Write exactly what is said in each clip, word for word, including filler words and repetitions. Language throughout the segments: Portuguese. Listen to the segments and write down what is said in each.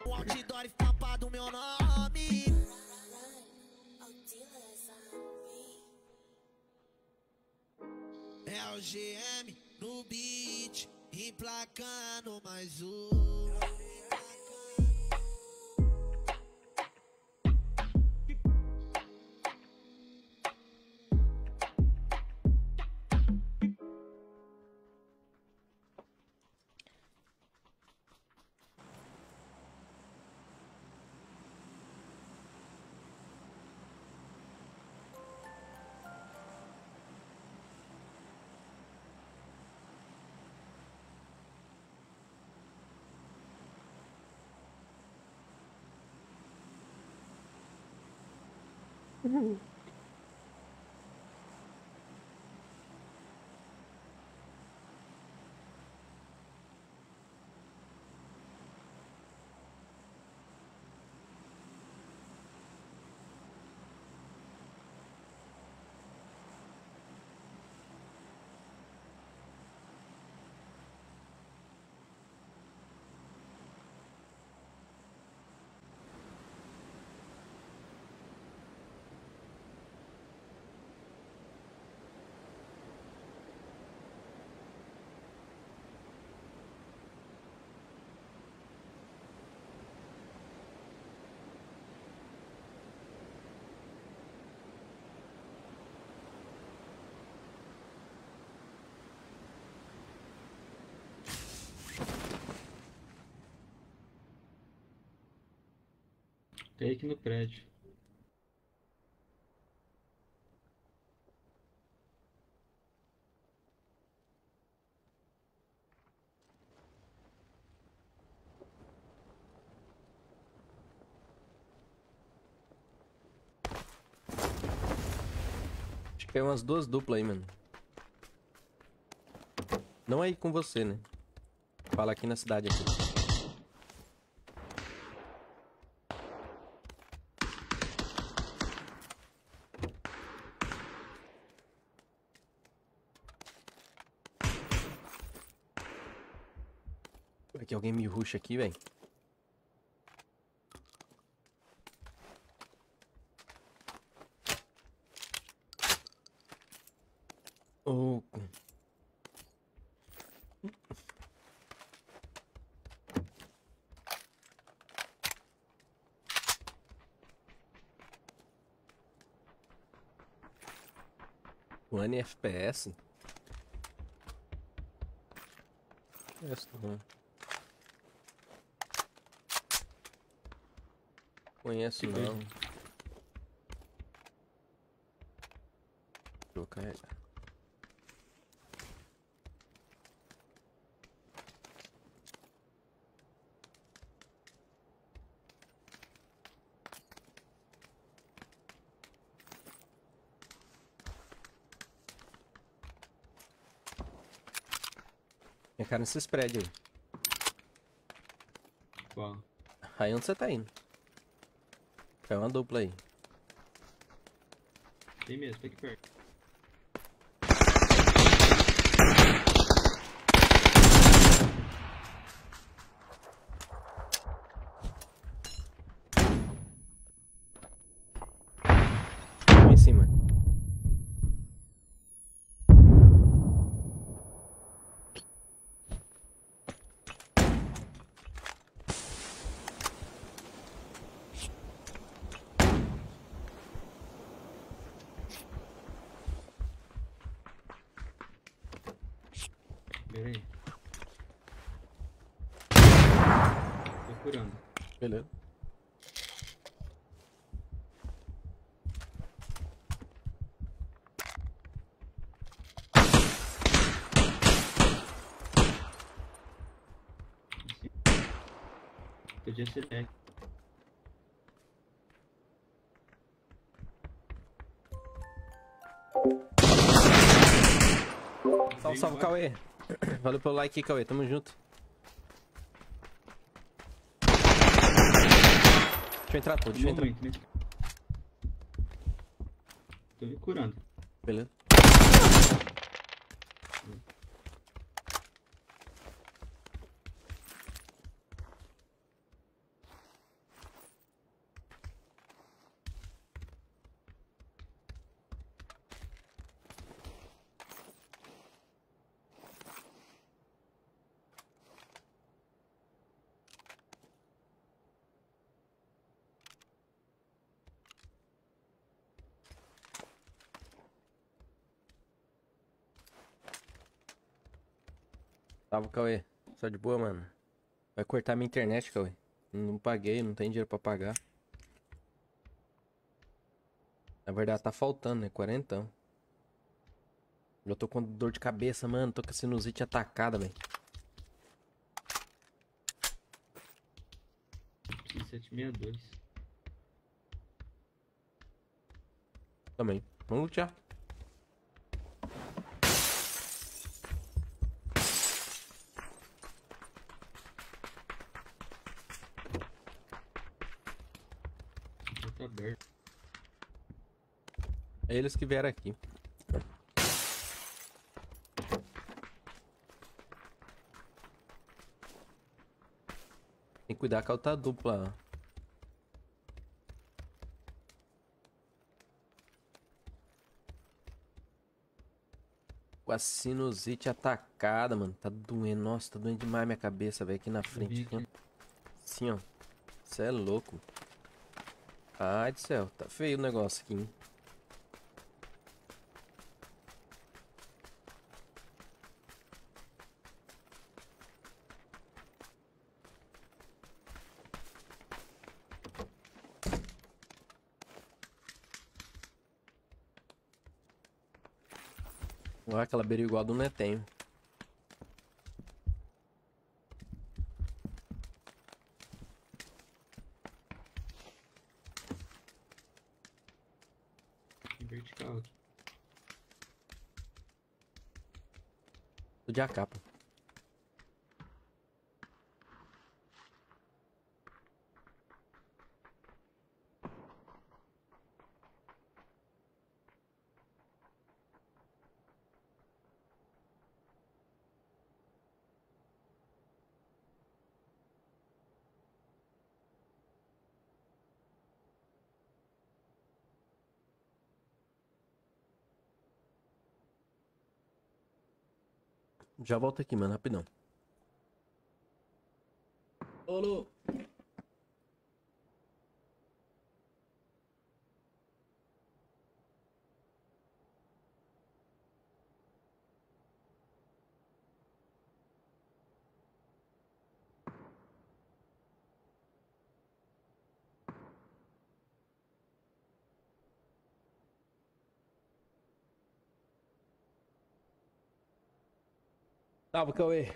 Um outdoor estampado meu nome. É o G M no beat, emplacando mais um. Uhum. Tem aqui no prédio. Acho que tem umas duas duplas aí, mano. Não aí com você, né? Fala aqui na cidade aqui. Vai que alguém me ruxa aqui, velho. Oh. One F P S? Essa não. Conheço Que não. coisa. Vou carregar. Tem cara nesses prédios aí. Qual? Aí onde você tá indo? É uma dupla aí. Tem mesmo, tá aqui perto. Um em cima. Pera aí. Tô curando. Beleza. Podia ser deck. Salve, salve, Cauê. Valeu pelo like aí, Cauê. Tamo junto. Deixa eu entrar tudo, deixa eu entrar. Muito, né? Tô me curando. Beleza. Salve, Cauê. Só de boa, mano. Vai cortar minha internet, Cauê. Não paguei, não tem dinheiro pra pagar. Na verdade, tá faltando, né? Quarentão. Eu tô com dor de cabeça, mano. Tô com a sinusite atacada, velho. sete sessenta e dois. Também. Vamos lutear. Já tá aberto. É eles que vieram aqui. Tem que cuidar que ela tá dupla. Com a sinusite atacada, mano. Tá doendo. Nossa, tá doendo demais minha cabeça, velho. Aqui na frente. aqui. Assim, ó. Você é louco. Ai do céu. Tá feio o negócio aqui, hein? Olha aquela beira igual do Netenho. Em vertical aqui. Tô de A K, pô. Já volto aqui, mano, rapidão. Alô. Salve, Cauê.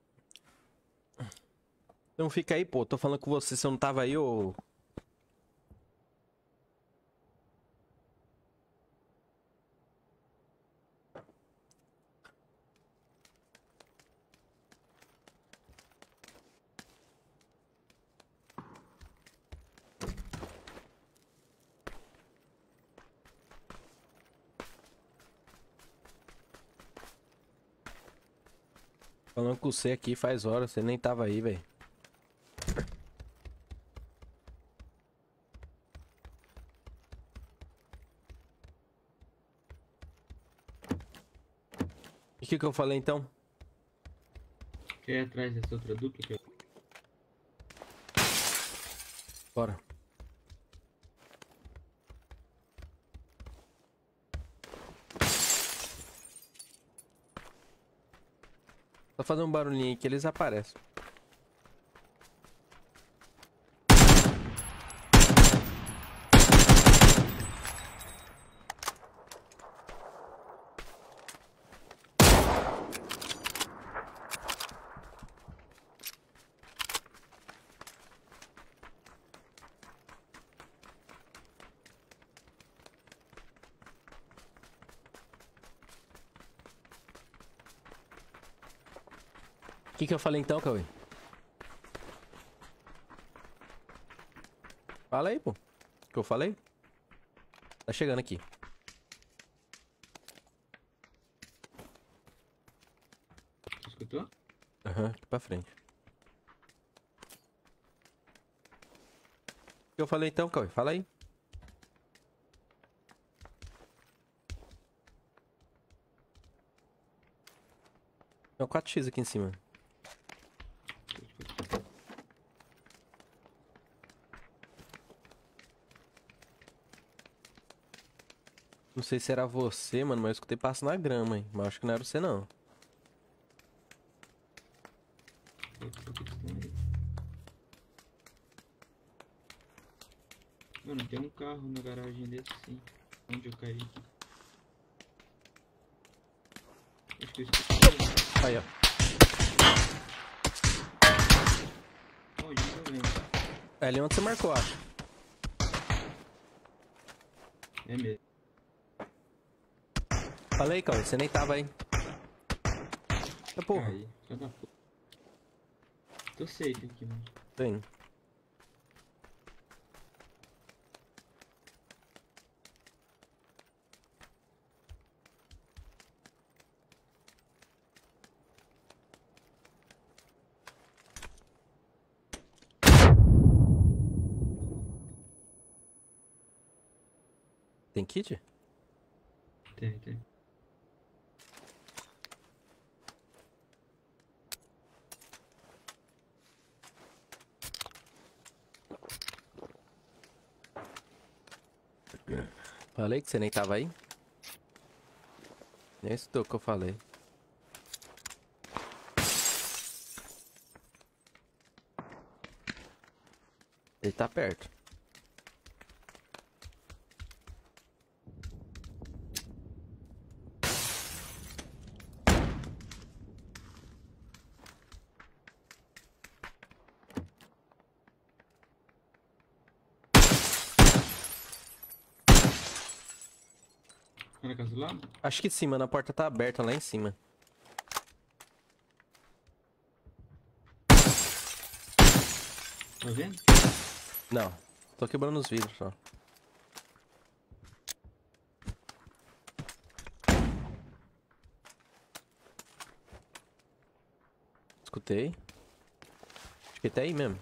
Então fica aí, pô. Tô falando com você, você não tava aí, ô. Falando com você aqui faz horas, você nem tava aí, velho. E o que que eu falei então? Quer ir atrás dessa outra dupla que eu... Bora. Só fazer um barulhinho aí que eles aparecem. O que que eu falei então, Cauê? Fala aí, pô. O que eu falei? Tá chegando aqui. Você escutou? Aham, aqui pra frente. O que eu falei então, Cauê? Fala aí. Tem um quatro x aqui em cima. Não sei se era você, mano, mas eu escutei passo na grama, hein? Mas acho que não era você, não. Mano, tem um carro na garagem desse sim. Onde eu caí? Acho que eu escutei. Aí, ó. Onde eu lembro? É ali onde você marcou, acho. É mesmo. Falei, Cauê, você nem tava aí. Ah, porra. Aí, só da porra. Tô safe aqui, mano. Tem. Tem kit? Tem, tem. Falei que você nem tava aí? Nem escutou o que eu falei. Ele tá perto. Tá na casa do lado? Acho que sim, mano. A porta tá aberta lá em cima. Tá vendo? Não. Tô quebrando os vidros só. Escutei. Acho que tá aí mesmo.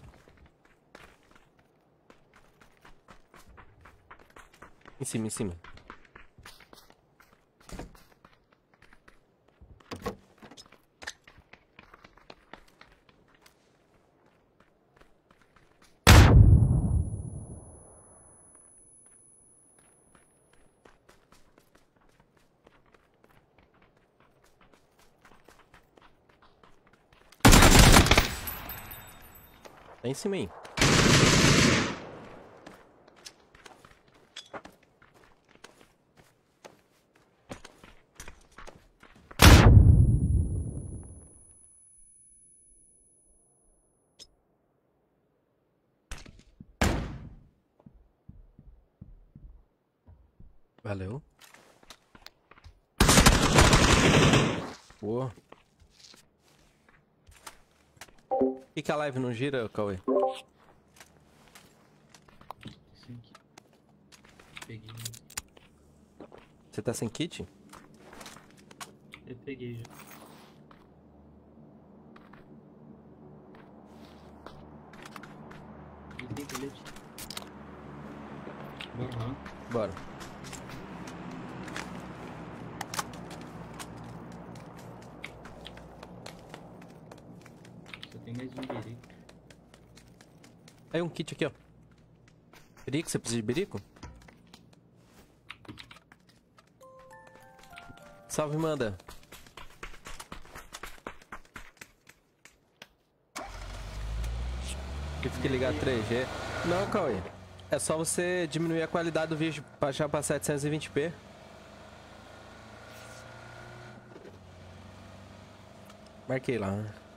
Em cima, em cima. Tá em cima aí. Valeu. Boa. Por que, que a live não gira, Cauê? Sim, aqui. Peguei. Você tá sem kit? Eu peguei já. Ele tem colete. Bora lá. Bora. Só tem mais um berico. Aí um kit aqui, ó. Berico, você precisa de berico? Salve, manda. Que fique ligado três G. Não, Cauê. É só você diminuir a qualidade do vídeo, baixar pra setecentos e vinte p. Marquei lá.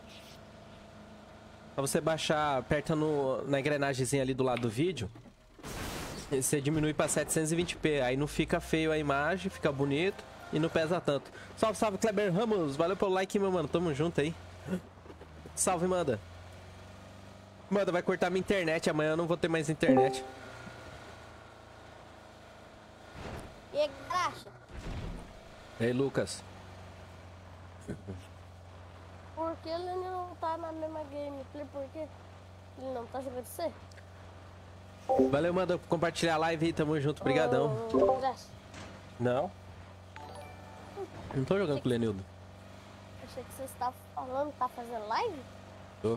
Pra você baixar, aperta no, na engrenagemzinha ali do lado do vídeo. E você diminui pra setecentos e vinte p. Aí não fica feio a imagem, fica bonito e não pesa tanto. Salve, salve, Kleber Ramos. Valeu pelo like, meu mano. Tamo junto aí. Salve, manda. Manda, vai cortar minha internet. Amanhã eu não vou ter mais internet. E aí, graxa? E aí, Lucas? Por que ele não tá na mesma gameplay? Por que ele não tá jogando C? Valeu, manda compartilhar a live aí. Tamo junto. Obrigadão. Ô, graxa. Não? Não tô jogando com o Lenildo. Achei que você estava falando, tá fazendo live? Tô.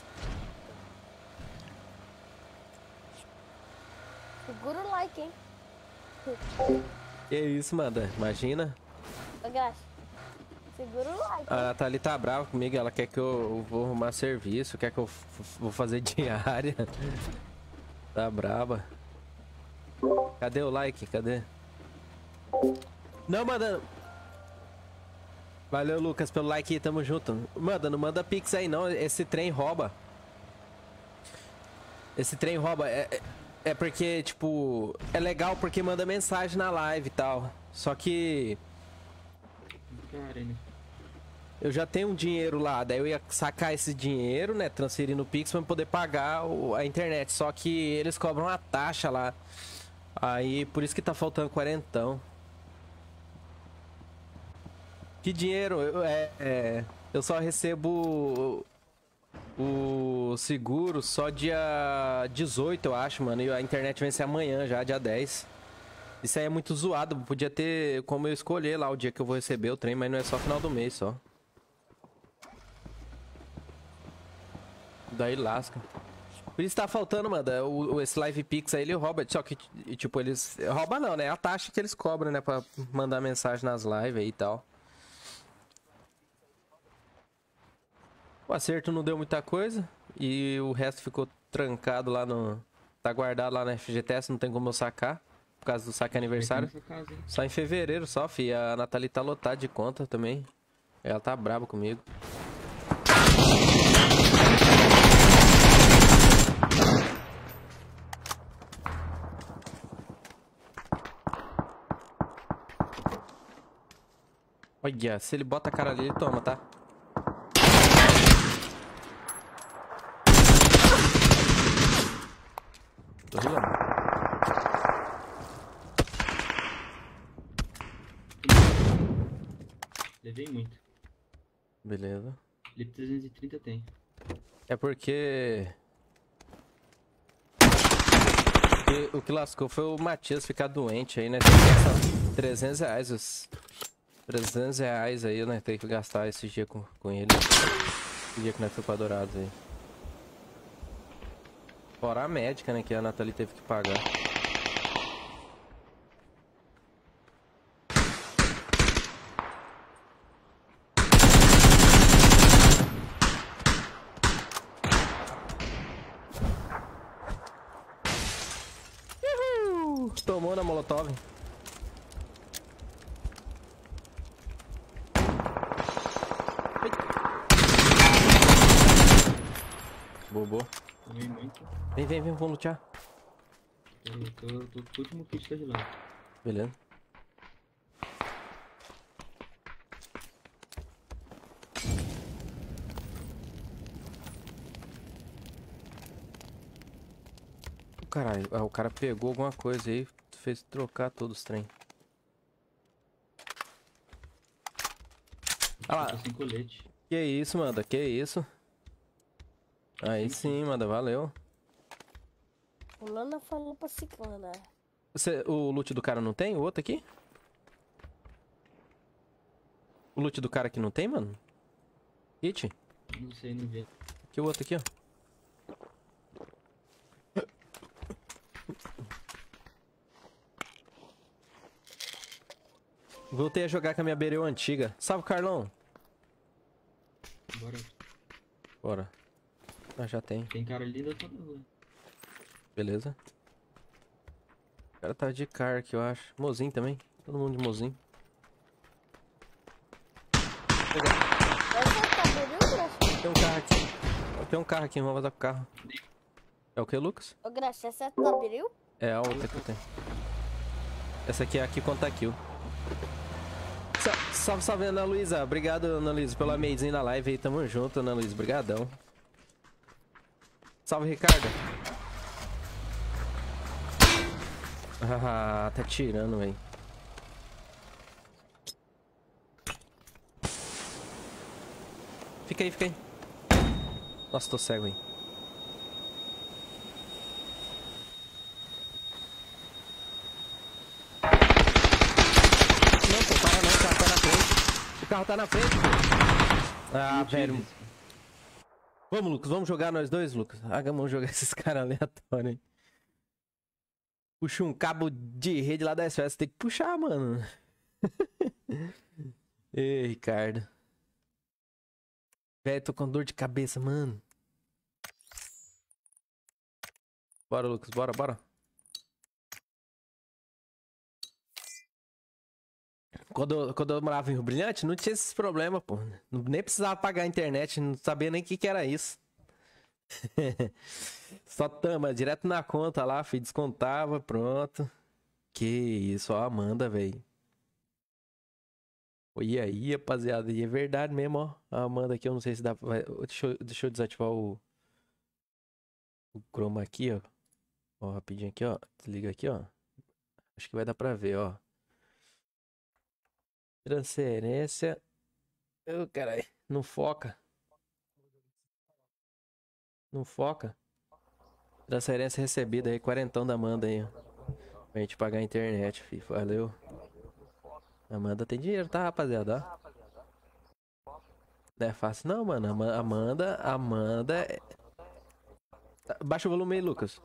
Segura o like, hein? Que isso, manda. Imagina. Ô, graxa. Segura o like. A Nathalie tá brava comigo. Ela quer que eu vou arrumar serviço. Quer que eu f- vou fazer diária. Tá brava. Cadê o like? Cadê? Não, manda... Valeu, Lucas, pelo like aí, tamo junto. Manda, não manda pix aí não, esse trem rouba. Esse trem rouba, é, é, é porque, tipo, é legal porque manda mensagem na live e tal. Só que... eu já tenho um dinheiro lá, daí eu ia sacar esse dinheiro, né, transferir no Pix pra poder pagar o, a internet. Só que eles cobram uma taxa lá. Aí, por isso que tá faltando quarentão. Que dinheiro? Eu, é, é, eu só recebo o seguro só dia dezoito, eu acho, mano. E a internet vence amanhã já, dia dez. Isso aí é muito zoado. Podia ter como eu escolher lá o dia que eu vou receber o trem, mas não é só final do mês, só. Daí lasca. Por isso tá faltando, mano. O, o, esse Live Pix aí, ele rouba. Só que, tipo, eles... rouba não, né? É a taxa que eles cobram, né? Pra mandar mensagem nas lives aí e tal. O acerto não deu muita coisa. E o resto ficou trancado lá no... tá guardado lá na F G T S, não tem como eu sacar. Por causa do saque aniversário. Só em fevereiro só, fi. A Nathalie tá lotada de conta também. Ela tá braba comigo. Olha, se ele bota a cara ali, ele toma, tá? Tô rilando. Levei muito. Beleza. Lip trezentos e trinta tem. É porque... porque o que lascou foi o Matias ficar doente aí, né? Tem que gastar trezentos reais. Os trezentos reais aí, né? Tem que gastar esse dia com, com ele. Esse dia que nós foi pra Dourados aí. Fora a médica, né? Que a Nathalie teve que pagar. Uhul! Tomou na Molotov. Bobô. Tomei muito. Vem, vem, vem, vamos lutear. Eu tô, tô com o último kit, tá de lá. Beleza. Caralho, ah, o cara pegou alguma coisa aí, fez trocar todos os trem. Ah lá. Tô sem colete. Que isso, manda, que isso. Aí sim, manda, valeu. O Lana falou pra Ciclana. Você, o loot do cara não tem? O outro aqui? O loot do cara aqui não tem, mano? Hit? Não sei, não vi. Que o outro aqui, ó. Voltei a jogar com a minha Bereu antiga. Salve, Carlão. Bora. Bora. Ah, já tem. Tem cara ali da outra rua. Beleza. O cara tá de car aqui, eu acho. Mozinho também. Todo mundo de mozinho. Tem um carro aqui. Tem um carro aqui, vamos vazar com o carro. É o que, Lucas? Ô, Graça, essa é a Abril? É a outra que eu tenho. Essa aqui é aqui conta kill. Salve, salve, Ana Luísa. Obrigado, Ana Luísa, pelo ameizinho na live aí. Tamo junto, Ana Luísa. Obrigadão. Salve, Ricardo. Ah, tá tirando, velho. Fica aí, fica aí. Nossa, tô cego, hein. Não, pô, para não, o carro tá na frente. O carro tá na frente, pô. Ah, velho. Vamos, Lucas, vamos jogar nós dois, Lucas? Ah, vamos jogar esses caras aleatórios, hein. Puxa um cabo de rede lá da S O S, tem que puxar, mano. Ei, Ricardo. Velho, tô com dor de cabeça, mano. Bora, Lucas, bora, bora. Quando, quando eu morava em Rio Brilhante, não tinha esses problemas, pô. Não- Nem precisava pagar a internet, não sabia nem o que, que era isso. Só tama, direto na conta lá, filho, descontava, pronto. Que isso, ó, a Amanda, velho. E aí, rapaziada, e é verdade mesmo, ó. A Amanda aqui, eu não sei se dá pra... vai- Deixa eu, deixa eu desativar o... O chroma aqui, ó. Ó, rapidinho aqui, ó. Desliga aqui, ó. Acho que vai dar pra ver, ó. Transferência. Ô, caralho. Não foca. Não foca. Transferência recebida aí, quarentão da Amanda aí, ó. Pra gente pagar a internet, filho. Valeu. Amanda tem dinheiro, tá, rapaziada? Ó. Não é fácil não, mano. Ama- Amanda, Amanda... é- Tá, baixa o volume aí, Lucas.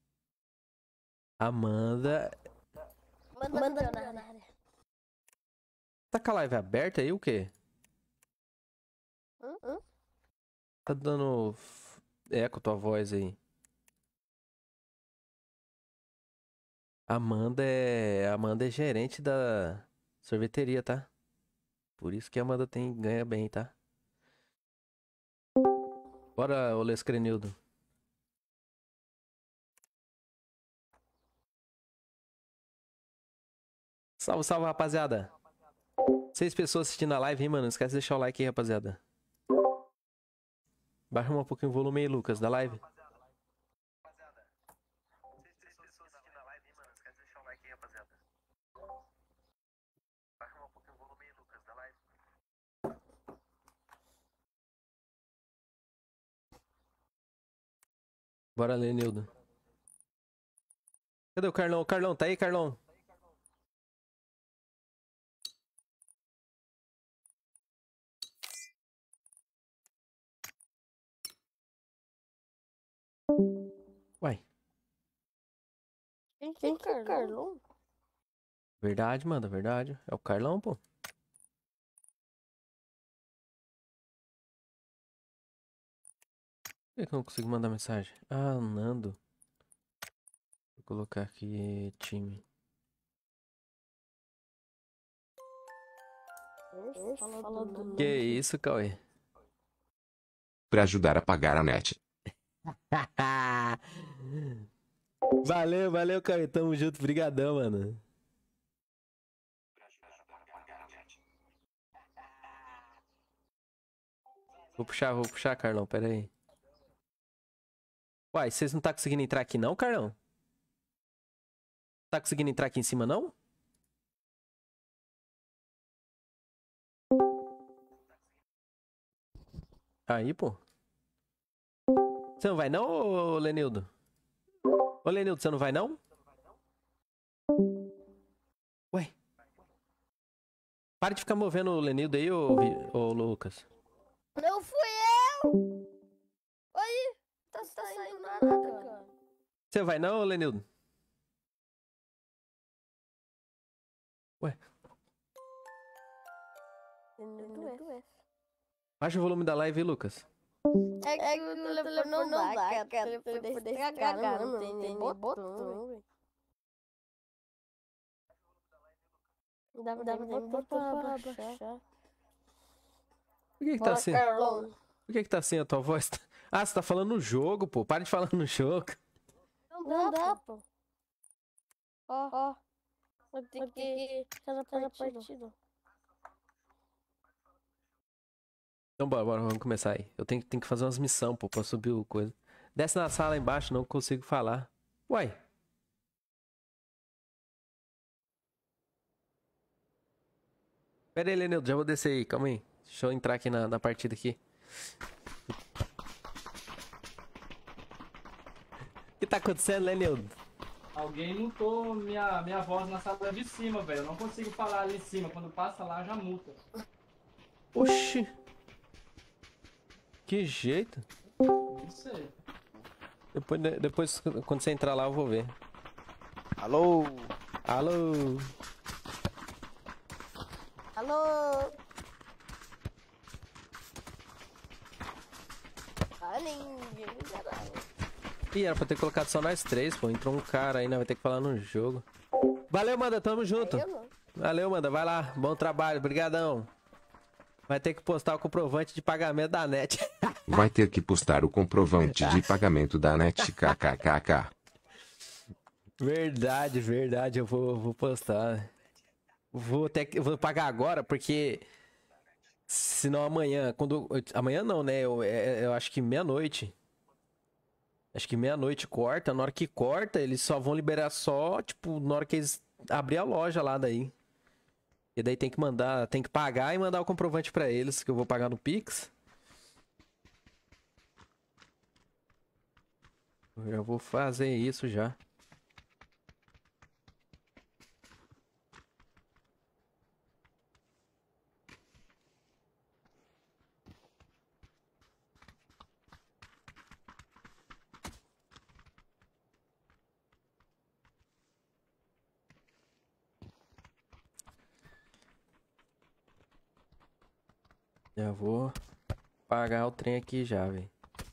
Amanda... Manda, manda milionária. Tá com a live aberta aí, o quê? Hum? Hum? Tá dando f- eco tua voz aí. Amanda é... Amanda é gerente da sorveteria, tá? Por isso que a Amanda tem... ganha bem, tá? Bora, ô Lescrenildo. Salve, salve, rapaziada. Seis pessoas assistindo a live, hein, mano? Não esquece de deixar o like aí, rapaziada. Baixa um pouquinho o volume aí, Lucas, da live. Bora, Lenildo. Cadê o Carlão? Carlão, tá aí, Carlão? Uai, Quem que é o Carlão? verdade, mano, verdade. É o Carlão, pô. Por que que eu não consigo mandar mensagem? Ah, Nando. Vou colocar aqui time. Fala do Que isso, Cauê? Pra ajudar a pagar a net. Valeu, valeu, Cauê. Tamo junto, brigadão, mano. Vou puxar, vou puxar, Carlão, pera aí. Uai, vocês não tá conseguindo entrar aqui não, Carlão? Tá conseguindo entrar aqui em cima, não? Aí, pô. Você não vai não, ô Lenildo? Ô Lenildo, você não vai não? Ué. Para de ficar movendo o Lenildo aí, ô, Vi- ô Lucas. Não fui eu! Oi, tá saindo nada, cara. Você vai não, ô Lenildo? Ué. Baixa o volume da live aí, Lucas. É que o telefone não dá, cara. O telefone é estragado, não tem nem botão, velho. Dá pra nem botão pra baixar. Por que que tá Bora, assim? Carlão. Por que que tá assim a tua voz? Ah, você tá falando no jogo, pô. Para de falar no jogo. Não dá, pô. Ó, ó. Vai ter que ficar na partida. Então bora, bora, vamos começar aí. Eu tenho, tenho que fazer umas missões, pô, pra subir o coisa. Desce na sala embaixo, não consigo falar. Uai. Pera aí, Lenildo, já vou descer aí, calma aí. Deixa eu entrar aqui na, na partida aqui. O que tá acontecendo, Lenildo? Alguém mutou minha, minha voz na sala de cima, velho. Eu não consigo falar ali em cima. Quando passa lá, já muta. Oxi. Que jeito. Não sei. Depois, depois, quando você entrar lá, eu vou ver. Alô? Alô? Alô? Ah, ninguém, caralho. Ih, era pra ter colocado só nós três, pô. Entrou um cara aí, né? Vai ter que falar no jogo. Valeu, Manda, tamo junto. Eu não. Valeu, manda. Vai lá. Bom trabalho. Brigadão. Vai ter que postar o comprovante de pagamento da net. Vai ter que postar o comprovante de pagamento da net. Kkkk. Verdade, verdade. Eu vou, vou postar. Vou ter que, vou pagar agora, porque senão amanhã, quando amanhã não, né? Eu, é- eu acho que meia-noite. Acho que meia-noite corta. Na hora que corta, eles só vão liberar só, tipo, na hora que eles abrir a loja lá daí. E daí tem que mandar, tem que pagar e mandar o comprovante pra eles, que eu vou pagar no Pix. Eu já vou fazer isso já. Já vou pagar o trem aqui já, velho.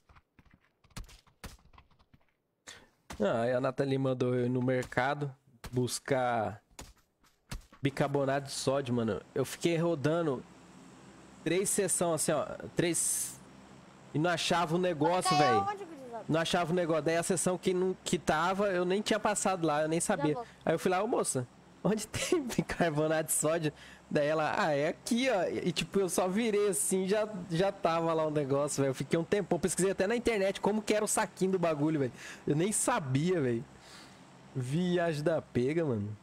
Ah, aí a Nathalie mandou eu ir no mercado buscar bicarbonato de sódio, mano. Eu fiquei rodando três sessões assim, ó. Três. E não achava o negócio, Caiu velho. onde, gurizada? Não achava o negócio. Daí a sessão que, não, que tava, eu nem tinha passado lá, eu nem sabia. volto. Aí eu fui lá, ô moça, onde tem bicarbonato de sódio? Daí ela, ah, é aqui, ó. E tipo, eu só virei assim, já, já tava lá o negócio, velho. Eu fiquei um tempão, pesquisei até na internet como que era o saquinho do bagulho, velho. Eu nem sabia, velho. Viagem da pega, mano.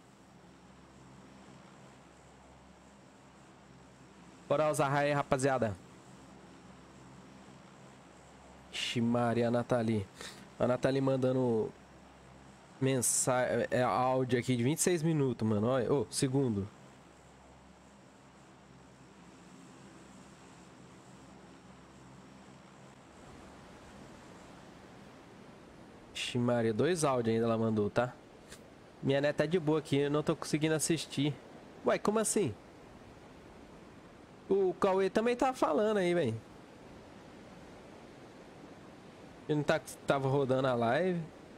Bora usar raio aí, rapaziada. Ixi, Maria, a Nathalie. A Nathalie mandando mensagem, é áudio aqui de vinte e seis minutos, mano. Olha, ô, segundo. Ixi, Maria, dois áudios ainda ela mandou, tá? Minha neta é de boa aqui, eu não tô conseguindo assistir. Ué, como assim? O Cauê também tá falando aí, velho. Ele não tá, tava rodando a live.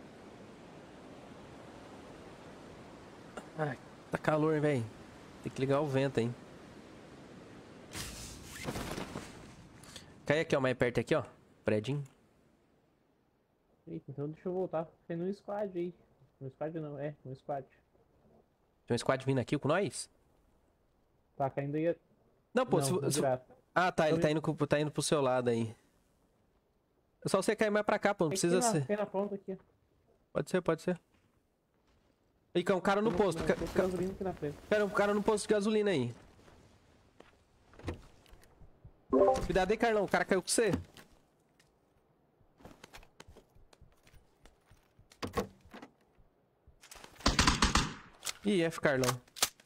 Ai, tá calor, velho. Tem que ligar o vento, hein. Cai aqui, ó, mais perto aqui, ó. Predinho. Eita, então deixa eu voltar. Fiquei no squad aí. No squad não, é, no squad. Tem um squad vindo aqui com nós? Tá caindo aí. Não, pô, Não, se, vou se- virar. Ah, tá, ele Tô tá indo, com- tá indo pro seu lado aí. É só você cair mais pra cá, pô, não precisa Aqui na, ser. aqui na ponta aqui. Pode ser, pode ser. Ih, cara, um cara no posto. ca- Tô ca- gasolina aqui na frente. Cara, um cara no posto de gasolina aí. Cuidado aí, Carlão, o cara caiu com você. Ih, F, Carlão.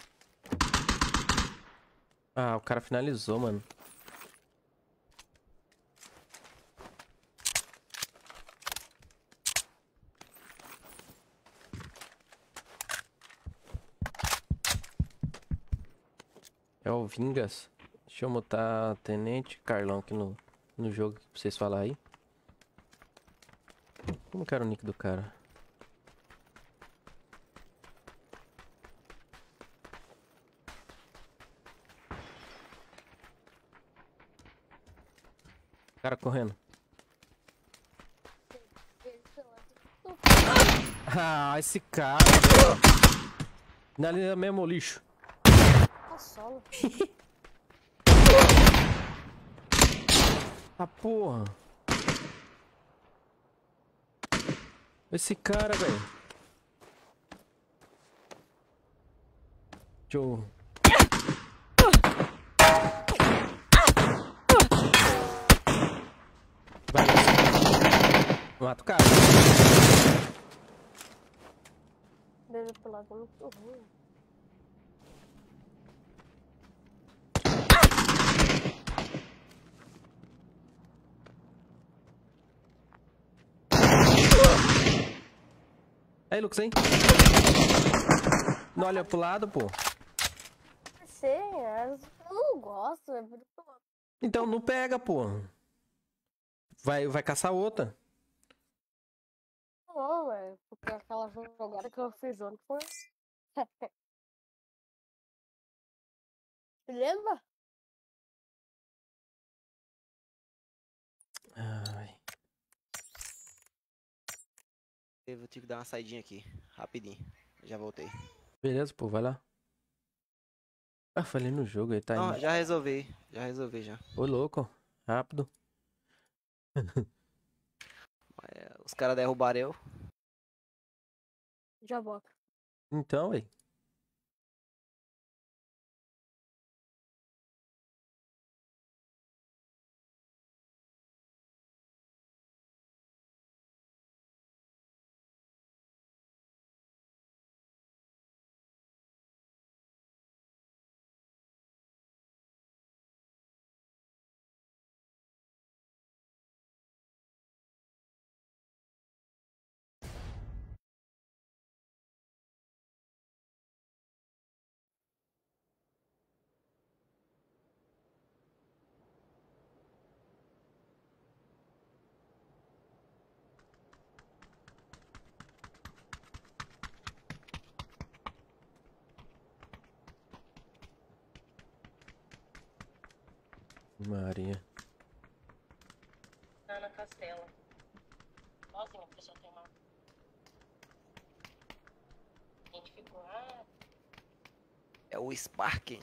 Ah, o cara finalizou, mano. É o Vingas. Deixa eu mutar Tenente Carlão aqui no, no jogo pra vocês falarem aí. Como que era o nick do cara? Cara correndo. Ah, esse cara, velho. Finaliza mesmo o lixo. Tá solo. Ah, porra. Esse cara, velho. Deixa eu... Vai. Mata o cara. Dele pro lado é muito ruim. Aí, Lucas, hein? Não olha pro lado, pô. Sei, eu não gosto, é por isso que eu- Então não pega, pô. Vai, vai caçar outra. Não, é porque aquela jogada que eu fiz ontem foi Lembra? Ai. Eu vou ter que dar uma saidinha aqui, rapidinho. Já voltei. Beleza, pô, vai lá. Ah, falei no jogo aí, tá Não, indo. já resolvi. Já resolvi já. Ô, louco. Rápido. É, os caras derrubaram eu. Já volto. Então, aí. Maria. Ana Castela. Sozinha, a pessoa tem uma. A gente ficou. Ah, É o Sparking.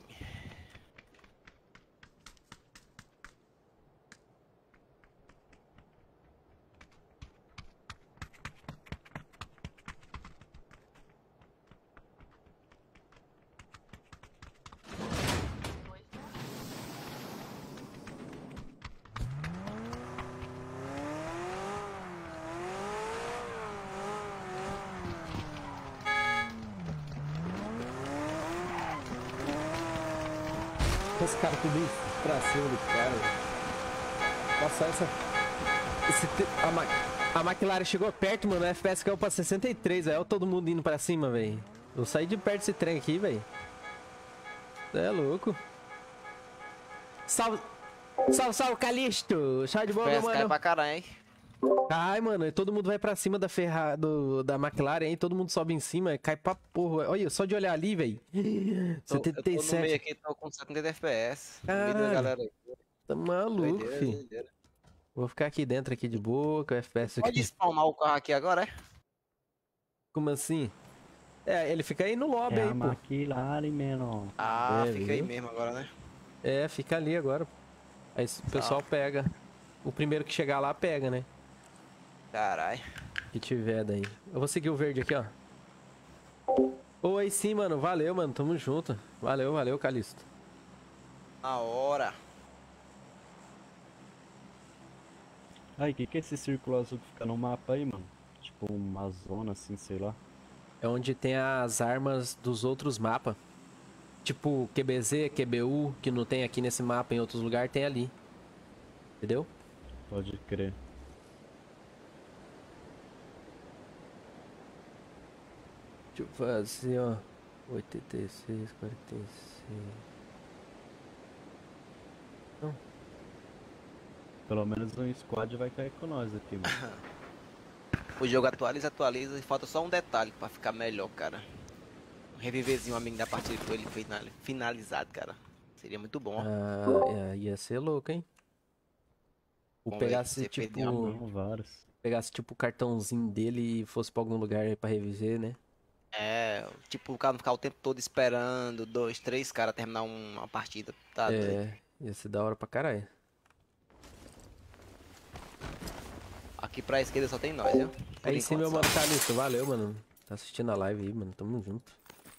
Esse cara tudo isso pra cima do cara. Nossa, essa. Esse te... a, Ma... a McLaren chegou perto, mano. O F P S caiu pra sessenta e três, velho. Olha todo mundo indo pra cima, velho. Eu saí de perto desse trem aqui, velho. Você é louco. Salve. Salve, salve, Calisto. Chá de boa, meu F P S cai mano. pra caralho, hein? Ai, mano, todo mundo vai pra cima da ferra... do... da McLaren, hein? Todo mundo sobe em cima, cai pra porra. Olha, só de olhar ali, velho. Tô- Eu tô no meio setenta e sete. aqui, tô com setenta F P S. No meio da Caralho. galera aí. Tá maluco, Doideira, fi. doideira. Vou ficar aqui dentro aqui de boa, com o F P S Pode aqui. spawnar o carro aqui agora, é? Como assim? É, ele fica aí no lobby É aí, a pô. McLaren, menor. Ah, É, fica aí viu? mesmo agora, né? É, fica ali agora. Aí o pessoal pega. O primeiro que chegar lá pega, né? Caralho. Que tiver daí. Eu vou seguir o verde aqui, ó. Oi, sim, mano. Valeu, mano. Tamo junto. Valeu, valeu, Calisto. Na hora. Ai, o que que é esse círculo azul que fica no mapa aí, mano? Tipo uma zona assim, sei lá. É onde tem as armas dos outros mapas. Tipo Q B Z, Q B U, que não tem aqui nesse mapa em outros lugares, tem ali. Entendeu? Pode crer. Deixa eu fazer, ó. oitenta e seis, quarenta e seis. Pelo menos um squad vai cair com nós aqui, mano. O jogo atualiza, atualiza e falta só um detalhe pra ficar melhor, cara. Um reviverzinho amigo da partida com ele final- finalizado, cara. Seria muito bom, ó. Ah, é, ia ser louco, hein? Ou Vamos ver pegasse, se você tipo, perdeu a mão. Não, vários. pegasse, tipo, o cartãozinho dele e fosse pra algum lugar aí pra reviver, né? É, tipo, o cara não ficar o tempo todo esperando dois, três caras terminar um- uma partida. Tá doido. É, ia ser da hora pra caralho. Aqui pra esquerda só tem nós, viu? Por Aí sim, meu enquanto, mano só. Calixto, valeu, mano. Tá assistindo a live aí, mano. Tamo junto.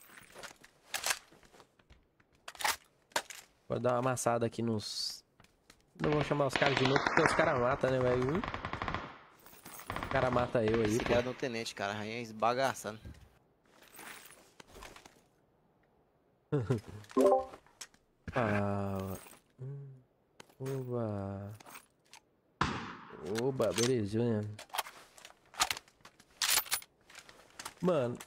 Vou dar uma amassada aqui nos... Não vou chamar os caras de novo, porque os caras matam, né, velho? O cara mata eu aí, Esse pô. cara no tenente, cara, aí é esbagaçando. Ah, hum, oba. Oba, belezinha. Mano.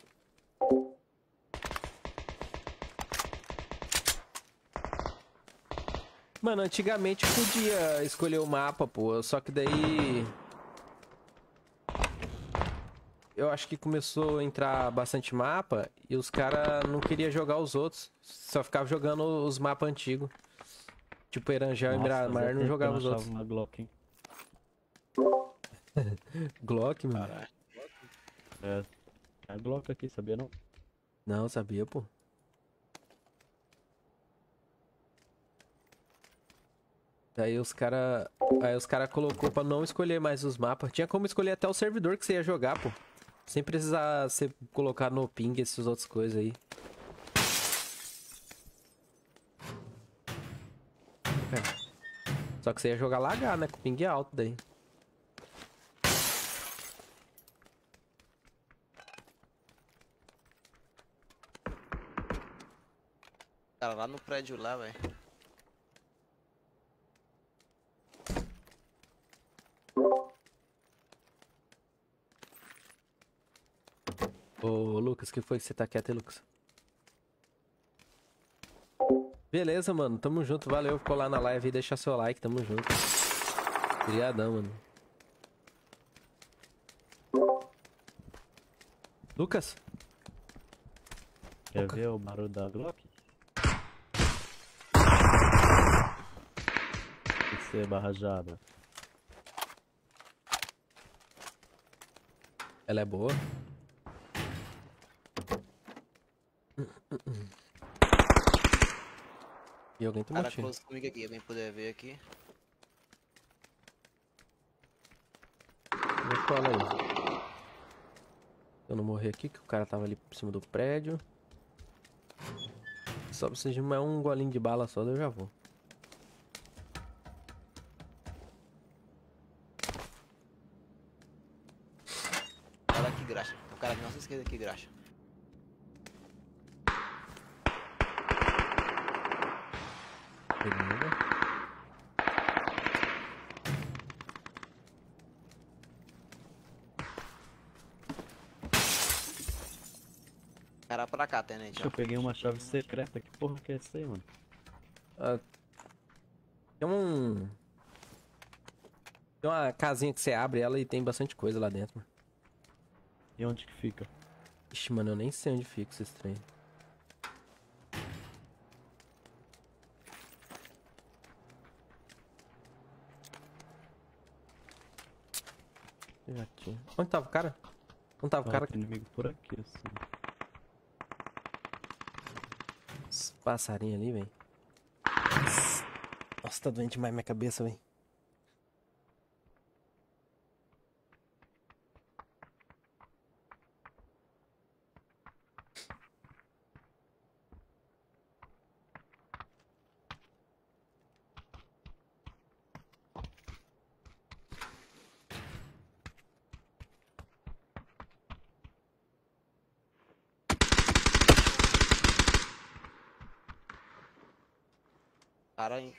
Mano, antigamente podia escolher o mapa, pô. Só que daí... eu acho que começou a entrar bastante mapa e os caras não queriam jogar os outros. Só ficava jogando os mapas antigos. Tipo, Erangel e Miramar não jogavam os outros. Uma Glock, hein? Glock, mano? Caralho. É. É Glock aqui, sabia não? Não, sabia, pô. Aí os cara, aí os cara colocou pra não escolher mais os mapas. Tinha como escolher até o servidor que você ia jogar, pô. Sem precisar você colocar no ping essas outras coisas aí. É. Só que você ia jogar lá H, né? Com ping alto daí. Cara, lá no prédio lá, velho. Ô, Lucas, que foi que você tá quieto aí, Lucas? Beleza, mano. Tamo junto. Valeu por colar na live e deixar seu like. Tamo junto. Obrigadão, mano. Lucas? Quer ver o barulho da Glock? Isso é barra jaba. Ela é boa? E alguém tomou Cara, tiro. close comigo aqui, alguém puder ver aqui. Vou colar aí. Eu não morrer aqui, que o cara tava ali por cima do prédio. Só precisa de mais um golinho de bala só, daí eu já vou. Olha aqui, graxa. O cara da nossa esquerda aqui, graxa. Beleza. Cara pra cá, tenente. Eu peguei uma chave secreta. Que porra que é essa aí, mano? Ah, tem um... Tem uma casinha que você abre ela e tem bastante coisa lá dentro, mano. E onde que fica? Ixi, mano, eu nem sei onde fica esse trem. Já tinha. Onde tava o cara? Onde tava o cara? Tem inimigo por aqui, assim. Esse passarinho ali, velho. Nossa, tá doente demais minha cabeça, velho. Cara aí.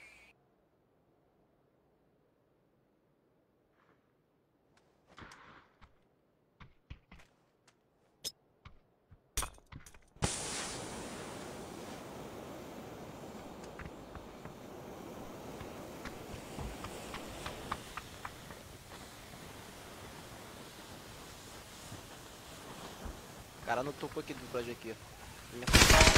Cara no topo aqui do prédio aqui, ó. Minha...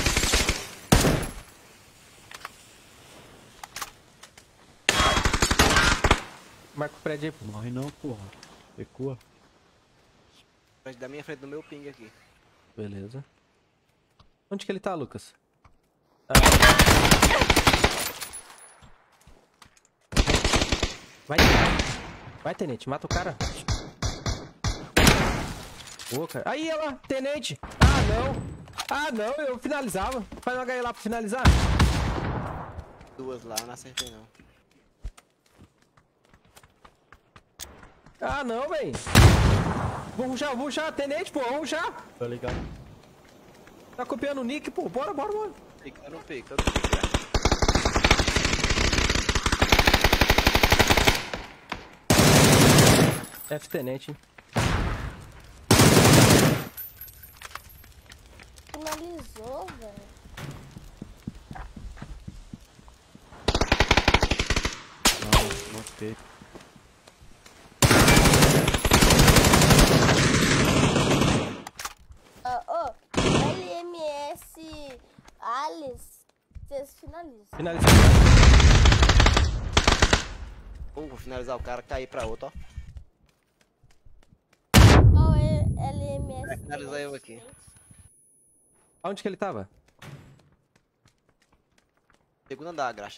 Marca o prédio aí, pô. Morre não, porra. Recua. Prédio da minha frente, do meu ping aqui. Beleza. Onde que ele tá, Lucas? Ah. Vai. Vai, tenente. Mata o cara. Boa, cara. Aí, olha lá. Tenente. Ah, não. Ah, não. Eu finalizava. Faz um H I lá pra finalizar. Duas lá, eu não acertei não. Ah, não, véi. Vou rushar, vou rushar. Tenente, pô. Vamos rushar. Tá ligado? Tá copiando o nick, pô. Bora, bora, bora. Fica no pico, eu não pico. F tenente, hein. Finalizou, velho. Não, não sei. certeza finaliza. Finaliza. Pô, vou finalizar o cara, cair pra outro, ó. Ó, o L M S. Finaliza eu aqui. Onde que ele tava? Segundo andar, graxa.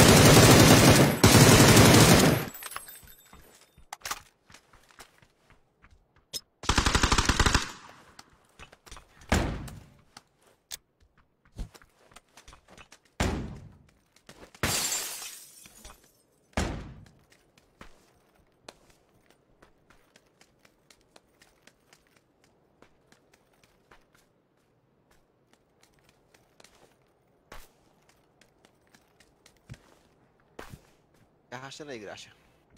Arrastando aí, graxa.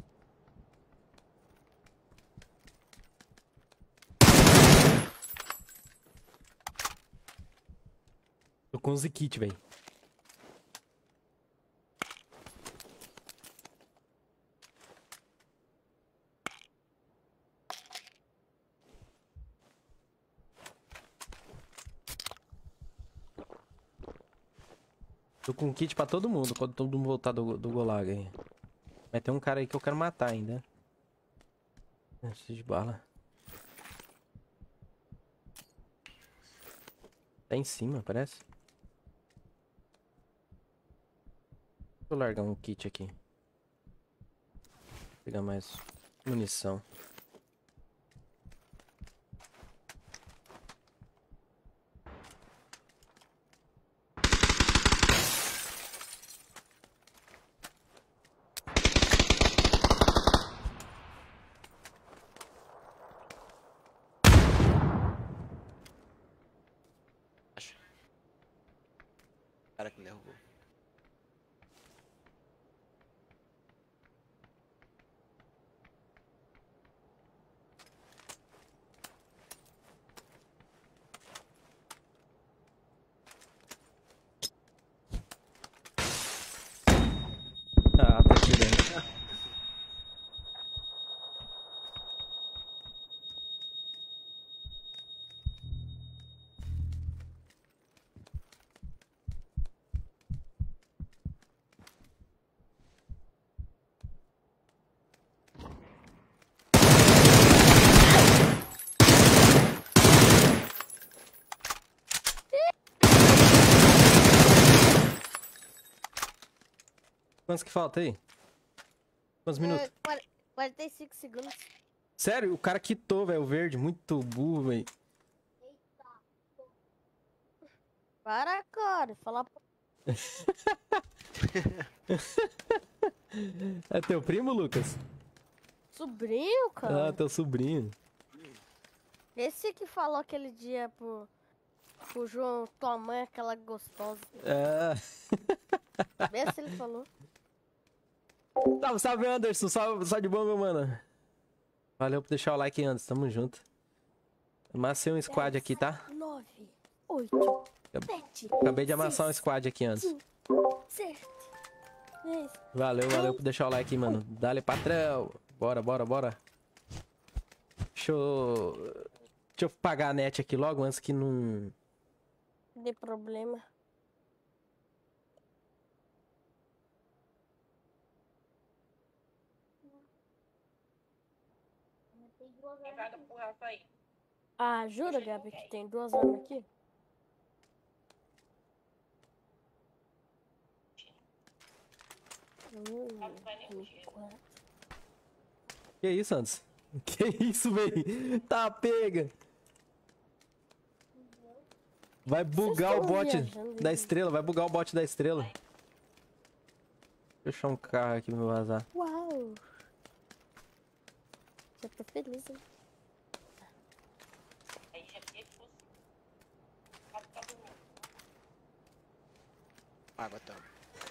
Tô com onze kits, velho. Tô com kit pra todo mundo, quando todo mundo voltar do, do Gulag aí. Mas tem um cara aí que eu quero matar ainda. Preciso de bala. Tá em cima, parece. Vou largar um kit aqui. Vou pegar mais munição. Cara que me derrubou. Ah, tá aqui dentro. Quantos que falta aí? Quantos minutos? É, quar- quarenta e cinco segundos. Sério, o cara quitou, velho, o verde. Muito burro, velho. Para, cara. Falar pra... É teu primo, Lucas? Sobrinho, cara. Ah, teu sobrinho. Esse que falou aquele dia pro, pro João, tua mãe é aquela gostosa. É. Vê se ele falou. Salve, salve, Anderson. Salve, salve de bom, meu mano. Valeu por deixar o like, Anderson. Tamo junto. Amassei um squad aqui, tá? nove, oito, sete, Acabei de amassar um squad aqui antes. sete, seis. Valeu, valeu por deixar o like, mano. Dale, patrão. Bora, bora, bora. Deixa eu... Deixa eu pagar a net aqui logo, antes que não... Dê problema. Quem vai empurrar isso aí? Ah, jura, Gabi, que tem duas armas aqui? Hum, quatro. Que isso, Anderson? Que isso, velho? Tá pega. Vai bugar o estão bot viajando, da né? estrela. Vai bugar o bot da estrela. Deixa eu achar um carro aqui pra me vazar. Uau! Já tô feliz, hein? Aí já tinha que fosse. Pra ficar dormindo. Água, tá.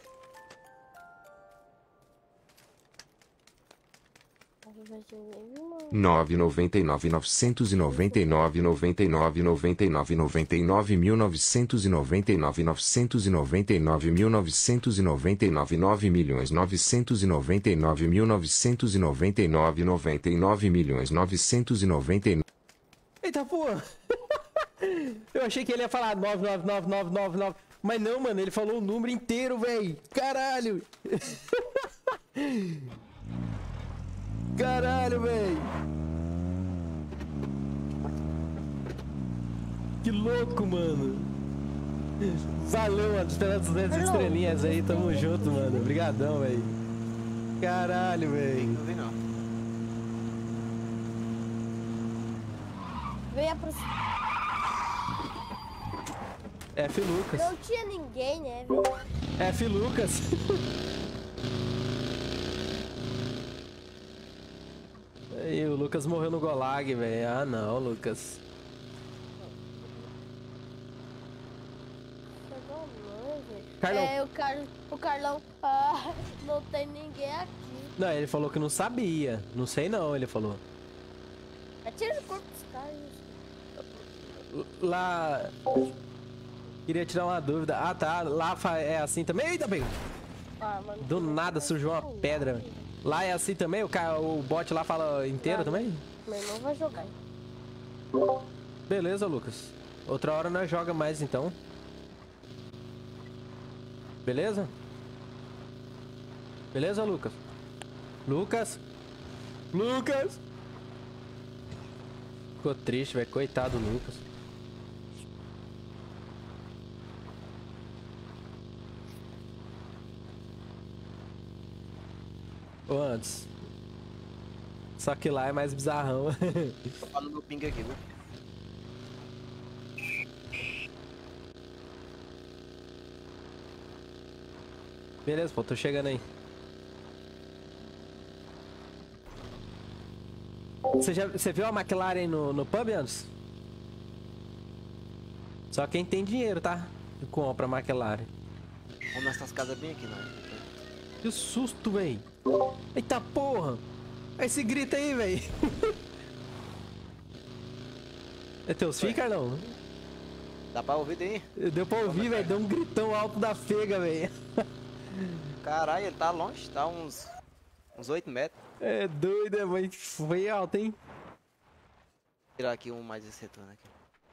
nove noventa e nove novecentos e noventa e nove noventa e nove noventa e nove noventa e nove mil novecentos e noventa e nove novecentos e noventa e nove mil novecentos e noventa e nove nove milhões novecentos e noventa e nove mil novecentos e noventa e nove noventa e nove milhões novecentos e noventa e nove. Eita porra! Eu achei que ele ia falar nove nove nove nove nove nove. Mas não, mano, ele falou o número inteiro, velho. Caralho. Caralho, velho. Que louco, mano. Valeu, mano. Esperando duzentas estrelinhas aí. Tamo junto, mano. Obrigadão, velho. Caralho, velho. Não vi não. Veio aproximar. F. Lucas. Não tinha ninguém, né, velho? F. Lucas. E o Lucas morreu no Gulag, velho. Ah, não, Lucas. Carlão. É, o, Car... o Carlão. Ah, não tem ninguém aqui. Não, ele falou que não sabia. Não sei não, ele falou. Atira o corpo dos caras. Lá... Queria tirar uma dúvida. Ah, tá. Lá fa- é assim também. Eita, bem. Ah, mano, Do nada surgiu uma pedra, velho. Lá é assim também? O, cara, o bot lá fala inteiro Ah, também? Meu irmão vai jogar. Beleza, Lucas. Outra hora nós joga mais, então. Beleza? Beleza, Lucas? Lucas? Lucas? Ficou triste, velho. Coitado do Lucas. Ô, antes. Só que lá é mais bizarrão. Tô falando no ping aqui, viu? Beleza, pô, tô chegando aí. Você, já, você viu a McLaren no, no pub antes? Só quem tem dinheiro, tá? Compra a McLaren. Vamos nessas casas bem aqui, né? Que susto, véi. Eita porra. Esse grito aí, véi. É teus filhos, Carlão? Dá pra ouvir daí? Deu pra ouvir, velho. Deu um gritão alto da fega, velho. Caralho, ele tá longe, tá uns... Uns oito metros. É doido, mas foi alto, hein? Vou tirar aqui um mais esse retorno aqui.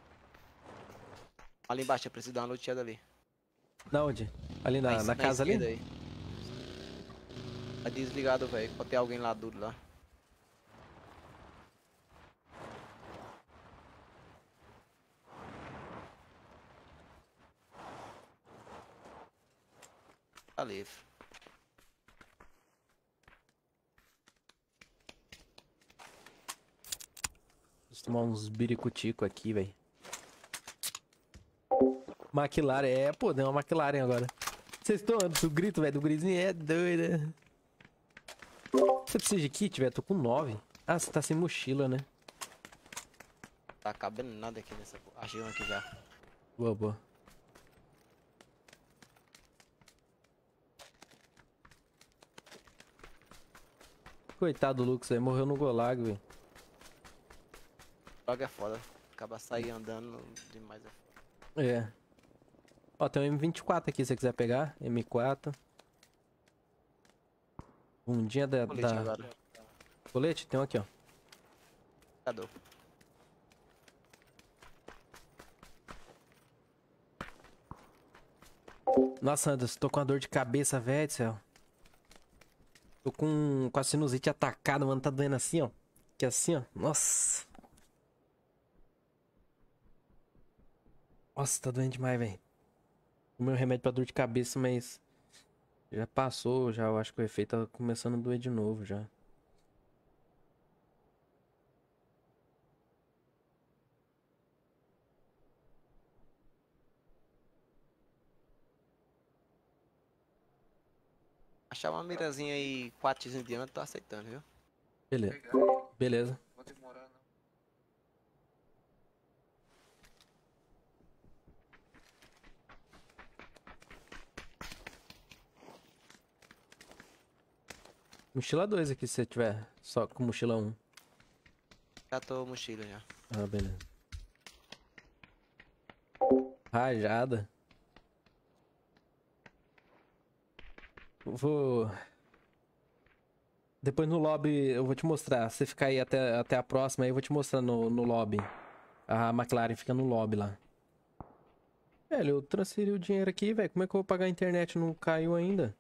Ali embaixo, eu preciso dar uma luteada ali. Na onde? Ali na, Na- na na casa ali? esquerda aí. Tá desligado, velho. Pode ter alguém lá duro lá. Tá livre. Vou tomar uns biricutico aqui, velho. McLaren, é, pô, deu uma McLaren agora. Vocês estão do grito, velho, do grisinho é doida. Você precisa de kit, velho? Tô com nove. Ah, você tá sem mochila, né? Tá cabendo nada aqui nessa... Achei um aqui já. Boa, boa. Coitado do Lucas, velho, morreu no Gulag, velho. Droga é foda. Acaba sair andando demais é foda. É. Ó, tem um M vinte e quatro aqui, se você quiser pegar. M quatro. Bundinha da... Colete da... agora. Colete? Tem um aqui, ó. Cadê? Nossa, Anderson, tô com uma dor de cabeça, velho do céu. Tô com, com a sinusite atacada, mano. Tá doendo assim, ó. Que assim, ó. Nossa. Nossa, tá doendo demais, velho. Tomei um remédio pra dor de cabeça, mas... Já passou, já. Eu acho que o efeito tá começando a doer de novo, já. Achar uma mirazinha aí, quatro x indiana, tô aceitando, viu? Beleza. Beleza. Vou demorar, não. Mochila dois aqui, se você tiver só com mochila um. Já tô mochila já. Ah, beleza. Rajada. Vou... Depois no lobby eu vou te mostrar. Se você ficar aí até, até a próxima, aí eu vou te mostrar no, no lobby. A McLaren fica no lobby lá. Velho, eu transferi o dinheiro aqui, velho. Como é que eu vou pagar a internet? Não caiu ainda.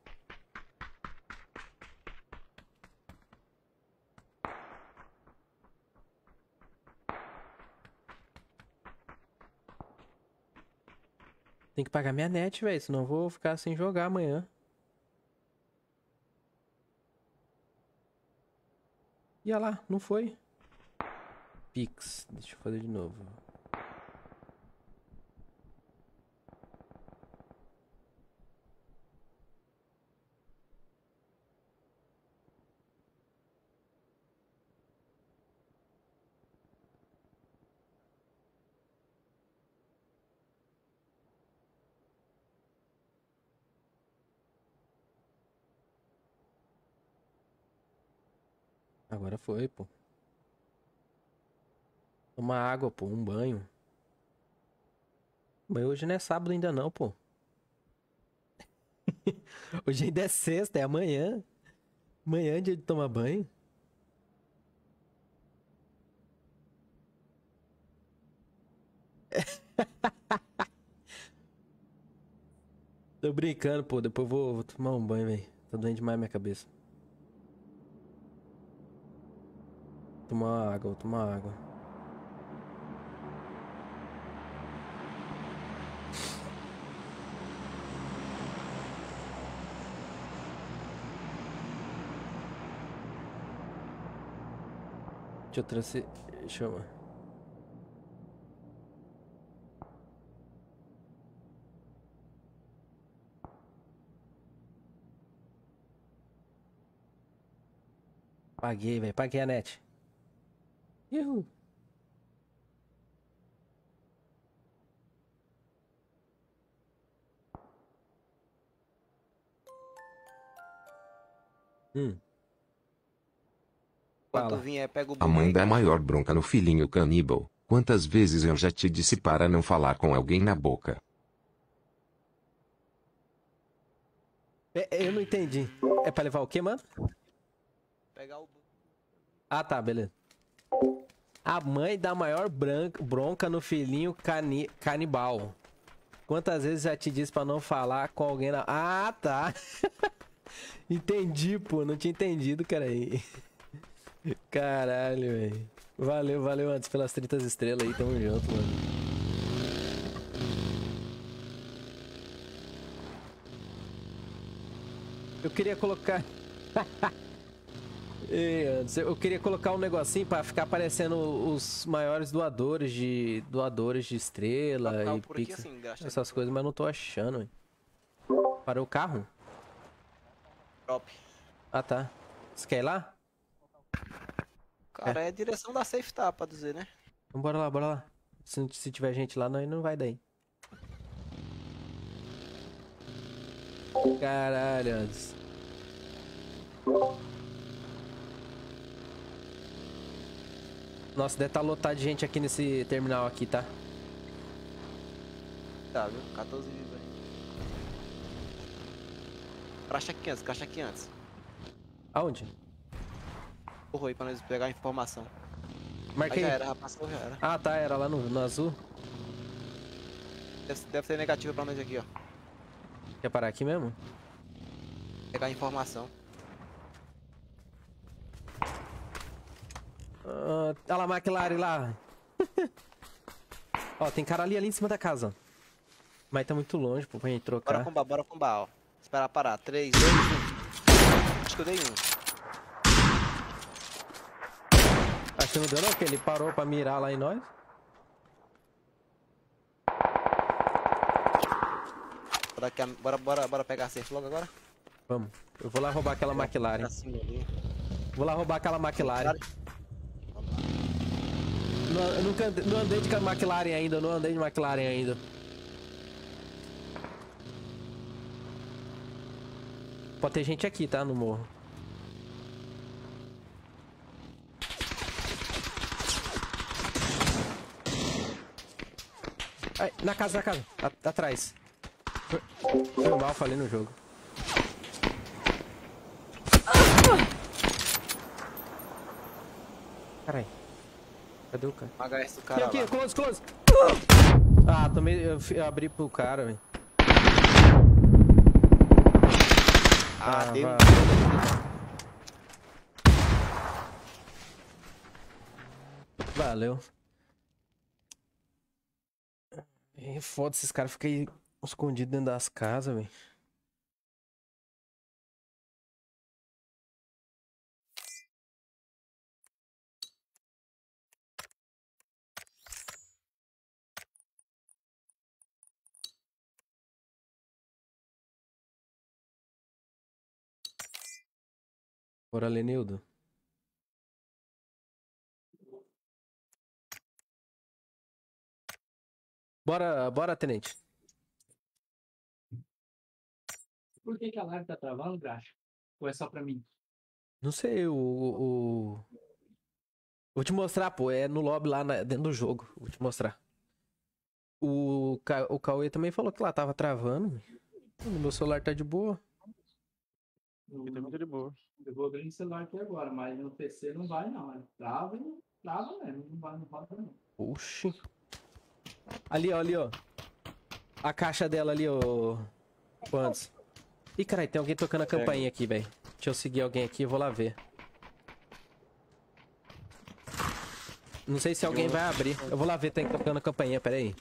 Tem que pagar minha net, velho. Senão eu vou ficar sem jogar amanhã. E olha lá, não foi. Pix. Deixa eu fazer de novo. Agora foi, pô. Tomar água, pô. Um banho. Mas hoje não é sábado ainda não, pô. Hoje ainda é sexta, é amanhã. Amanhã é dia de tomar banho. Tô brincando, pô. Depois eu vou, vou tomar um banho, velho. Tá doendo demais minha cabeça. Tomar água, vou tomar água. Deixa eu trazer. Deixa eu. Paguei, velho. Paguei a net. Uhul. Hum. Quando Fala. vier, pega o A mãe boi. dá maior bronca no filhinho caníbal. Quantas vezes eu já te disse para não falar com alguém na boca? É, eu não entendi. É pra levar o quê, mano? Pegar o boi. Ah, tá, beleza. A mãe dá maior branca, bronca no filhinho cani, canibal. Quantas vezes já te disse pra não falar com alguém na... Ah, tá. Entendi, pô. Não tinha entendido, cara aí. Caralho, velho. Valeu, valeu antes pelas trinta estrelas aí. Tamo junto, mano. Eu queria colocar... Ei, antes, eu queria colocar um negocinho pra ficar aparecendo os maiores doadores de doadores de estrela Não, e por aqui pix, assim, gasta essas coisas, mas não tô achando, hein. Parou o carro? Drop. Ah, tá. Você quer ir lá? Cara, é a direção da safe tá, pra dizer, né? Então bora lá, bora lá. Se, se tiver gente lá, nós não vai daí. Caralho, antes. Nossa, deve estar lotado de gente aqui nesse terminal aqui, tá? Tá, viu? quatorze vivos aí. Caixa aqui antes, caixa aqui antes. Aonde? Corro aí pra nós pegar a informação. Marquei. Mas já era, rapaz, já era. Ah, tá, era lá no, no azul. Deve, deve ser negativo pra nós aqui, ó. Quer parar aqui mesmo? Pegar a informação. Ah, olha lá a McLaren lá. Ó, tem cara ali, ali em cima da casa. Mas tá muito longe, pô, pra gente trocar. Bora combar, bora combar, ó. Esperar parar. três, dois, um. Acho que eu dei um. Acho que não deu não, porque ele parou pra mirar lá em nós. Bora, aqui, bora, bora, bora pegar a safe logo agora? Vamos. Eu vou lá roubar aquela McLaren. Assim, ali. Vou lá roubar aquela McLaren. Não, eu nunca andei, não andei de McLaren ainda, eu não andei de McLaren ainda. Pode ter gente aqui, tá? No morro. Ai, na casa, na casa. A, atrás. Foi, foi mal, falei no jogo. Caralho. Cadê o cara? H S do cara Aqui, lá. aqui, close, close. Ah, também eu, fi- eu abri pro cara, velho. Ah, Ah, deu. vai. Valeu. É foda, esses caras ficam aí escondidos dentro das casas, velho. Bora, Lenildo. Bora, bora, tenente. Por que que a live tá travando, Graxa? Ou é só pra mim? Não sei, o, o... Vou te mostrar, pô. É no lobby lá na- dentro do jogo. Vou te mostrar. O, Ca- o Cauê também falou que lá tava travando. No meu celular tá de boa. Aqui tá muito de boa. Eu vou abrir no celular aqui agora, mas no P C não vai não. É trava e trava mesmo. Não vai, não roda não. Oxi. Ali, ó, ali, ó. A caixa dela ali, ó. Quantos? Ih, caralho, tem alguém tocando a campainha aqui, velho. Deixa eu seguir alguém aqui, eu vou lá ver. Não sei se alguém vai abrir. Eu vou lá ver, tem tocando a campainha, pera aí.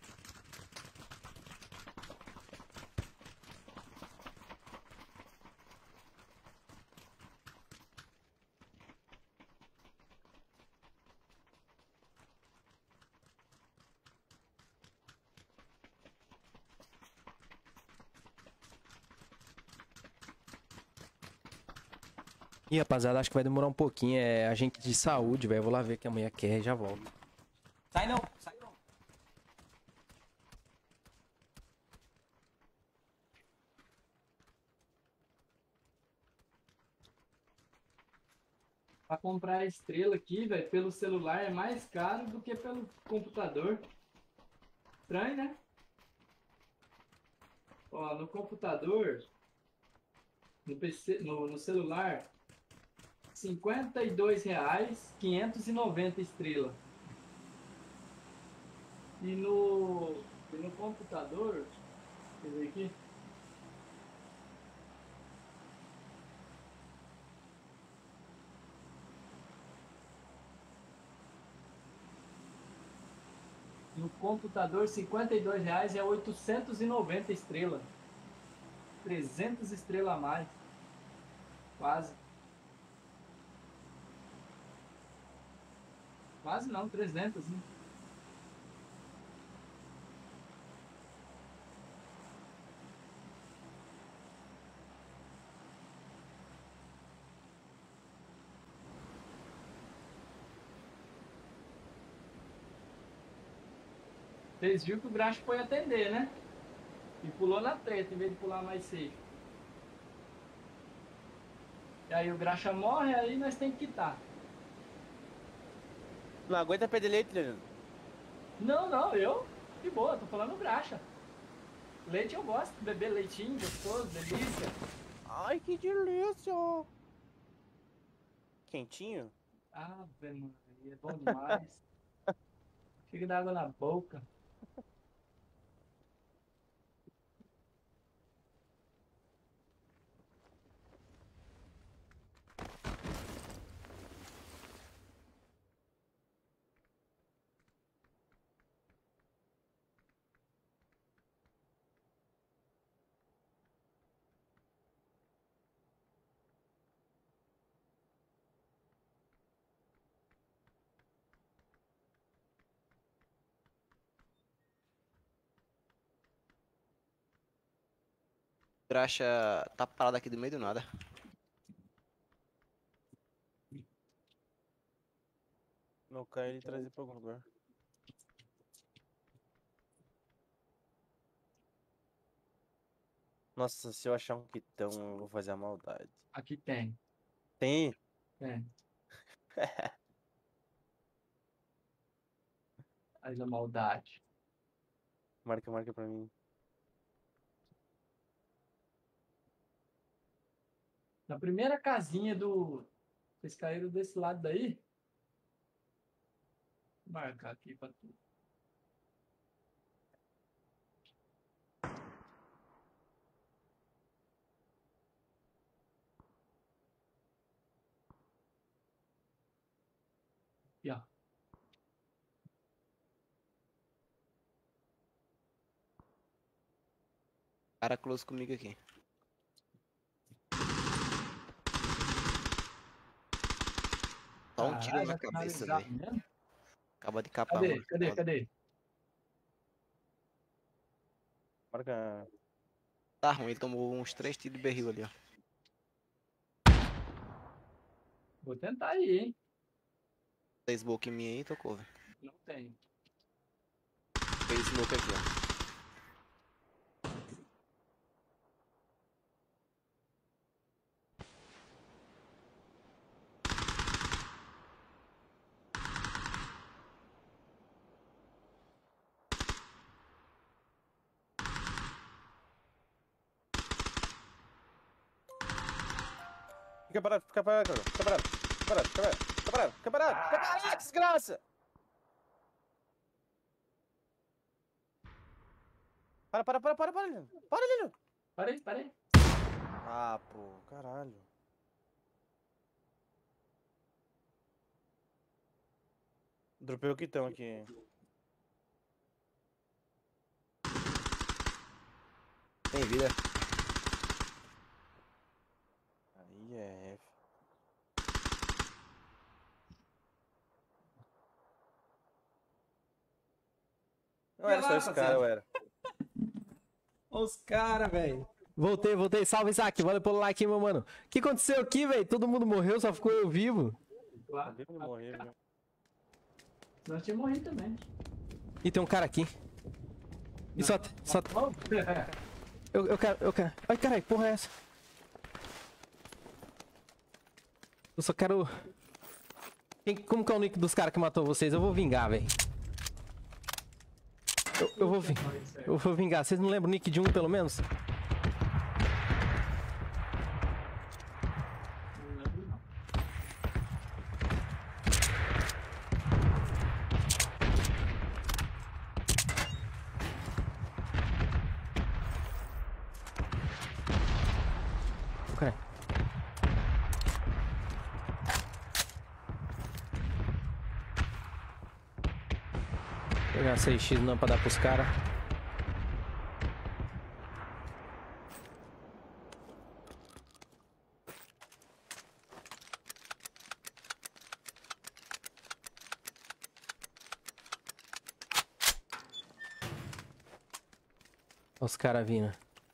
Ih, rapaziada, acho que vai demorar um pouquinho. É agente de saúde, velho. Eu vou lá ver o que a mulher quer e já volto. Sai não, sai não. Pra comprar a estrela aqui, velho, pelo celular é mais caro do que pelo computador. Estranho, né? Ó, no computador, no P C, no, no celular, cinquenta e dois reais, quinhentos e noventa estrela. E no, e no computador, deixa eu ver aqui. No computador, cinquenta e dois reais é oitocentos e noventa estrela. trezentas estrelas a mais. Quase. Quase não, trezentas, né? Vocês viram que o Graxa foi atender, né? E pulou na treta em vez de pular mais safe. E aí o Graxa morre, aí nós temos que quitar. Não aguenta perder leite, Leandro. Não, não, eu de boa, tô falando o Graxa. Leite eu gosto, beber leitinho, gostoso, delícia. Ai, que delícia! Quentinho? Ah, velho, é bom demais. Chega da água na boca. Graxa tá parado aqui do meio do nada. Não cai ele trazer pra algum lugar. Nossa, se eu achar um quitão, eu vou fazer a maldade. Aqui tem. Tem? Tem. Faz a maldade. Marca, marca pra mim. Na primeira casinha do... Vocês caíram desse lado daí? Vou marcar aqui pra tu. Cara close comigo aqui. Só um tiro Caralho, na vai cabeça, finalizar velho. mesmo? Acaba de capar, Cadê? mano. Cadê? Foda. Cadê? Marca. Tá ruim, ele tomou uns três tiros de berril ali, ó. Vou tentar aí, hein? Tem smoke em mim aí, tocou, velho. Não tem. Fez smoke aqui, ó. Fica parado, fica parado, cara. Fica parado. Fica parado, fica parado. Fica parado, fica parado. Fica parado, desgraça! Para, para, para, para, para, Lino. Para, Lino. Parei, parei. Ah, pô, caralho. Dropei o quitão aqui. Tem vida. Aí é F. Não era só esse cara, eu era. Os caras, velho. Voltei, voltei. Salve, Isaac. Valeu pelo like, meu mano. O que aconteceu aqui, velho? Todo mundo morreu, só ficou eu vivo. Claro. Acabei de morrer, viu? Nós tínhamos morrido também. E tem um cara aqui. E só... só... Eu, eu quero, eu quero... Ai, caralho, porra é essa? Eu só quero... Quem- Como que é o nick dos caras que matou vocês? Eu vou vingar, velho. Eu, eu vou vingar. Eu vou vingar. Vocês não lembram o nick de um, pelo menos? Não lembro, não. Cara. Vou pegar seis x não pra dar pros caras. Olha os caras vindo.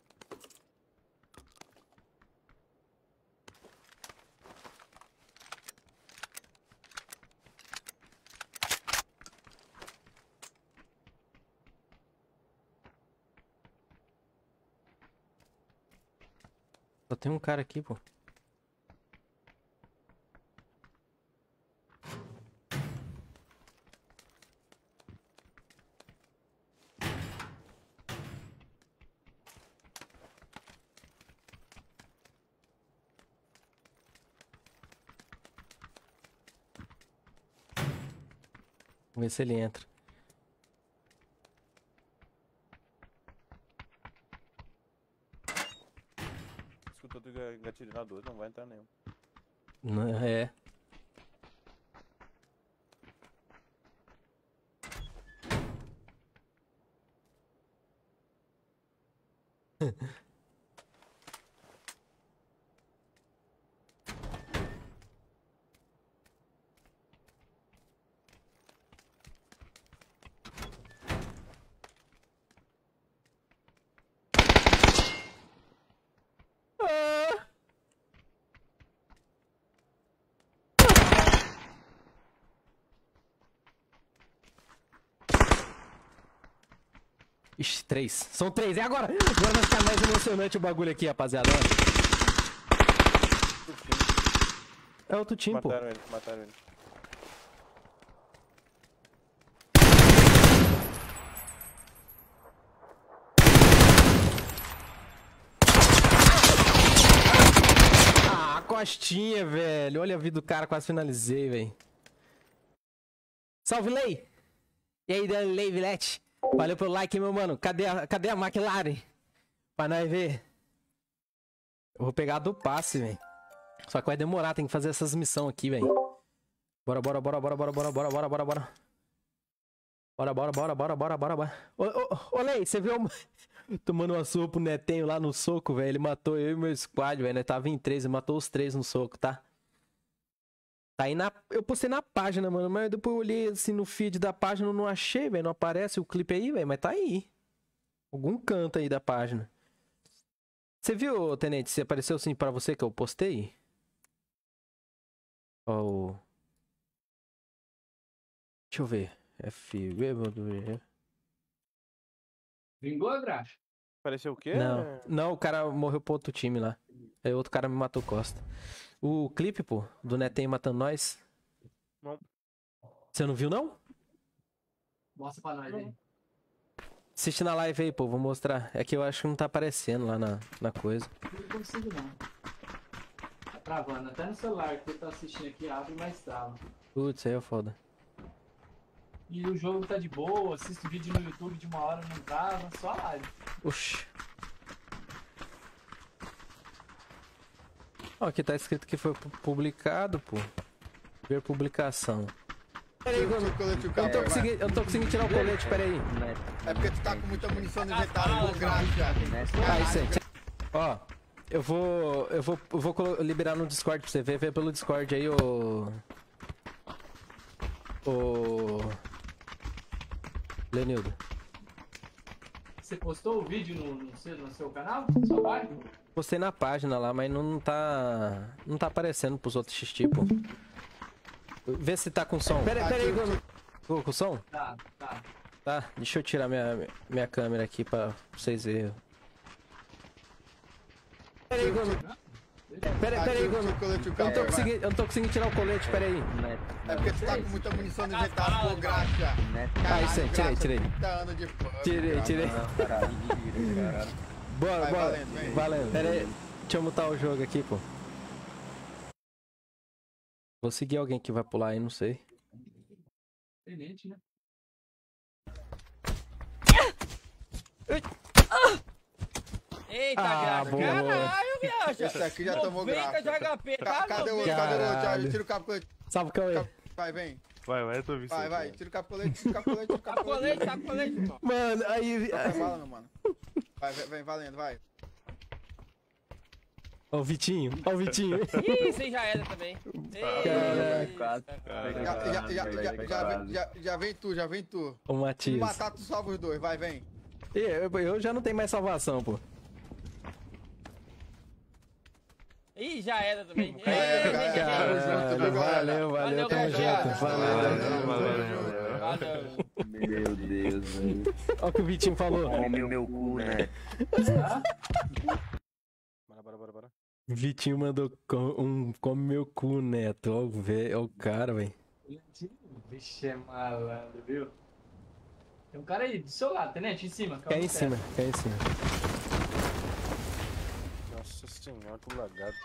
Só tem um cara aqui, pô. Vamos ver se ele entra. Escutou do ga- gatilho na dois, não vai entrar nenhum. Não, é. Ixi, três. São três. É agora! Agora vai ficar mais emocionante o bagulho aqui, rapaziada. É outro time, pô. Mataram ele, mataram ele. Ah, costinha, velho. Olha a vida do cara, quase finalizei, velho. Salve, Lei! E aí, Lei, Vilete? Valeu pelo like, meu mano. Cadê a, cadê a McLaren? Pra nós ver. Eu vou pegar a do passe, velho. Só que vai demorar, tem que fazer essas missões aqui, velho. Bora, bora, bora, bora, bora, bora, bora, bora, bora, bora. Bora, bora, bora, bora, bora, bora, bora. Ô, ô, ô Lei, você viu tomando uma surra pro Netenho lá no soco, velho? Ele matou eu e meu squad, velho. Nós tava em três, ele matou os três no soco, tá? Tá aí na... Eu postei na página, mano, mas depois eu olhei assim no feed da página, eu não achei, velho. Não aparece o clipe aí, velho, mas tá aí. Algum canto aí da página. Você viu, Tenente, se apareceu assim pra você que eu postei? Ó, o... Deixa eu ver. F... Vingou a graxa? Apareceu o quê? Não, não, o cara morreu pro outro time lá. Aí outro cara me matou Costa. O clipe, pô, do Netenho matando nós. Não. Você não viu, não? Mostra pra nós aí. Assiste na live aí, pô, vou mostrar. É que eu acho que não tá aparecendo lá na, na coisa. Não consigo não. Tá travando. Até no celular que você tá assistindo aqui, abre, mas trava. Putz, aí é foda. E o jogo tá de boa, assisto vídeo no YouTube de uma hora, não trava, só a live. Oxi. Ó, aqui tá escrito que foi pu- publicado, pô. Ver publicação. Peraí, eu, não- eu não tô conseguindo, eu não tô conseguindo tirar o colete, peraí. É porque tu tá com muita munição no inventário, vou graxa. Ah, isso aí. Ó, eu vou. Eu vou, eu vou colo- liberar no Discord pra você ver. Vê pelo Discord aí, ô. Ô. Lenildo. Você postou o vídeo no, no, seu, no seu canal? Na sua página? Postei na página lá, mas não tá. Não tá aparecendo pros outros X tipo. Vê se tá com som. Pera, pera aí, Bruno. Tô com som? Tá, tá. Tá, deixa eu tirar minha, minha câmera aqui pra vocês verem. Pera aí, Bruno. Pera, pera aí, Bruno. Eu não tô conseguindo, eu não tô conseguindo tirar o colete, pera aí. É porque tu tá com muita munição no inventário, vou graxa. Ah, isso aí, tirei, tirei. trinta anos de pano. Tirei, tirei. Bora, Vai, bora. valendo, vem. Valendo. Pera aí. Deixa eu mutar o jogo aqui, pô. Vou seguir alguém que vai pular aí, não sei. Tenente, né? Eita, Ah, graxa. boa. Caralho, viaja. Esse aqui já tomou graxa. noventa de H P, Ca- tá Cadê o outro? louco? Cadê o outro? Caralho. Tira o capacete. Salve, Cauê. Vai, vem. Vai, vai, eu tô viciado. Vai, vai. Tira o capacete, tira o capacete, tira o Capolete, capacete. capolete, irmão. Mano, aí. Vai falando, mano. Vai, vem, vem, valendo, vai. Ó o Vitinho, ó o Vitinho. Ih, você já era também. Caraca. Já, já, já, já, já, vem- já, já vem tu, já vem tu. O Se Matias. matar, tu salva os dois. Vai, vem. Ih, Eu, eu já não tenho mais salvação, pô. Ih, já era também. É, Ei, cara. Caralho, Valeu, valeu, valeu, Valeu, tamo galera. junto. Valeu. Valeu, Valeu. Meu Deus, velho. Olha o que o Vitinho falou. Come o meu cu, né? Bora, bora, bora, bora. Vitinho mandou com- um come meu cu, Neto. Ó o velho, ó o cara, velho. Vixe, é malandro, viu? Tem um cara aí do seu lado, tenente, em cima. Cai em cima, cai em cima. Nossa senhora, que lagado.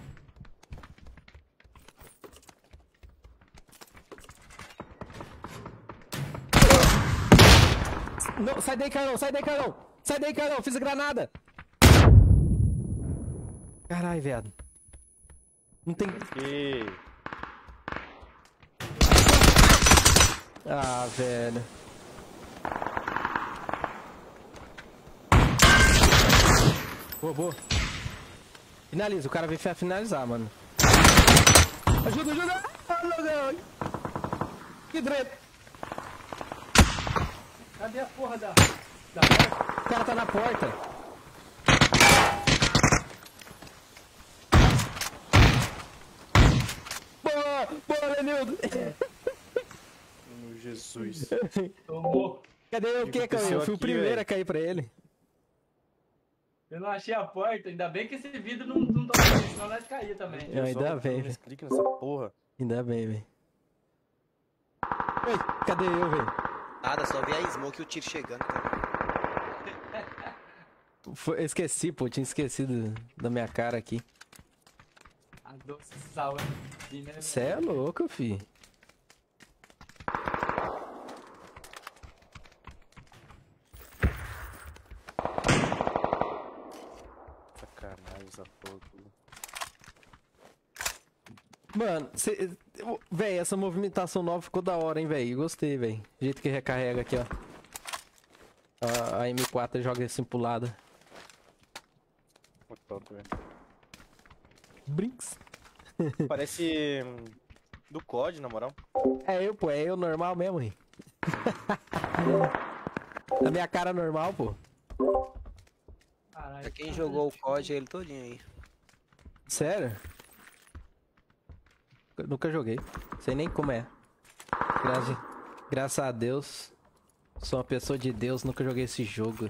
Não, sai daí, Carol, sai daí, Carol. Sai daí, Carol, fiz a granada. Caralho, viado. Não tem... E... Ah, velho. Boa, boa. Finaliza, o cara veio finalizar, mano. Ajuda, ajuda! Ah, meu Deus! Que dreto! Cadê a porra da, da porta? O cara tá na porta. Boa! Boa, Lenildo! Meu Jesus. Tomou. Cadê o que, Cauê? Eu fui o primeiro a cair pra ele. Eu não achei a porta, ainda bem que esse vidro não, não tá aqui, senão nós caía também. Eu ainda bem, velho. Clique nessa porra. Ainda bem, velho. Ei, cadê eu, velho? Nada, só vi a smoke e o tiro chegando, cara. Foi- eu esqueci, pô, tinha esquecido da minha cara aqui. A doce sal, hein? Né? Cê é louco, fi. Sacanagem essa porra. tudo. Mano, cê- Véi, essa movimentação nova ficou da hora, hein, véi. Gostei, véi. O jeito que recarrega aqui, ó. A, a M quatro joga assim pro lado. Muito top, velho. Brinks. Parece hum, do C O D, na moral. É eu, pô. É eu normal mesmo, hein. A minha cara normal, pô. Caralho. Pra quem jogou o C O D, ele todinho aí. Sério? Eu nunca joguei. Sei nem como é. Graças, graças a Deus. Sou uma pessoa de Deus, nunca joguei esse jogo.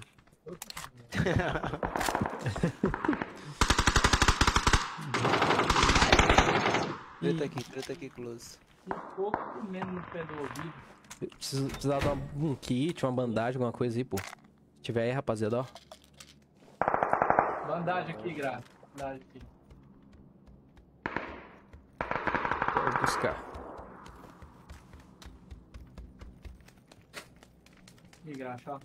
Treta aqui, treta aqui, close. Um pouco comendo no pé do ouvido. Eu preciso, precisava de um kit, uma bandagem, alguma coisa aí, pô. Se tiver aí, rapaziada, ó. Bandagem aqui, Gra. Bandagem aqui. Vou buscar. Aqui, Graxa, ó.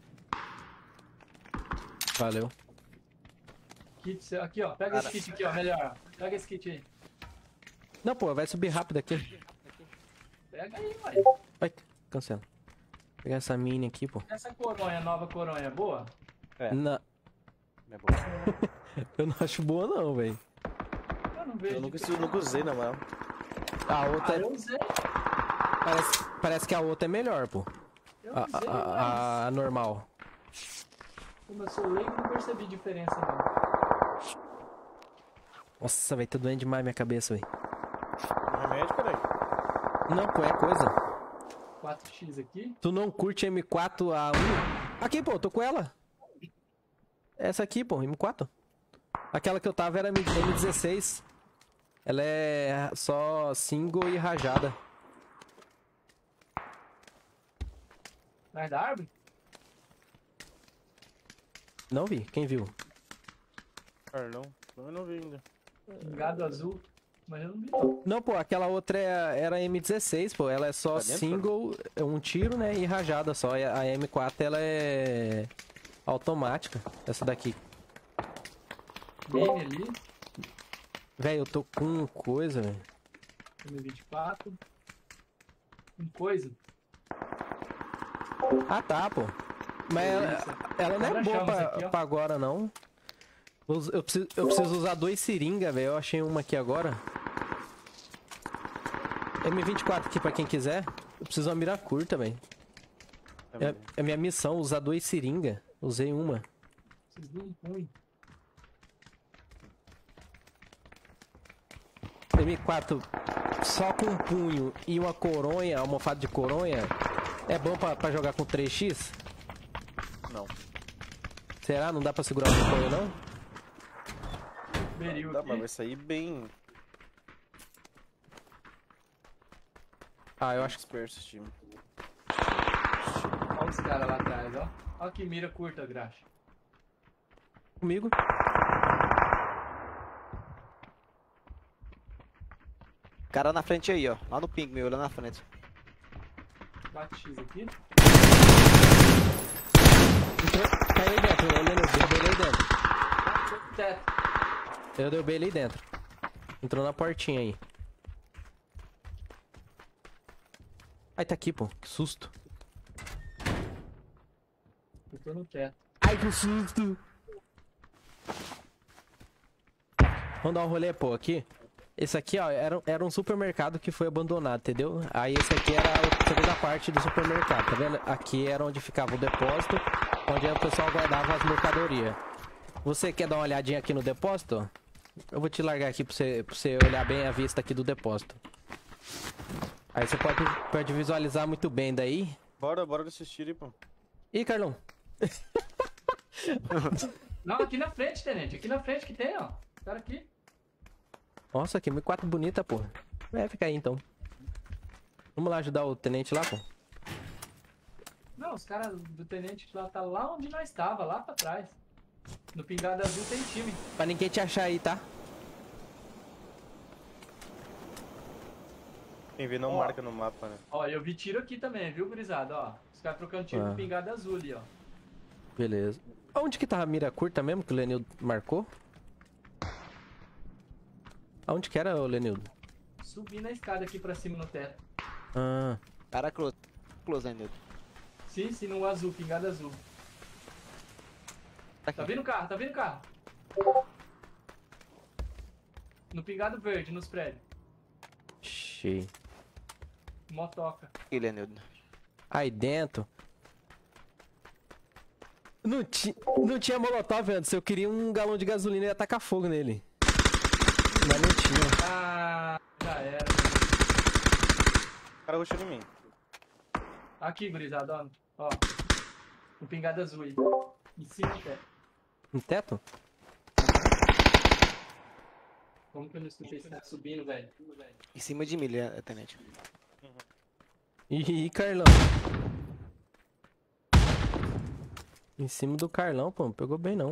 Valeu. Kit, seu- aqui, ó. Pega esse kit aqui, ó. Melhor. Pega esse kit aí. Não, pô, vai subir rápido aqui. Pega aí, ué. Vai, cancela. Vou pegar essa mini aqui, pô. Essa coronha, nova coronha, é boa? É. Na... Não é boa. Eu não acho boa, não, velho. Eu não vejo. Eu nunca, eu nunca usei, na moral. A outra. Ah, eu usei. Parece, parece que a outra é melhor, pô. Eu A, usei, a, a, a normal. Como eu sou leigo, não percebi diferença, não. Nossa, velho, tá doendo demais minha cabeça, velho. Remédio, caralho. Não, pô, é coisa. quatro x aqui. Tu não curte M quatro A um? Aqui, pô, tô com ela. Essa aqui, pô, M quatro. Aquela que eu tava era M dezesseis. Ela é só single e rajada. Atrás da árvore? Não vi, quem viu? Carlão. Eu não vi ainda. Gado azul. Mas eu não vi, não. Não, pô, aquela outra é, era M dezesseis, pô. Ela é só Tá dentro, single, é um tiro, né? E rajada só. E a M quatro, ela é automática. Essa daqui. Game ali. Velho, eu tô com coisa, velho. M vinte e quatro. Com coisa. Ah, tá, pô. Mas ela, ela não é Agora boa chama pra, essa aqui, ó. pra agora, não. Eu, eu preciso, eu preciso usar dois seringa, velho. Eu achei uma aqui agora. M vinte e quatro aqui pra quem quiser. Eu preciso de uma mira curta, velho. É, é minha missão, usar dois seringa. Usei uma. Vocês não põem. M quatro só com um punho e uma coronha, almofada de coronha. É bom pra, pra jogar com três x? Não. Será? Não dá pra segurar o punho, não? Beril Dá, aqui. mas vai sair bem Ah, eu acho que... disperso esse time. Olha os caras lá atrás, ó. Olha que mira curta, Graxa. Comigo. Cara na frente aí, ó. Lá no ping meu, lá na frente. quatro x aqui. Caiu aí dentro, eu derrubei ele aí dentro. Teto. Eu derrubei ele aí dentro. Entrou na portinha aí. Ai, tá aqui, pô. Que susto. Eu tô no teto. Ai, que susto. Vamos dar um rolê, pô, aqui. Esse aqui, ó, era, era um supermercado que foi abandonado, entendeu? Aí esse aqui era a segunda parte do supermercado, tá vendo? Aqui era onde ficava o depósito, onde o pessoal guardava as mercadorias. Você quer dar uma olhadinha aqui no depósito? Eu vou te largar aqui pra você, pra você olhar bem a vista aqui do depósito. Aí você pode, pode visualizar muito bem daí. Bora, bora assistir aí, pô. Ih, Carlão. Não, aqui na frente, tenente. Aqui na frente que tem, ó. Cara aqui. Nossa, que M quatro bonita, pô. É, fica aí então. Vamos lá ajudar o tenente lá, pô. Não, os caras do tenente lá tá lá onde nós tava, lá pra trás. No Pingado Azul tem time. Pra ninguém te achar aí, tá? Quem vê não Ó. marca no mapa, né? Ó, eu vi tiro aqui também, viu, gurizada? Ó, os caras trocando tiro Ah. no Pingado Azul ali, ó. Beleza. Onde que tava a mira curta mesmo que o Lenildo marcou? Aonde que era, o Lenildo? Subi na escada aqui pra cima no teto. Ah. Cara, close. Close ainda. Sim, sim, no azul, pingado azul. Tá vindo o carro, tá vindo o carro. No pingado verde, nos prédios. Cheio. Motoca. Ele é Nildo. Aí dentro. Não, ti... não tinha molotov antes. Eu queria um galão de gasolina e ia tacar fogo nele. Mas não tinha. Ah, já era. O cara gostou de mim. Aqui, gurizada, ó. Ó. Um pingado azul aí. Em cima do teto. No teto? Como que eu não escutei esse cara subindo, velho? Em cima de mim, ele é, tenente. Ih, Carlão. Em cima do Carlão, pô. Não pegou bem, não.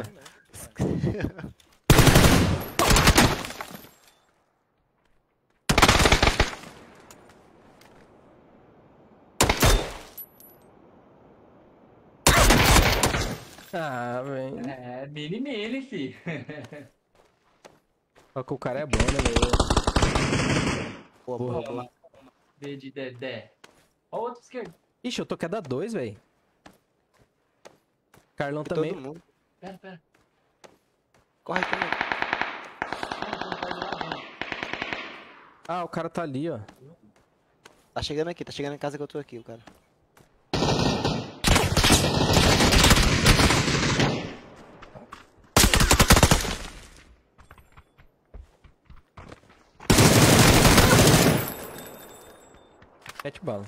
Ah, velho. É, mini mini, fi. Só que o cara é bom, né, velho? Boa, boa, boa. V de Dedé. Ó o outro esquerdo. Ixi, eu tô queda dois, velho. Carlão Todo também. mundo. Pera, pera. Corre também. Ah, o cara tá ali, ó. Tá chegando aqui, tá chegando na casa que eu tô aqui, o cara. Sete bala.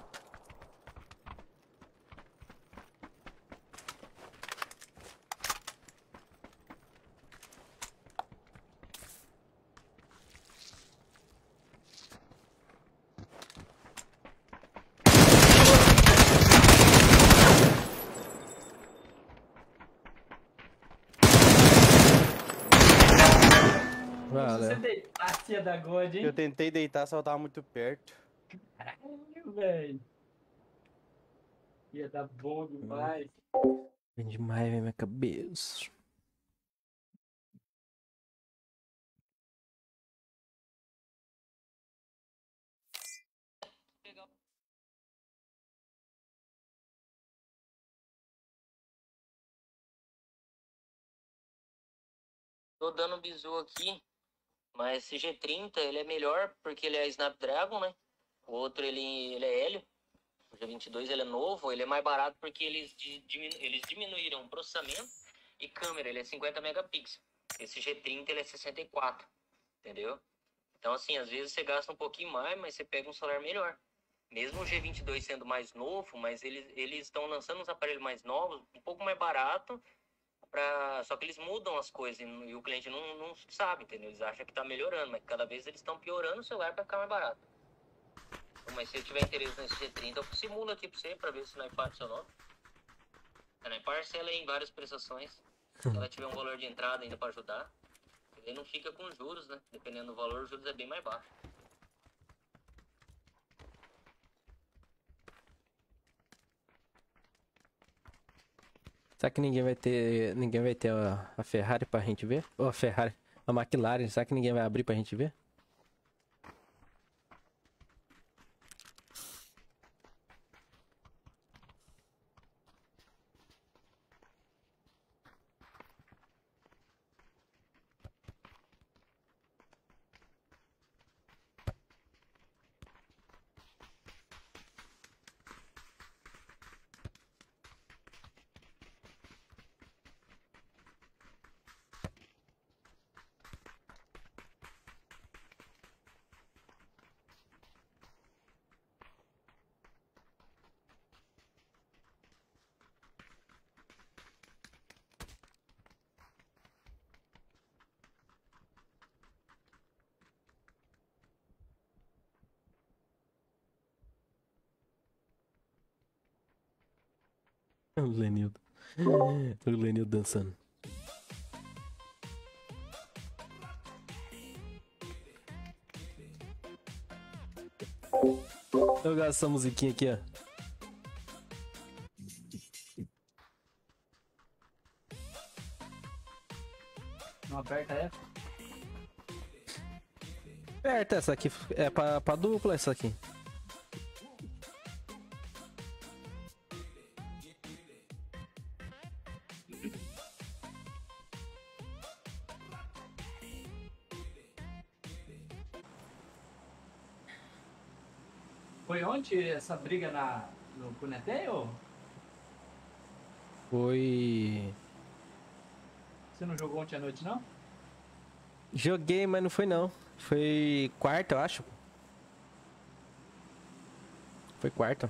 Se você deitasse a da God, hein? Eu tentei deitar, só eu tava muito perto. Caralho, velho. Ia dar bom demais. Bem demais, velho, minha cabeça. Tô dando um bizu aqui, mas esse G trinta ele é melhor porque ele é Snapdragon, né? O outro ele, ele é Helio. O G vinte e dois ele é novo, ele é mais barato porque eles, diminu eles diminuíram o processamento e câmera, ele é cinquenta megapixels. Esse G trinta ele é sessenta e quatro, entendeu? Então assim, às vezes você gasta um pouquinho mais, mas você pega um celular melhor. Mesmo o G vinte e dois sendo mais novo, mas eles eles estão lançando uns aparelhos mais novos, um pouco mais barato. Pra... Só que eles mudam as coisas e, e o cliente não, não sabe, entendeu? Eles acham que tá melhorando, mas cada vez eles estão piorando o celular pra ficar mais barato. Mas se eu tiver interesse nesse G trinta, eu simulo aqui pra você, pra ver se não é parte seu nome. A Nai parcela em várias prestações. Se ela tiver um valor de entrada ainda pra ajudar. Ele não fica com juros, né? Dependendo do valor, os juros é bem mais baixo. Será que ninguém vai ter. Ninguém vai ter a, a Ferrari pra gente ver? Ou a Ferrari, a McLaren, será que ninguém vai abrir pra gente ver? O Lenildo. O Lenildo dançando. Eu gosto dessa musiquinha aqui, ó. Não aperta F. Perto, essa aqui é pra, pra dupla, essa aqui. Foi ontem essa briga na, no Cuneteio? Foi... Você não jogou ontem à noite, não? Joguei, mas não foi não. Foi quarta, eu acho. Foi quarta.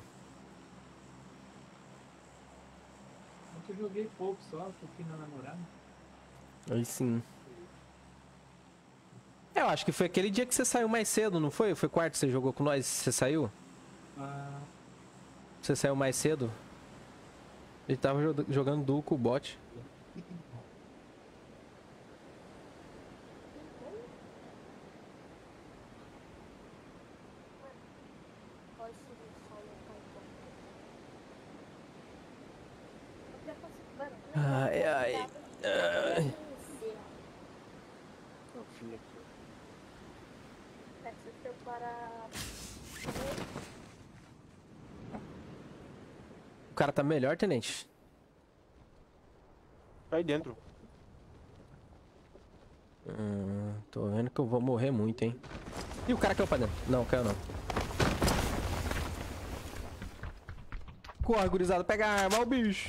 Ontem eu joguei pouco só, porque na namorada. Aí sim. Eu acho que foi aquele dia que você saiu mais cedo, não foi? Foi quarta que você jogou com nós? Você saiu? Ah, Você saiu mais cedo? Ele tava jo- jogando duo com o bot. Ai, ai. ai. O cara tá melhor, tenente. Cai dentro. Hum, tô vendo que eu vou morrer muito, hein. E o cara caiu pra dentro. Não, caiu não. Corre, gurizada, pega a arma, ó o bicho.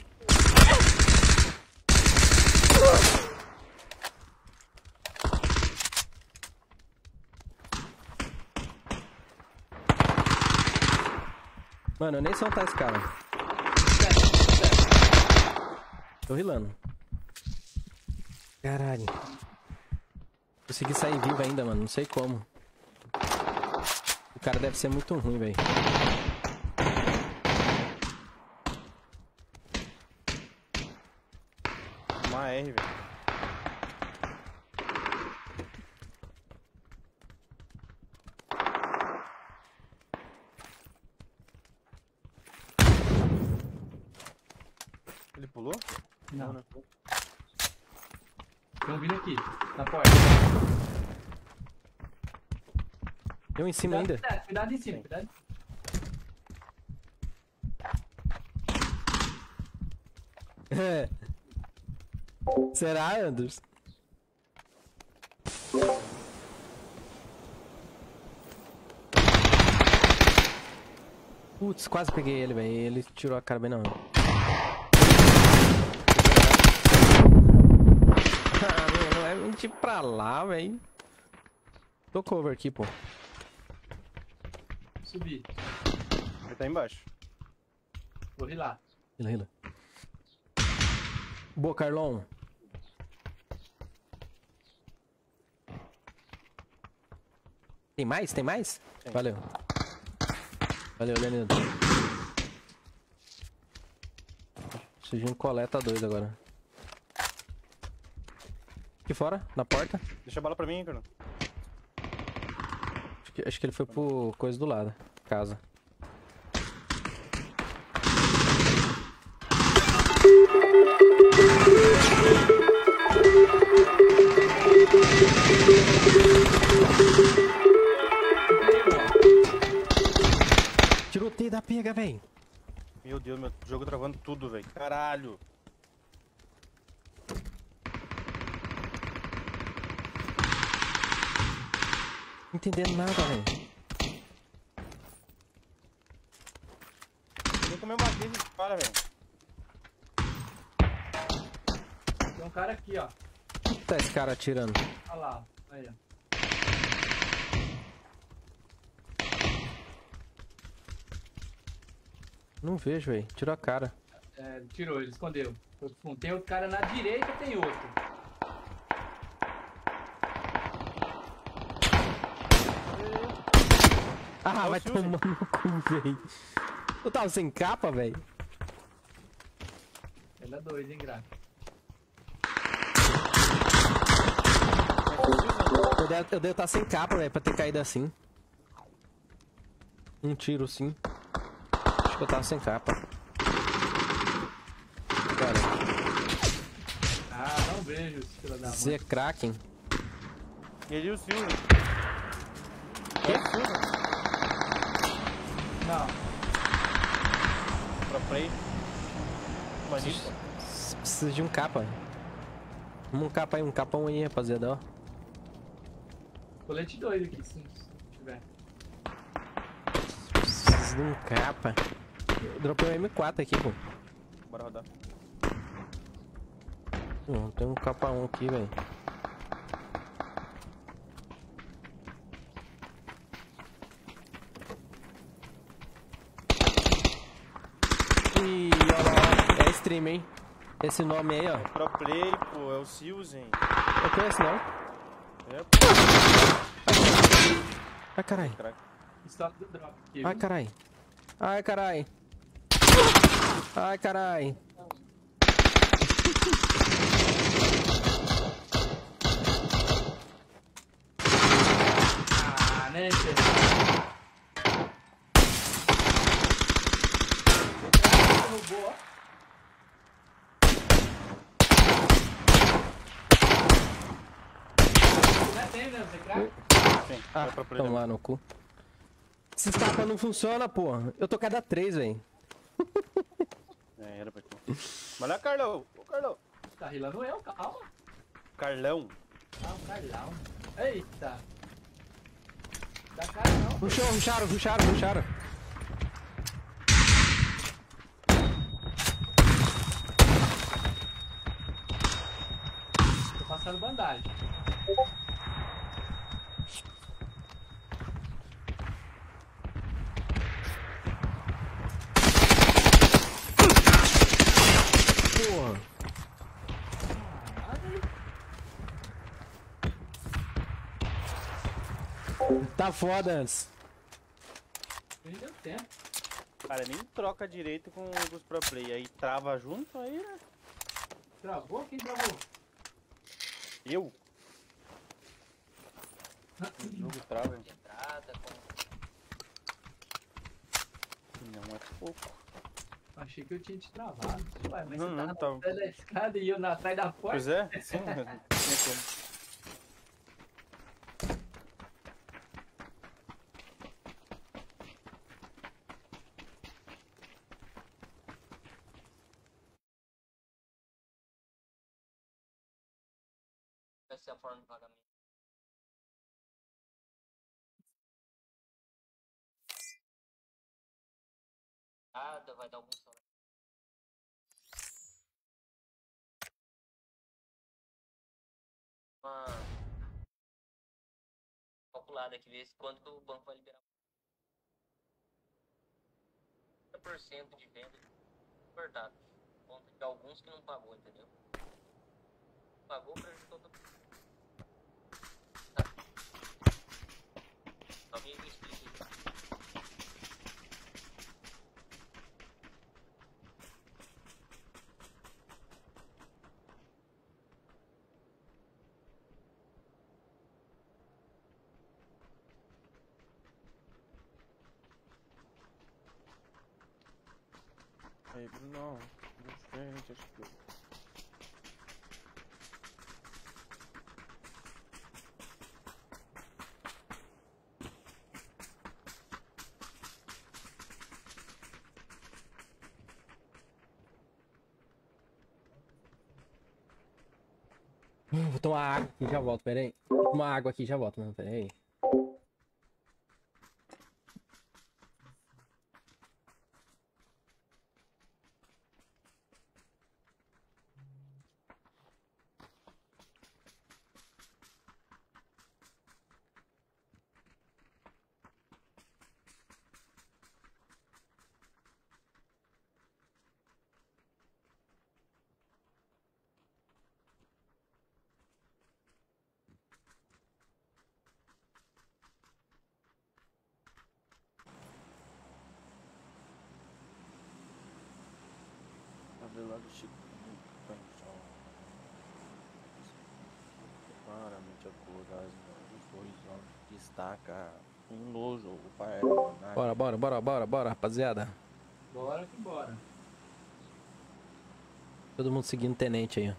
Mano, eu nem sei onde tá esse cara. Tô rilando. Caralho. Consegui sair vivo ainda, mano. Não sei como. O cara deve ser muito ruim, velho. Uma R, velho. Ele pulou? Não. né? Estão vindo aqui, na porta. Eu em cima Cuidado, ainda. Cuidado, cuidado em cima, cuidado. É. Será, Anders? Putz, quase peguei ele, velho. Ele tirou a cara bem na hora. Ah, meu, não é mentir pra lá, velho. Tô cover aqui, pô. Subi. Ele tá embaixo. Vou rilar. Hila, hila. Boa, Carlon. Tem mais? Tem mais? Tem. Valeu. Valeu, Leandro. Preciso de um coleta dois agora. Aqui fora, na porta. Deixa a bala pra mim, cara. Acho que, acho que ele foi pro coisa do lado. Casa. Tiroteio da pega, velho. Meu Deus, meu jogo travando tudo, velho. Caralho. Não entendendo nada, velho. Nem como eu matei esse cara, velho. Tem um cara aqui, ó. Tá esse cara atirando. Olha lá, aí, ó. Não vejo, velho. Tirou a cara. É, ele tirou, ele escondeu. Foi pro fundo. Tem outro cara na direita, tem outro. Ah, vai tomar no cu, velho. Eu tava sem capa, velho. Ele é doido, hein, Graça? Eu devo, eu devo estar sem capa, velho, pra ter caído assim. Um tiro, sim. Acho que eu tava sem capa. Cara, Ah, não vejo esse filho da mãe. Z Kraken. Ele e o Silvio. quê? Não. Pro play. Preciso, preciso de um capa. Um capa aí, um capão aí, rapaziada, ó. Colete dois aqui, se tiver. Preciso de um capa. Eu dropei um M quatro aqui, pô. Bora rodar. Não, tem um capa um aqui, velho. Ih, olha lá, é stream, hein? Esse nome aí, ó. Pro play, pô, é o Silzen. Eu conheço, não? É, pô. Ai, carai. Stop do drop aqui. Ai, carai. Ai, carai. Ai, carai. Ah, né, gente? Derrubou, ó. Não é tem, né? Você crack? Ah, tão lá no cu. Esses tapas não funcionam, pô. Eu tô cada três, velho. É, era pra tu. Mas lá, Carlão. Ô, Carlão. Tá rilando eu, calma. Carlão. Ah, o Carlão. Eita. Dá cara não. Ruxou, ruxaram, ruxaram, ruxaram. Tô passando bandagem. Porra. Tá foda antes. Nem deu tempo. Cara, nem troca direito com os pro play. Aí trava junto, aí, né? Travou? Quem travou? Eu? O jogo trava. Não é pouco. Achei que eu tinha te travado. Ué, mas Não, você não, tava tá- na frente da escada e eu na atrás da porta? Pois é, sim, mas não tinha como. Essa é a forma de pagamento. Nada, vai dar algum salário. Uma calculada aqui, ver se quanto o banco vai liberar. trinta por cento de venda cortado. Conta de alguns que não pagou, entendeu? Pagou, prejudicou todo mundo. Tá. Só me explica isso. Aí, Bruno, de frente, acho que... Hum, Vou tomar água aqui e já volto, pera aí. Vou tomar água aqui e já volto, mano, pera aí. Lá do Chico Panchão. Claramente acordar os horizontes destaca um nojo o pai. Bora, bora, bora, bora, bora, rapaziada. Bora que bora. Todo mundo seguindo o tenente aí, ó.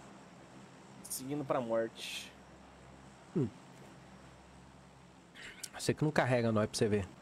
Seguindo pra morte. Hum. Você que não carrega nós pra você ver.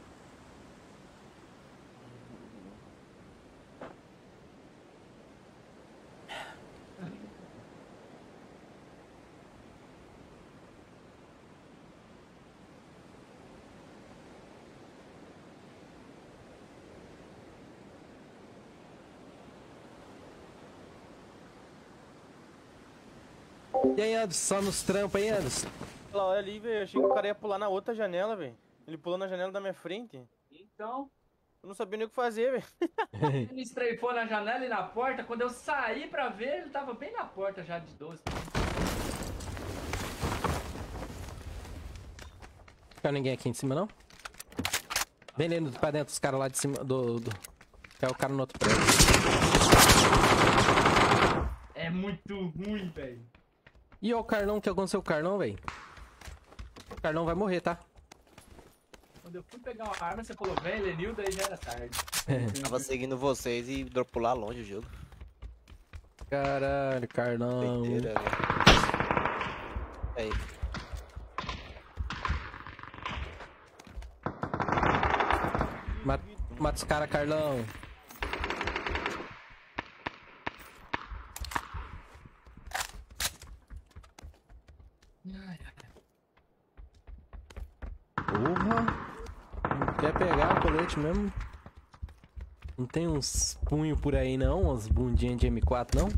E aí, Anderson, só nos trampos aí, Anderson? Olha lá, olha ali, velho. Achei que o cara ia pular na outra janela, velho. Ele pulou na janela da minha frente. Então, Eu não sabia nem o que fazer, velho. ele estreifou na janela e na porta. Quando eu saí pra ver, ele tava bem na porta já de doze. Não ninguém aqui em cima, não? Vem dentro pra dentro, os caras lá de cima do... do... É o cara no outro prédio. É muito ruim, velho. E ó, o Carlão, o que aconteceu com o Carlão, velho? O Carlão vai morrer, tá? Quando eu fui pegar uma arma, você falou, vem, Lenildo, aí já era tarde. Tava seguindo vocês e dropou lá longe o jogo. Caralho, Carlão. Doideira, velho. Aí. Mata, mata os caras, Carlão. Porra. Não quer pegar o colete mesmo? Não tem uns punhos por aí não? Umas bundinhas de M quatro não?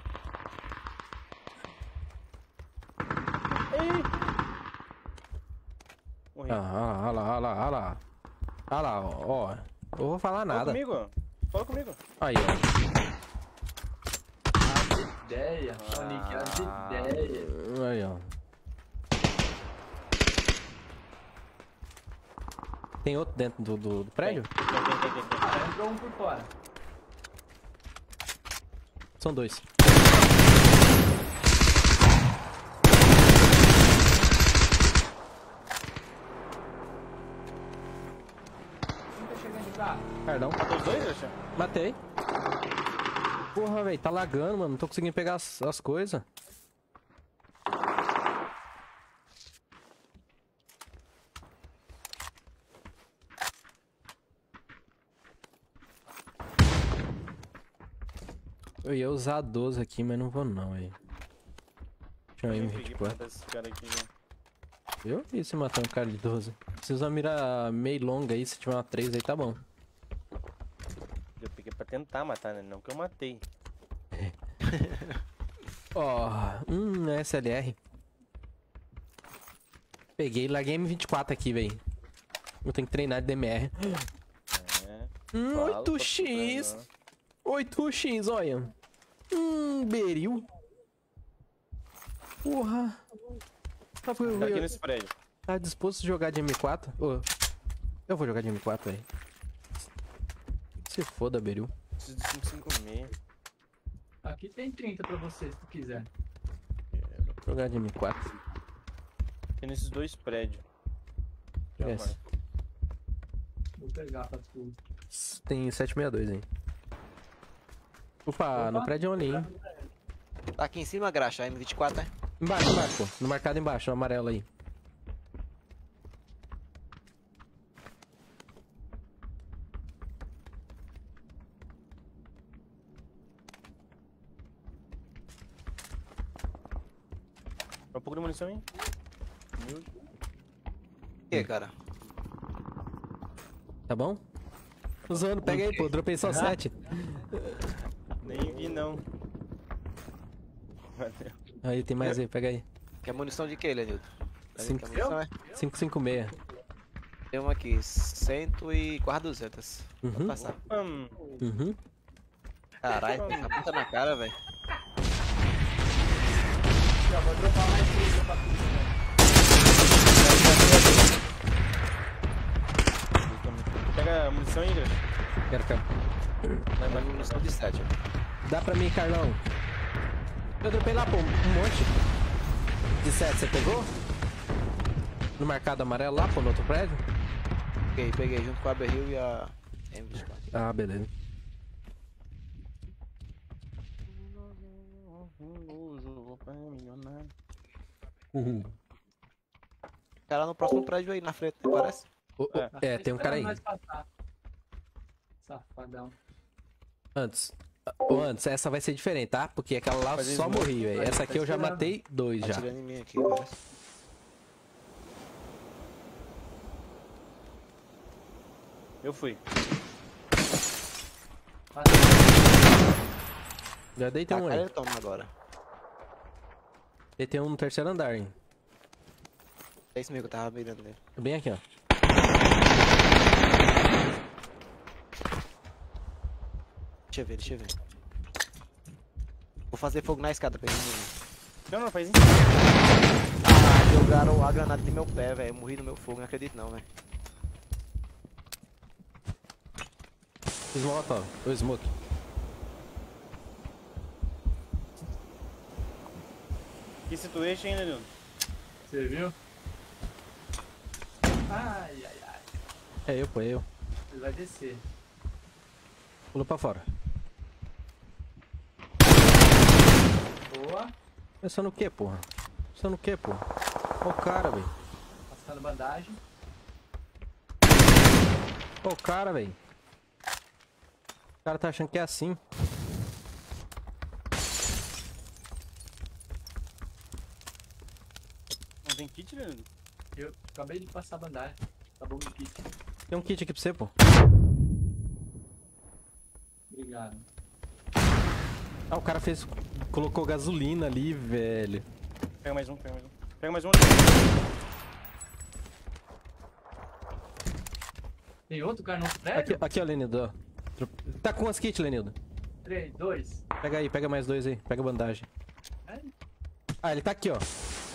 Morri. Ah, olha lá, olha lá, olha lá. Olha lá, ó. ó. Eu vou falar Fala nada. comigo. Fala comigo. Aí, ó. As ideias, Sonic, as ideias. Aí, ó. Tem outro dentro do, do, do prédio? Ah, entrou um por fora. São dois. Quem tá chegando de carro? Perdão. Matou os dois, Alexandre? Matei. Porra, velho, tá lagando, mano. Não tô conseguindo pegar as, as coisas. Eu ia usar a doze aqui, mas não vou não, aí. Deixa eu Eu ir peguei tipo, pra matar esse cara aqui já. eu vi você matar um cara de doze. Precisa mira meio longa aí, se tiver uma três aí tá bom. Eu peguei pra tentar matar, né? Não que eu matei. Ó, hum, S L R. Peguei, larguei M vinte e quatro aqui, velho. Eu tenho que treinar de D M R. É. Hum, Fala oito pra x. treinar. oito x, olha. Hum, beril. Porra. Tá, foi, Tá aqui nesse prédio. tá disposto a jogar de M quatro? Ô, eu vou jogar de M quatro, velho. Se foda, beril. Preciso de cinco cinco seis. Aqui tem trinta pra você, se tu quiser. Vou jogar de M quatro. Aqui nesses dois prédios. Já Yes. vai. Vou pegar pra tu. Tem sete sessenta e dois aí. Opa, Opa. no prédio ali, hein? Tá aqui em cima, graxa, M vinte e quatro, né? Embaixo, embaixo, pô. No marcado embaixo, no amarelo aí. Um pouco de munição aí. Humilde. O que, cara? Tá bom? Usando, pega aí, pô. Dropei só sete. Nem vi não. Aí, tem mais aí, pega aí. Quer munição de que, Lenildo? Cinco- Quer munição, é? cinco cinco seis. Tem uma aqui, cento e quase duzentos. Pode Uhum. passar. Hum. Uhum. Caralho, tá puta na cara, velho. Já vou dropar mais trinta pra tu. Pega a munição aí, Graxa. Quero, quero. Vai mais munição de sete, ó. Dá pra mim, Carlão. Eu dropei lá, pô, um monte. De sete, você pegou? No marcado amarelo lá, pô, no outro prédio? Peguei, peguei junto com a Berril e a M vinte e quatro. Ah, beleza. Uhum. cara no próximo prédio aí, na frente, parece. O- o- é, tem um cara aí. Nós passar. Safadão. Antes. Ô, antes, essa vai ser diferente, tá? Porque aquela lá Fazer só smoke. morri, velho. Tá Essa aqui eu já esperando. matei dois já. Atirando em mim aqui, parece. Eu fui. Já deitei Tá, um cara, aí. ele toma agora. Deitei um no terceiro andar, hein. É isso mesmo que eu tava mirando nele. Bem aqui, ó. Deixa eu ver, deixa eu ver. Vou fazer fogo na escada pra ele morrer. Não, não, faz isso. Ah, jogaram a granada de meu pé, velho. Eu morri no meu fogo, não acredito não, velho. Smoke, ó. O smoke. Que situation, hein, Danilo? Você viu? Ai, ai, ai. É eu, pô, é eu. Ele vai descer. Pulou pra fora. Boa. Pensando no que, porra? Pensando no que, porra? Ó o cara, velho. Passando bandagem. Ó o cara, velho. O cara tá achando que é assim. Não tem kit, Danilo? Eu acabei de passar bandagem. Acabou meu kit. Tem um kit aqui pra você, pô. Obrigado. Ah, o cara fez... Colocou gasolina ali, velho. Pega mais um, pega mais um. Pega mais um. Tem outro cara no prédio? Aqui, aqui ó, Lenildo, ó. Tá com as kits, Lenildo. três, dois. Pega aí, pega mais dois aí. Pega a bandagem. É? Ah, ele tá aqui, ó.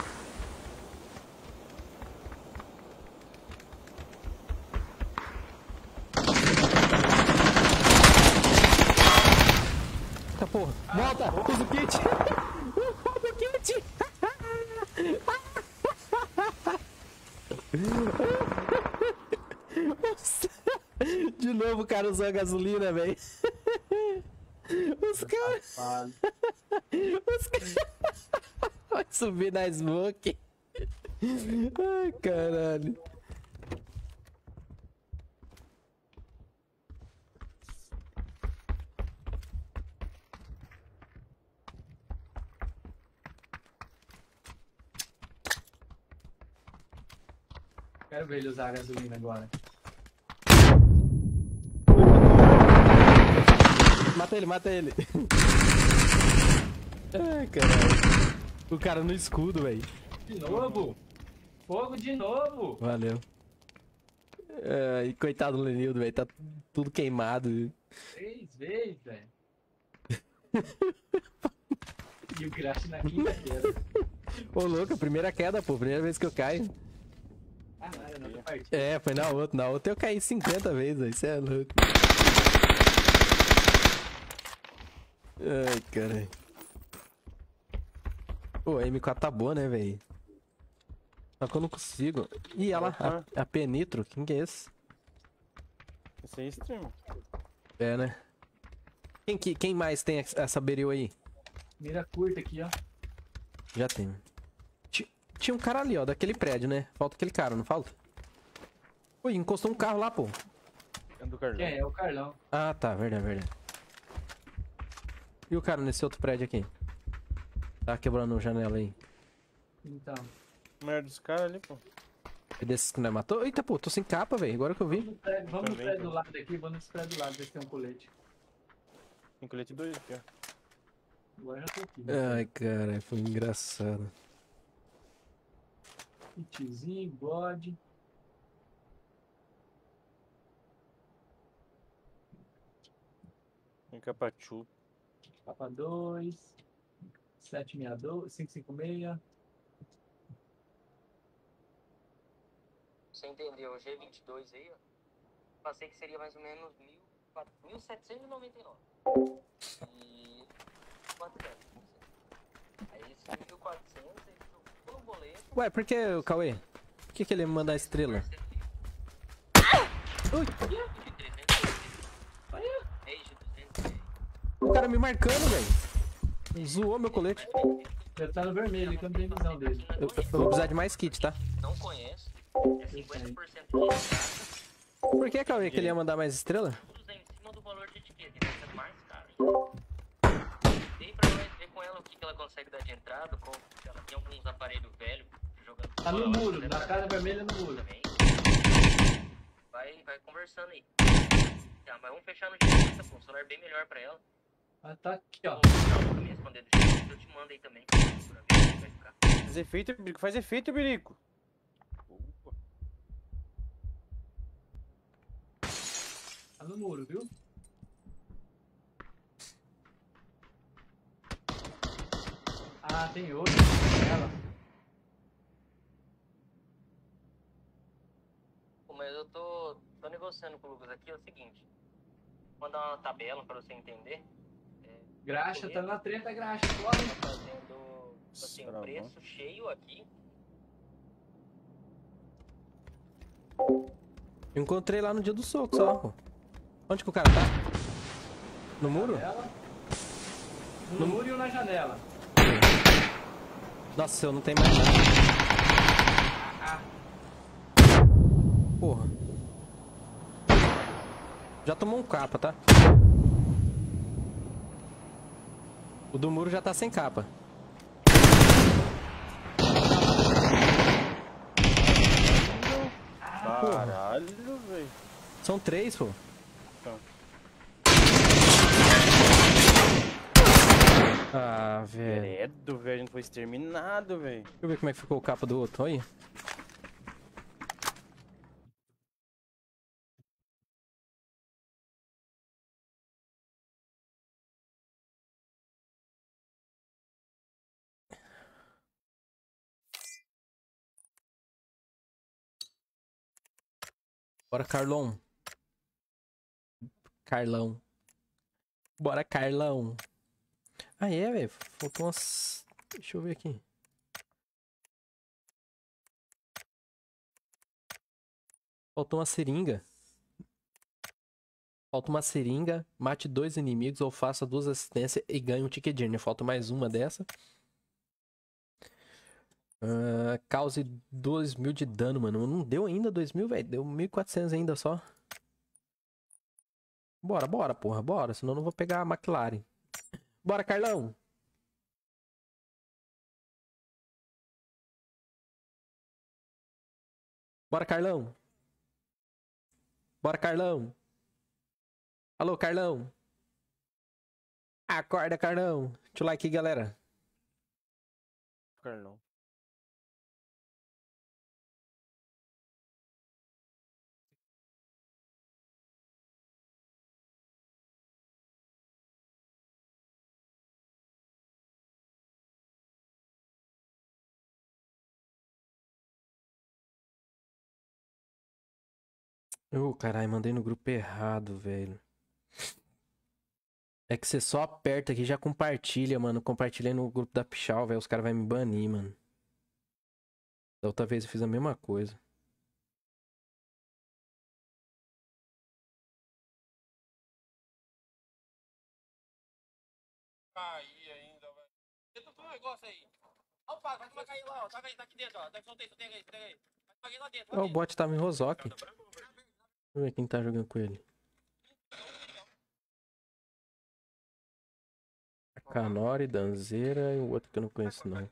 Eita porra. Volta! Usa o kit! Usa o kit! De novo o cara usou a gasolina, velho. Os caras... Os caras... Vai subir na smoke. Ai, caralho. Quero ver ele usar a gasolina agora. Mata ele, mata ele. Ai, caralho. O cara no escudo, velho. De novo? Fogo de novo! Valeu. Ai, coitado do Lenildo, velho. Tá tudo queimado. Três vezes, velho. E o crash na quinta queda. Ô, louco, primeira queda, pô. Primeira vez que eu caio. Ah, não, era na outra partida. É, foi na outra. Na outra eu caí cinquenta vezes, velho. Isso é louco. Ai, caralho. Pô, a M quatro tá boa, né, velho? Só que eu não consigo. Ih, olha lá, a, a Penitro. Quem que é esse? Esse aí é stream. É, né? Quem, que, quem mais tem essa beril aí? Mira curta aqui, ó. Já tem. Ti- Tinha um cara ali, ó, daquele prédio, né? Falta aquele cara, não falta? Ui, encostou um carro lá, pô. É do Carlão. Quem? É o Carlão. Ah, tá, verdade, verdade. E o cara nesse outro prédio aqui? Tá quebrando janela aí. Então. Merda dos caras ali, pô. E desses que nós matou? Eita, pô, tô sem capa, velho. Agora que eu vi. Vamos no prédio, vamos no Também, prédio pô. do lado aqui, vamos nesse prédio do lado, ver se tem um colete. Tem colete dois aqui, ó. Agora já tô aqui. Ai, cara, foi engraçado. Kitzinho, bode. Tem capachu. Capa dois. sete seis dois. cinco cinco seis. Você entendeu? O G vinte e dois aí, ó. Passei que seria mais ou menos mil setecentos e noventa e nove. E... quanto é? Aí esse mil e quatrocentos, ele jogou no boleto. Ué, por que, o Cauê? Por que, que ele ia me mandar estrela? Ui, o cara me marcando, velho. Zoou meu colete. Deve estar no vermelho, que eu não tenho visão dele. Eu, eu vou precisar de mais kit, tá? Não conheço. É cinquenta por cento de graça. Por que, Cauê, que ele ia mandar mais estrela? Tudo em cima do valor de etiqueta, e vai ser mais caro. Dei pra nós ver com ela o que que ela consegue dar de entrada, com ela tem alguns aparelhos velhos jogando. Tá no muro, na casa vermelha no muro. Também. Vai, vai conversando aí. Tá, mas vamos fechar no etiqueta, pô. Um celular bem melhor pra ela. Ah, tá aqui, ó. Não, vou me esconder do etiqueta, eu te mando aí também. Pra ver como vai ficar. Faz efeito, Birico. Faz efeito, Birico. Tá no muro, viu? Ah, tem outro. Ela. Pô, mas eu tô, tô negociando com o Lucas aqui, é o seguinte. Vou mandar uma tabela pra você entender. É, Graxa, tá na treta, graxa. Corre. Tá fazendo assim, o preço cheio aqui. Eu encontrei lá no dia do soco só, pô. Onde que o cara tá? No muro? Janela. No, no muro e um na janela. Nossa, eu não tenho mais nada. Porra. Já tomou um capa, tá? O do muro já tá sem capa. Caralho, velho. São três, pô. Então. Ah, velho. Credo, velho. Não foi exterminado, velho. Deixa eu ver como é que ficou o capa do outro. Olha. Bora, Carlão. Carlão. Bora, Carlão. Ah, é, velho. Faltou umas... Deixa eu ver aqui. Faltou uma seringa. Falta uma seringa, mate dois inimigos ou faça duas assistências e ganhe um ticket journey. Falta mais uma dessa. Uh, cause dois mil de dano, mano. Não deu ainda dois mil, velho. Deu mil e quatrocentos ainda só. Bora, bora, porra. Bora. Senão eu não vou pegar a McLaren. Bora, Carlão. Bora, Carlão. Bora, Carlão. Alô, Carlão. Acorda, Carlão. Deixa o like aí, galera. Carlão. Ô, caralho, mandei no grupo errado, velho. É que você só aperta aqui e já compartilha, mano. Compartilhei no grupo da Pichal, velho. Os caras vão me banir, mano. Da outra vez eu fiz a mesma coisa. Aí ainda, velho. Tenta um negócio aí. Opa, vai tomar cair lá, ó. Tá aí, tá aqui dentro, ó. Tá, soltei, soltei aí, soltei aí. Vai tomar lá dentro. Ó, o bot tava em Rozoque. Deixa eu ver quem tá jogando com ele. Canori, Danzeira e o outro que eu não conheço, não.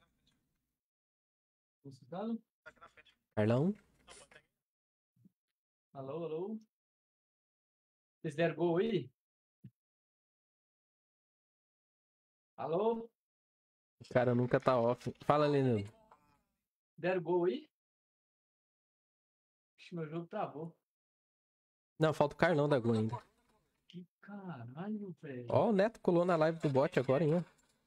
Carlão? Alô, alô? Vocês deram gol aí? Alô? O cara nunca tá off. Fala, Leandro. Deram gol aí? Ixi, meu jogo travou. Não, falta o Carlão da Gol ainda. Que caralho, velho. Ó, o Neto colou na live do bot agora, hein?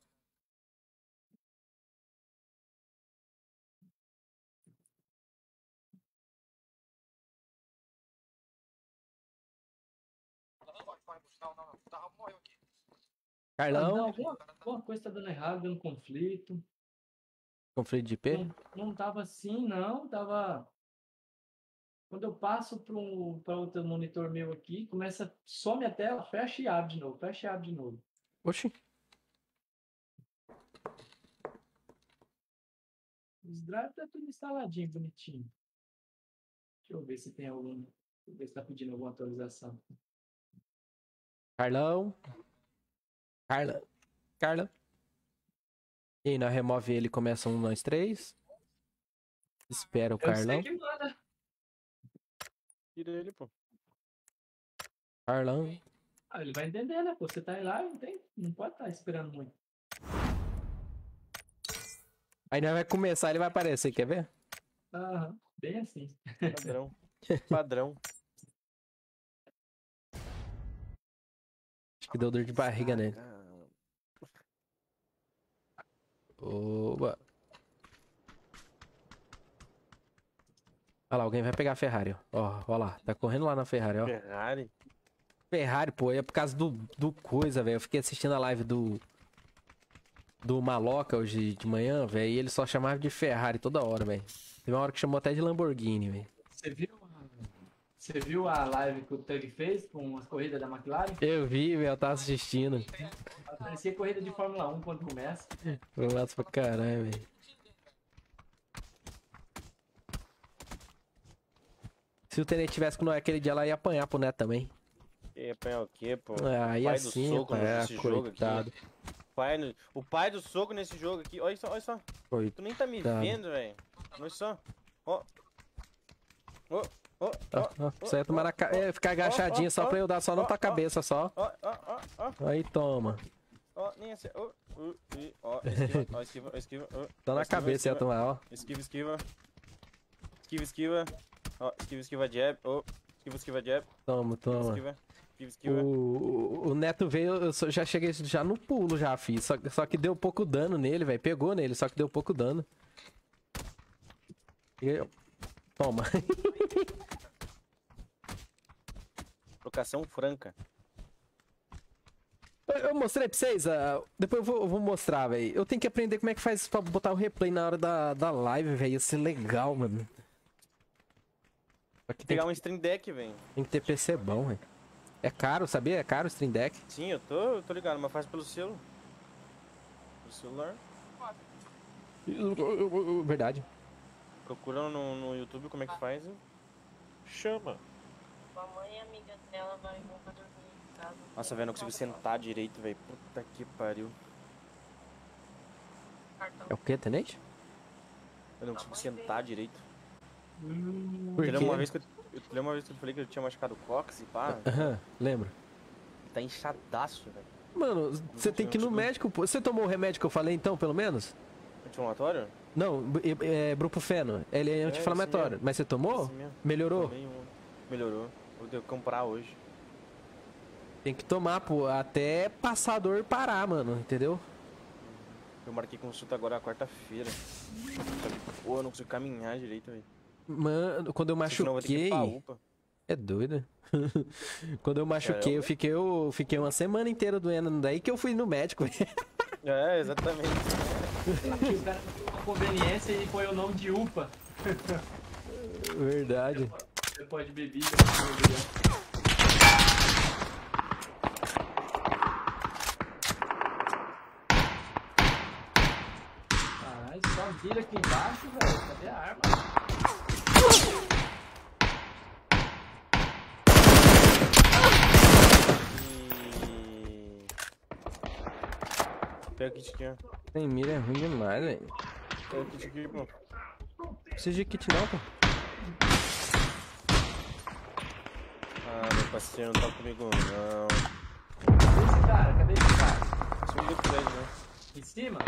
Carlão? Não, alguma, alguma coisa tá dando errado, dando conflito. Conflito de I P? Não, não tava assim, não. Tava. Quando eu passo para um, para outro monitor meu aqui, começa, some a tela, fecha e abre de novo, fecha e abre de novo. Oxi. Os drives tá tudo instaladinho, bonitinho. Deixa eu ver se tem algum. Deixa eu ver se tá pedindo alguma atualização. Carlão. Carla. Carla. E aí, nós remove ele, começa um, dois, três. Espera o Eu Carlão. sei que manda. Tira ele, pô. Carlão. Ah, ele vai entender, né? Pô, você tá aí lá, não, tem, não pode estar esperando muito. Aí nós vai começar, ele vai aparecer, quer ver? Aham, bem assim. Padrão. Padrão. Acho que deu dor de barriga nele. Oba. Olha lá, alguém vai pegar a Ferrari, ó. Ó, ó lá, tá correndo lá na Ferrari, ó. Ferrari? Ferrari, pô, é por causa do, do coisa, velho. Eu fiquei assistindo a live do... Do Maloca hoje de manhã, velho, e ele só chamava de Ferrari toda hora, velho. Teve uma hora que chamou até de Lamborghini, velho. Você viu, você viu a live que o Tug fez com as corridas da McLaren? Eu vi, velho, eu tava assistindo. Parecia corrida de Fórmula um quando começa. Foi massa pra caralho, velho. Se o Tenente tivesse com nós aquele dia lá, ia apanhar pro Neto também. Ia apanhar o quê, pô? Ah, O e pai assim, do soco é, nesse jogo coitado. aqui. O pai, no- o pai do soco nesse jogo aqui. Olha só, olha só. Tu nem tá me Coitado. vendo, velho. Olha só. Ó. Ó, ó, Ó, ó, Você ia tomar na ca... é, ficar agachadinho só pra eu dar só na tua cabeça, só. ó, ó, ó, ó. Aí toma. Ó, nem assim. Ó, ó, e, ó, esquiva, ó, esquiva, ó, esquiva. ó. Só na Ó, esquiva, cabeça ia esquiva. tomar, ó. Esquiva, esquiva. Esquiva, esquiva. Ó, esquiva, esquiva, jab. Ó, esquiva, esquiva, jab. Toma, toma. Esquiva, esquiva, esquiva. O, o Neto veio, eu só- já cheguei já no pulo, já fiz. Só, só que deu pouco dano nele, velho. Pegou nele, só que deu pouco dano. E eu... Toma. Trocação franca. Eu- Eu mostrei pra vocês, ah, depois eu vou, eu vou mostrar, velho. Eu tenho que aprender como é que faz pra botar o replay na hora da, da live, velho. Ia ser legal, mano. Só que tem Pegar que, um stream deck, velho. tem que ter P C bom, velho. É caro, sabia? É caro o Stream Deck. Sim, eu tô, eu tô ligado, mas faz pelo selo. Pelo celular. Verdade. Procura no, no YouTube como é que faz e chama. Mamãe e amiga dela vai voltar dormir em casa. Nossa, velho, não consigo sentar direito, velho. Puta que pariu. É o que, Tenente? Eu não consigo sentar direito. Por Eu lembro quê? uma vez que eu, eu lembro uma vez que eu falei que eu tinha machucado o cóccix e pá. Aham, lembro. Tá inchadaço, velho. Mano, você tem que ir no médico, pô. Você tomou o remédio que eu falei então, pelo menos? Anti-inflamatório? Não, é, é Brupufeno. Ele é anti-inflamatório. mesmo. Mas você tomou? Esse mesmo. Melhorou? Tomei um. Melhorou. Vou ter que comprar hoje. Tem que tomar, pô, até passar a dor parar, mano, entendeu? Eu marquei consulta agora na quarta-feira. Só que, pô, eu não consigo caminhar direito, velho. Mano, quando eu Senão eu vou ter que ir machuquei... pra UPA. É doido. Quando eu machuquei, eu fiquei, eu fiquei uma semana inteira doendo. Daí que eu fui no médico. É, exatamente. Aqui o cara tem uma conveniência e põe o nome de UPA. Verdade. Você pode beber. Caralho, só vira aqui embaixo, velho. Cadê a arma? Pega o kit aqui, ó. Sem mira é ruim demais, velho. Pega o kit aqui, pô. Não precisa de kit não, pô. Ah, meu parceiro não tá comigo, não. Cadê esse cara? Cadê esse cara? Subiu do prédio, né? Em cima?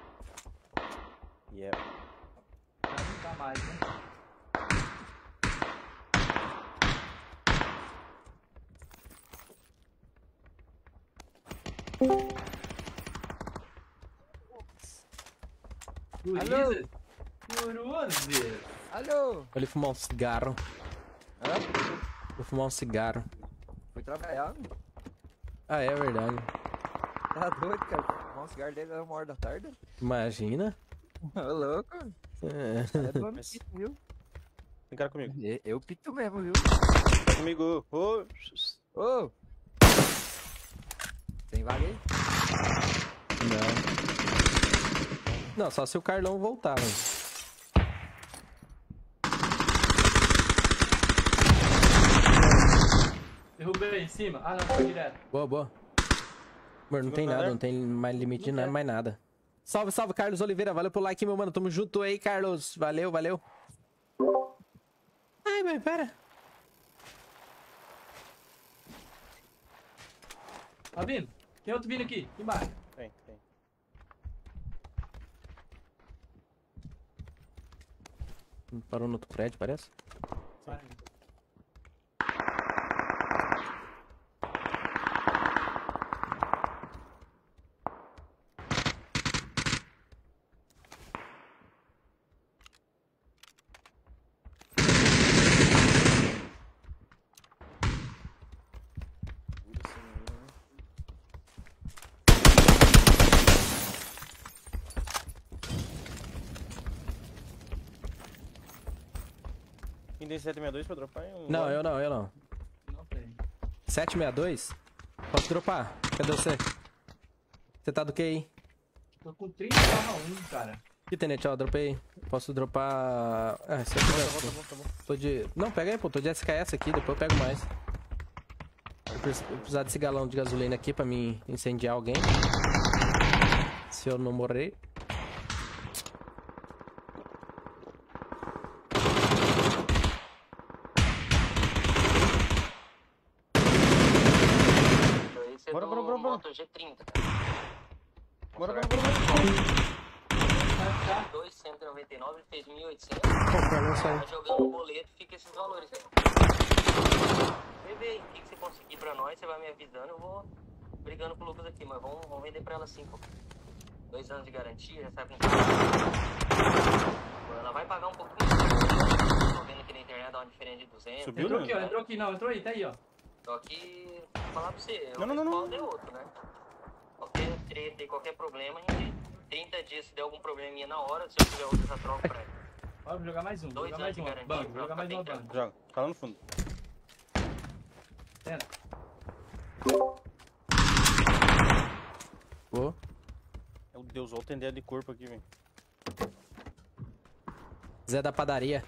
Yeah. Não tá mais, né? Alô? Cruzes. Alô? Vou ali fumar um cigarro. Hã? Vou fumar um cigarro. Foi trabalhar, meu. Ah, é verdade. Tá doido, cara? Fumar um cigarro dele era uma hora da tarde. Imagina. Ô, louco. É. É do homem pito, viu? Vem cá comigo. Eu, eu pito mesmo, viu? Vem comigo. Ô. Ô. Tem vaga aí? Não. Não, só se o Carlão voltar, velho. aí em cima. Ah, não, foi direto. Boa, boa. Mano, não tem nada, não tem mais limite de nada, mais nada. Salve, salve, Carlos Oliveira. Valeu pelo like, meu mano. Tamo junto aí, Carlos. Valeu, valeu. Ai, mas pera. Tá vindo? Tem outro vindo aqui, aqui embaixo. Tem, tem. Parou no outro prédio, parece? Vai. Quem tem sete sessenta e dois pra dropar em um... Não, eu não, eu não. Não tem. sete sessenta e dois? Posso dropar? Cadê você? Você tá do que aí? Tô com trinta barra um, cara. Ih, Tenente, ó, dropei. Posso dropar... Ah, se eu tiver... Tá bom, tá bom, tá bom. Tô de... Não, pega aí, pô. Tô de S K S aqui, depois eu pego mais. Eu preciso vou precisar desse galão de gasolina aqui pra mim incendiar alguém. Se eu não morrer. Esse é Bora, do bora, bora, bora. Moto G trinta, cara. Bora, bora, bora, bora. dois cento e noventa e nove, fez mil e oitocentos. Pô, não sai. Tá jogando um boleto, fica esses valores aí. Vê, vê aí, o que que você conseguir pra nós, você vai me avisando, eu vou brigando com o Lucas aqui, mas vamos, vamos vender pra ela sim, pô. Dois anos de garantia, já sabe com ela vai pagar um pouquinho. Tô vendo aqui na internet, dá uma diferença de duzentos. Subiu, Entrou né? aqui, ó. Entrou aqui, não. Entrou aí, tá aí, ó. Só que, vou falar pra você, Não, não, não, não. o é outro, né? Qualquer treta e qualquer problema, a gente, trinta dias, se der algum probleminha na hora, se eu tiver outra, já troco pra ele. Ó, vou jogar mais um. Vou Dois jogar anos mais de um. garantia, Banco, vou pra jogar mais ficar uma tentando. banco. Joga, tá lá no fundo. Tenta. Vou. Meu Deus, olha o tendeiro de corpo aqui, velho. Zé da padaria.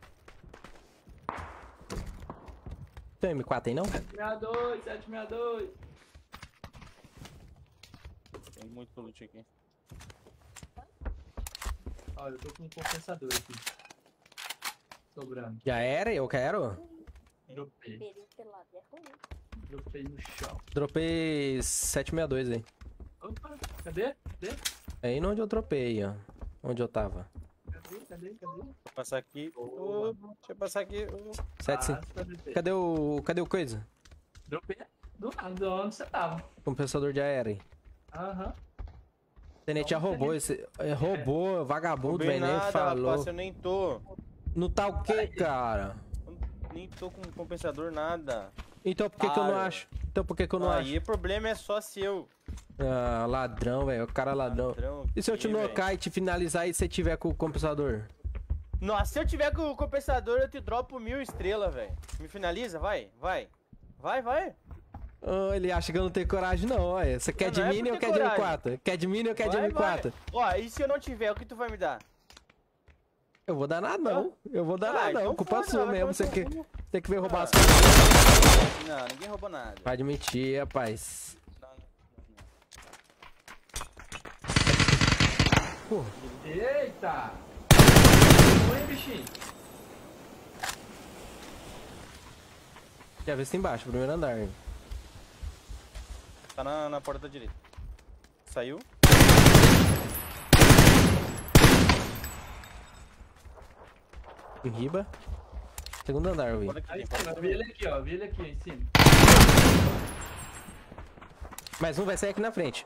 Tem M quatro aí, não? sete seis dois, sete seis dois. Tem muito loot aqui. Ó, eu tô com um compensador aqui. Sobrando. Já era? Eu quero? Dropei. Perigo pelado é ruim. Dropei no chão. Dropei sete sessenta e dois aí. Opa, cadê? Cadê? É aí onde eu dropei, ó. Onde eu tava. Cadê? Cadê? Cadê? Vou passar aqui. Oh, deixa eu passar aqui. Oh. sete sim. Ah, dropei. Cadê o. Cadê o coisa? Dropei do lado de onde você tava. Compensador de aéreo. Aham. Tenente já roubou esse. é, Roubou, vagabundo, Roubei velho. Nem nada, falou. rapaz, eu nem tô. Não tá o quê, cara? Nem tô com compensador, nada. Então por que, que eu não Para. acho? Então por que, que eu não Aí o problema é só seu. acho? Ah, ladrão, velho. O cara ladrão. Ladrão E se eu te quê, nocar velho? e te finalizar e você tiver com o compensador? Nossa, se eu tiver com o compensador, eu te dropo mil estrelas, velho. Me finaliza, vai, vai. Vai, vai. Ah, ele acha que eu não tenho coragem, não. Olha, você quer Não, de não é mini por ou ter quer de coragem. M quatro? Quer de mini ou quer de Vai, M quatro? vai. Ó, e se eu não tiver, o que tu vai me dar? Eu vou dar nada, não. Eu vou dar Ah, nada, não. então Culpa foda, sua vai mesmo. tomar Você teu que cu. tem que ver roubar Ah. as coisas. Não, ninguém roubou nada. Vai admitir, rapaz. Pô, Eita! Oi, bichinho. já vê se embaixo, primeiro andar. Tá na, na porta da direita. Saiu? Em riba. Segundo andar, eu vi. Pode aqui, Aí em pode cima, aqui. vi ele aqui, ó. Vi ele aqui em cima. Mais um vai sair aqui na frente.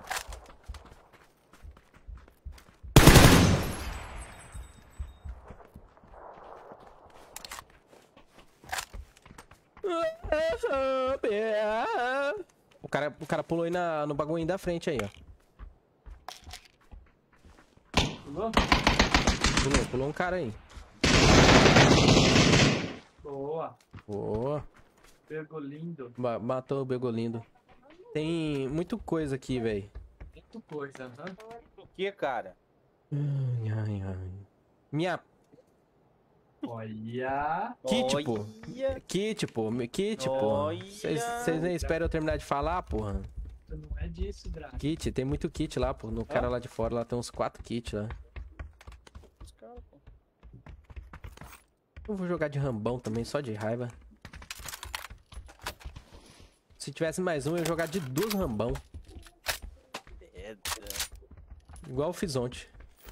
O cara, o cara pulou aí na, no bagulho da frente aí, ó. Pulou? Pulou, pulou um cara aí. Boa. Boa. Pegou lindo. Ma- Matou o Begolindo. Tem muito coisa aqui, velho. Muito coisa, aham. O que, cara? Ai, ai, ai. Minha. Olha. Kit, pô. Kit, pô. Kit, pô. Olha. Vocês nem esperam eu terminar de falar, porra. Não é disso, Draco. Kit, tem muito kit lá, pô. No cara lá de fora, lá tem uns quatro kits lá. Os caras, pô. Eu vou jogar de rambão também, só de raiva. Se tivesse mais um, eu ia jogar de duas rambão. Igual o Fizonte.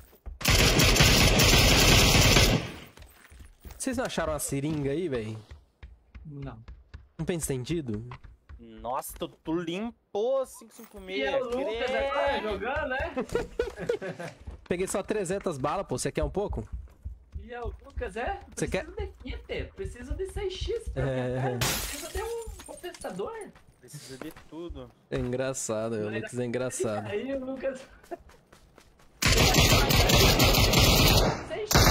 Vocês não acharam a seringa aí, velho? Não. Não tem sentido? Nossa, tu, tu limpou cinco cinco seis. E é o Lucas agora jogando, né? Peguei só trezentas balas, pô. Você quer um pouco? E é o Lucas, é? Você quer? Preciso de quinta, preciso de seis x. É. Precisa ter um compensador. Precisa de tudo. É engraçado, o Lucas é engraçado. Aí o Lucas... seis x.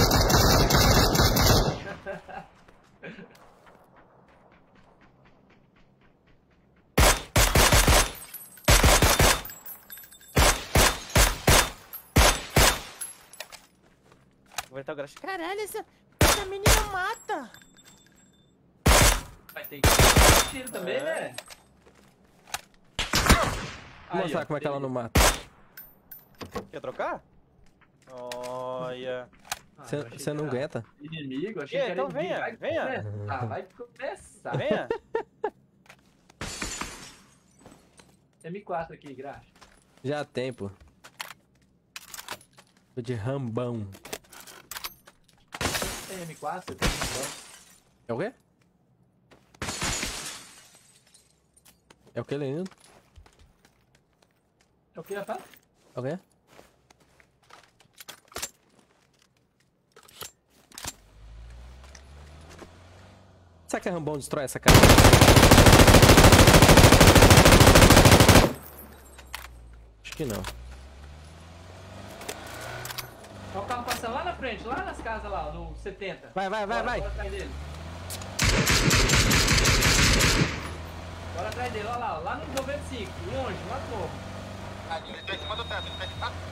Vai estar o graxa. Caralho, essa, essa menina mata. Vai ter que ter tiro também, É. né? Vou mostrar Aí, ó, como é que ela tem- não mata. Quer trocar? Olha. Ah, Você eu achei você que não era aguenta? Inimigo, achei É, que era então inimigo. venha, Vai venha. começar, vai começar. Venha. M quatro aqui, graxa. Já tem, pô. Tô de rambão. Tem M quatro, você tem M quatro. É o quê? É o que, Leandro? É o que, rapaz? É o quê? Será que a Rambão destrói essa casa? Acho que não. Olha o carro passando lá na frente, lá nas casas lá, no setenta. Vai, vai, vai, Bora, vai. Bora atrás dele. Bora atrás dele, olha lá, lá no noventa e cinco, longe, lá no morro. Ele tá em cima do teto, ele tá de fato.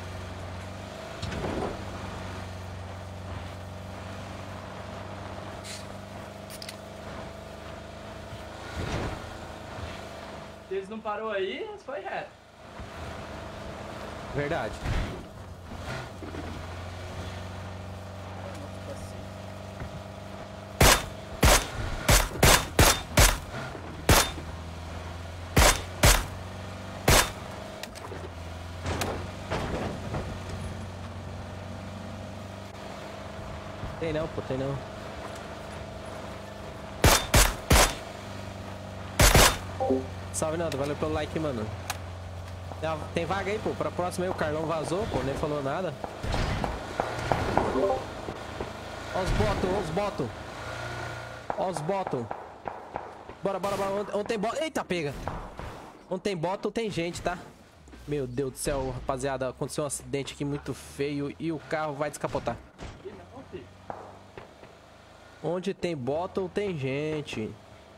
Se eles não parou aí, eles foi reto. Verdade. Tem não, pô, tem não. Salve, Nando, valeu pelo like, mano. Tem- Tem vaga aí, pô, pra próxima aí, o Carlão vazou, pô, nem falou nada. Ó os botos, ó os botos. Ó os botos. Bora, bora, bora, onde, onde tem bota? Eita, pega. Onde tem bota, tem gente, tá? Meu Deus do céu, rapaziada, aconteceu um acidente aqui muito feio e o carro vai descapotar. Onde tem bottom tem gente.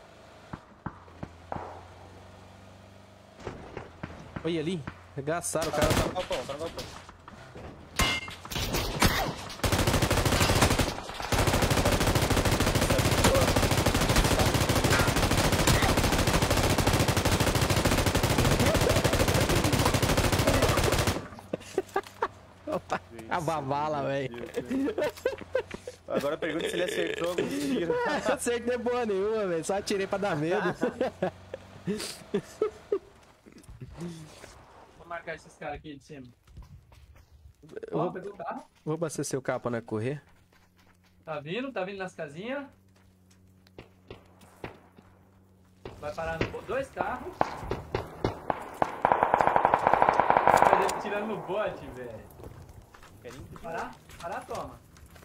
Olha ali, arregaçaram o cara. Tá no galpão, tá no galpão. A bavala, velho. Agora pergunta se ele acertou algum tiro. Acertei porra nenhuma, velho. Só atirei pra dar medo. Vou marcar esses caras aqui de cima. Eu Ó, vou, pegou o carro. vou abastecer o carro pra nós correr. Tá vindo, tá vindo nas casinhas. Vai parar no dois carros. Vai ele tirando no bote, velho. Parar? Parar, toma.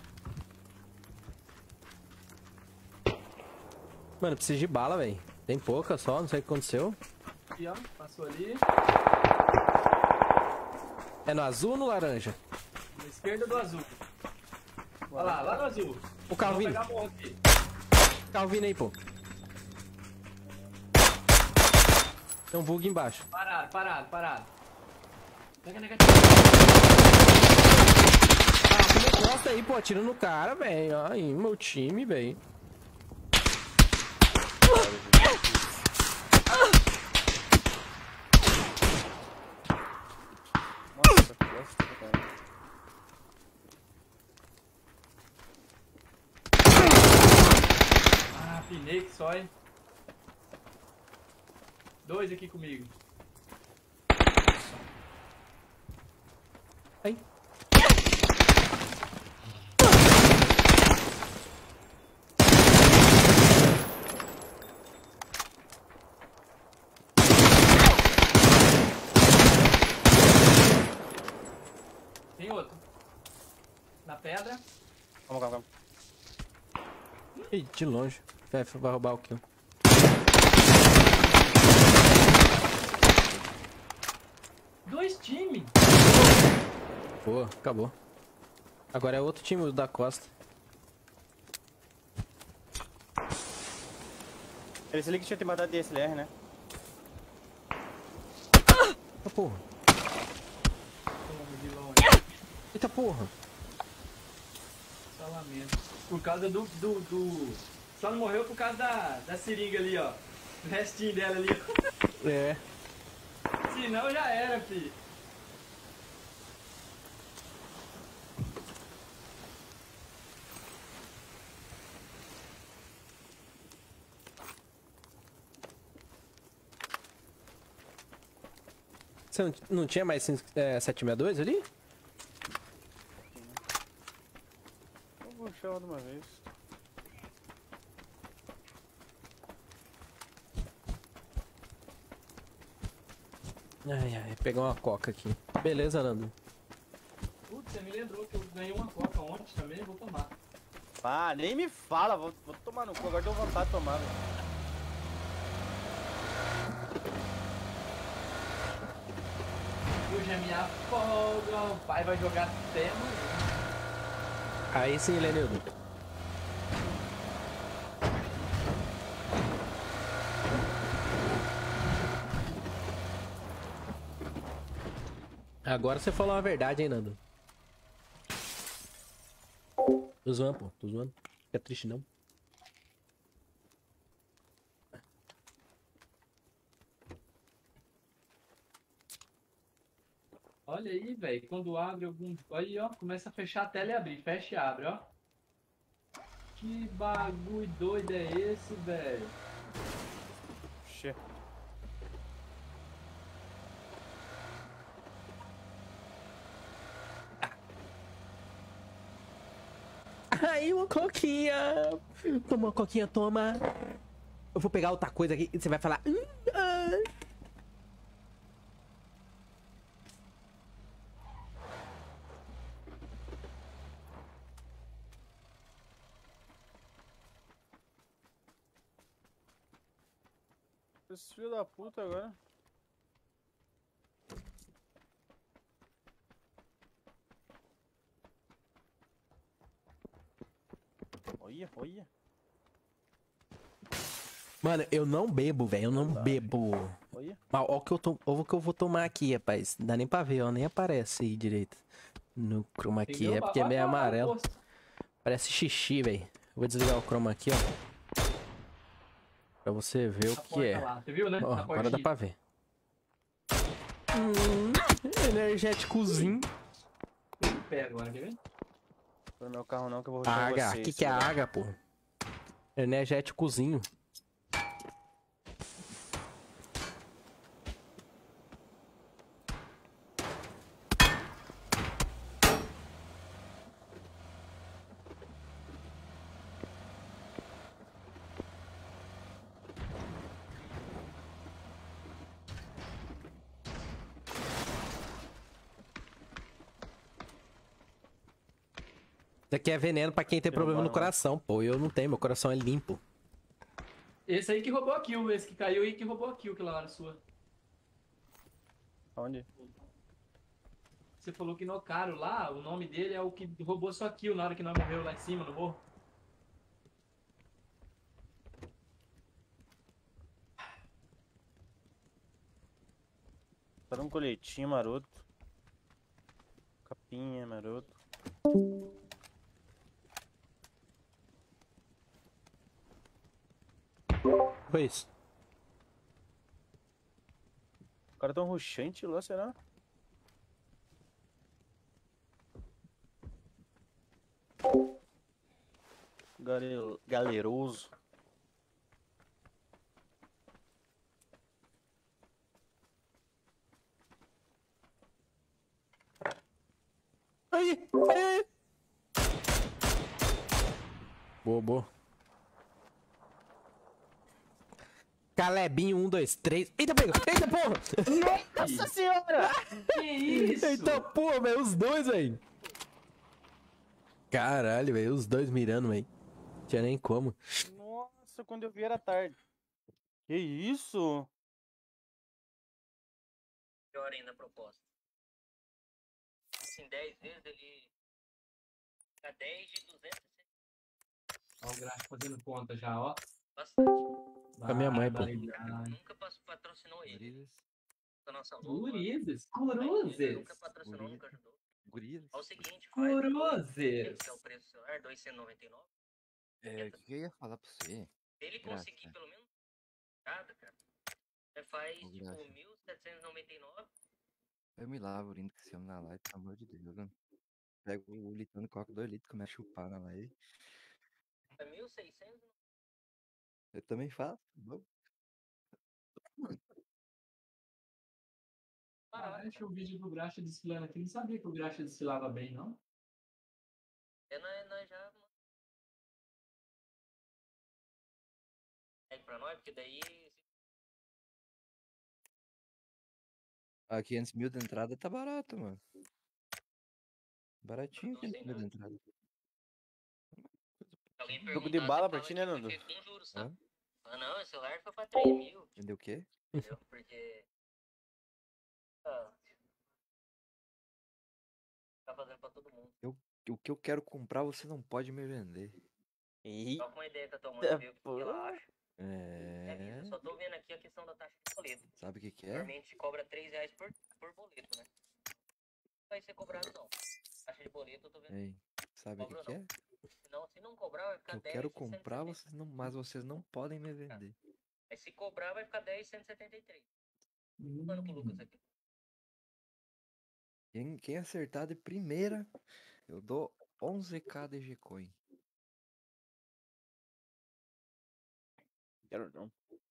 Mano, preciso de bala, velho. Tem pouca só, não sei o que aconteceu. Aqui, ó. Passou ali. É no azul ou no laranja? Na esquerda do azul. Olha lá, lá no azul. O carro Vamos vindo. pegar a morro aqui. O carro vindo aí, pô. Tem um bug embaixo. Parado, parado, parado. Pega negativo. Ah, tomei costa, costa aí, pô. Atira no cara, velho. Ai, meu time, velho. Nossa, que bosta, cara. Ah, pinei que só, hein? Dois aqui comigo. Ai. Tem outro. Na pedra. Calma, calma, calma. Ih, de longe. Vai, vai roubar o kill. Dois times. Boa, acabou. Agora é outro time o da costa. Esse ali que tinha te matado de S L R, né? Eita porra. Toma de longe. Eita porra. Só lamento. Por causa do, do, do... Só não morreu por causa da, da seringa ali, ó. O restinho dela ali. É. Senão já era, filho. Você não, não tinha mais é, sete sessenta e dois ali? Vou puxar ela de uma vez. Ai, ai, pegar uma coca aqui. Beleza, Nando. Putz, você me lembrou que eu ganhei uma coca ontem também, vou tomar. Ah, nem me fala, vou, vou tomar no cu, agora deu vontade de tomar, velho. Hoje é minha folga, o pai vai jogar até amanhã. Aí sim, Lenildo. Agora você falou a verdade, hein, Nando? Tô zoando, pô. Tô zoando. Fica triste, não. Olha aí, velho, quando abre algum... Olha aí, ó, começa a fechar a tela e abrir. Fecha e abre, ó. Que bagulho doido é esse, velho? Xe. Aí, uma coquinha. Toma uma coquinha, toma. Eu vou pegar outra coisa aqui e você vai falar... Hum, ah. Esse filho da puta agora. Olha, olha. Mano, eu não bebo, velho. Eu não bebo. Olha. Mas ó o que eu to... ó o que eu vou tomar aqui, rapaz. Não dá nem pra ver, ó. Nem aparece aí direito. No chroma aqui. É porque é meio amarelo. Parece xixi, velho. Vou desligar o chroma aqui, ó. Pra você ver o que é. Lá. Você viu, né? Ó, agora dá pra ver. Hum, energéticozinho. Pega agora, quer ver? Não é meu carro não que eu vou rushar Aga, vocês. o que que é aga, pô? Energéticozinho. Isso aqui é veneno pra quem tem problema no coração, pô. Eu não tenho, meu coração é limpo. Esse aí que roubou a kill, esse que caiu aí que roubou a kill aquela hora sua. Onde? Você falou que nocaram lá, o nome dele é o que roubou sua kill na hora que nós morreu lá em cima, no morro. Para um coletinho maroto. Capinha maroto. Foi isso. Os caras tão rushante lá, será? Gale... Galeroso. Aí, aí. Boa, boa. Calebinho, um, dois, três. Eita, pega! Eita, porra! Nossa senhora! Que isso? Eita, porra, velho. Os dois, velho. Caralho, velho. Os dois mirando, velho. Tinha nem como. Nossa, quando eu vi era tarde. Que isso? Pior ainda a proposta. Em dez vezes ele fica dez de duzentos e sessenta. Ó, o gráfico fazendo conta já, ó. Bastante. Com a minha mãe, pô. Nunca patrocinou ele. Com a nossa luva. Gurizes? Nunca Cruzes? patrocinou, nunca ajudou. Gurizes? É o seguinte, faz. Cruzes? Que é o preço do celular, dois mil cento e noventa e nove. É, o que eu ia falar pra você? Se ele Graça. conseguir pelo menos nada, cara, você faz Ô, tipo Graça. mil setecentos e noventa e nove. Eu me lavo lindo que esse homem na live, pelo amor de Deus, né? Pego o litrão e coloco dois litros, começo a chupar na live. É mil e seiscentos. Eu também faço. Vamos. Ah, deixa eu o vídeo do Graxa desfilando aqui. Não sabia que o Graxa desfilava bem, não? É, nós, nós já. É pra nós, porque daí. Ah, quinhentos mil de entrada tá barato, mano. Baratinho quinhentos mil de entrada. Alguém Jogo perguntar, de bala você pra fala ti, né, que Nando? porque com juros, sabe? Hã? Ah, não, esse celular foi pra três mil. Entendeu o quê? Entendeu? Porque. Ah, tá fazendo pra todo mundo. Eu, o que eu quero comprar, você não pode me vender. Só com uma ideia que eu tô tomando, viu? O que ela acha. É. É, eu só tô vendo aqui a questão da taxa de boleto. Sabe o que que é? Normalmente cobra três reais por, por boleto, né? Não vai ser cobrado, não. Taxa de boleto eu tô vendo. Ei, sabe o que Cobra que é? não. Senão, se não cobrar, vai Que ficar eu dez quero e cento e comprar, setenta. vocês não, mas vocês não podem me vender. Aí se cobrar, vai ficar dez e cento e setenta e três. Falando com o Lucas aqui. Quem, quem acertar de primeira, eu dou onze k de G-Coin. Quero não.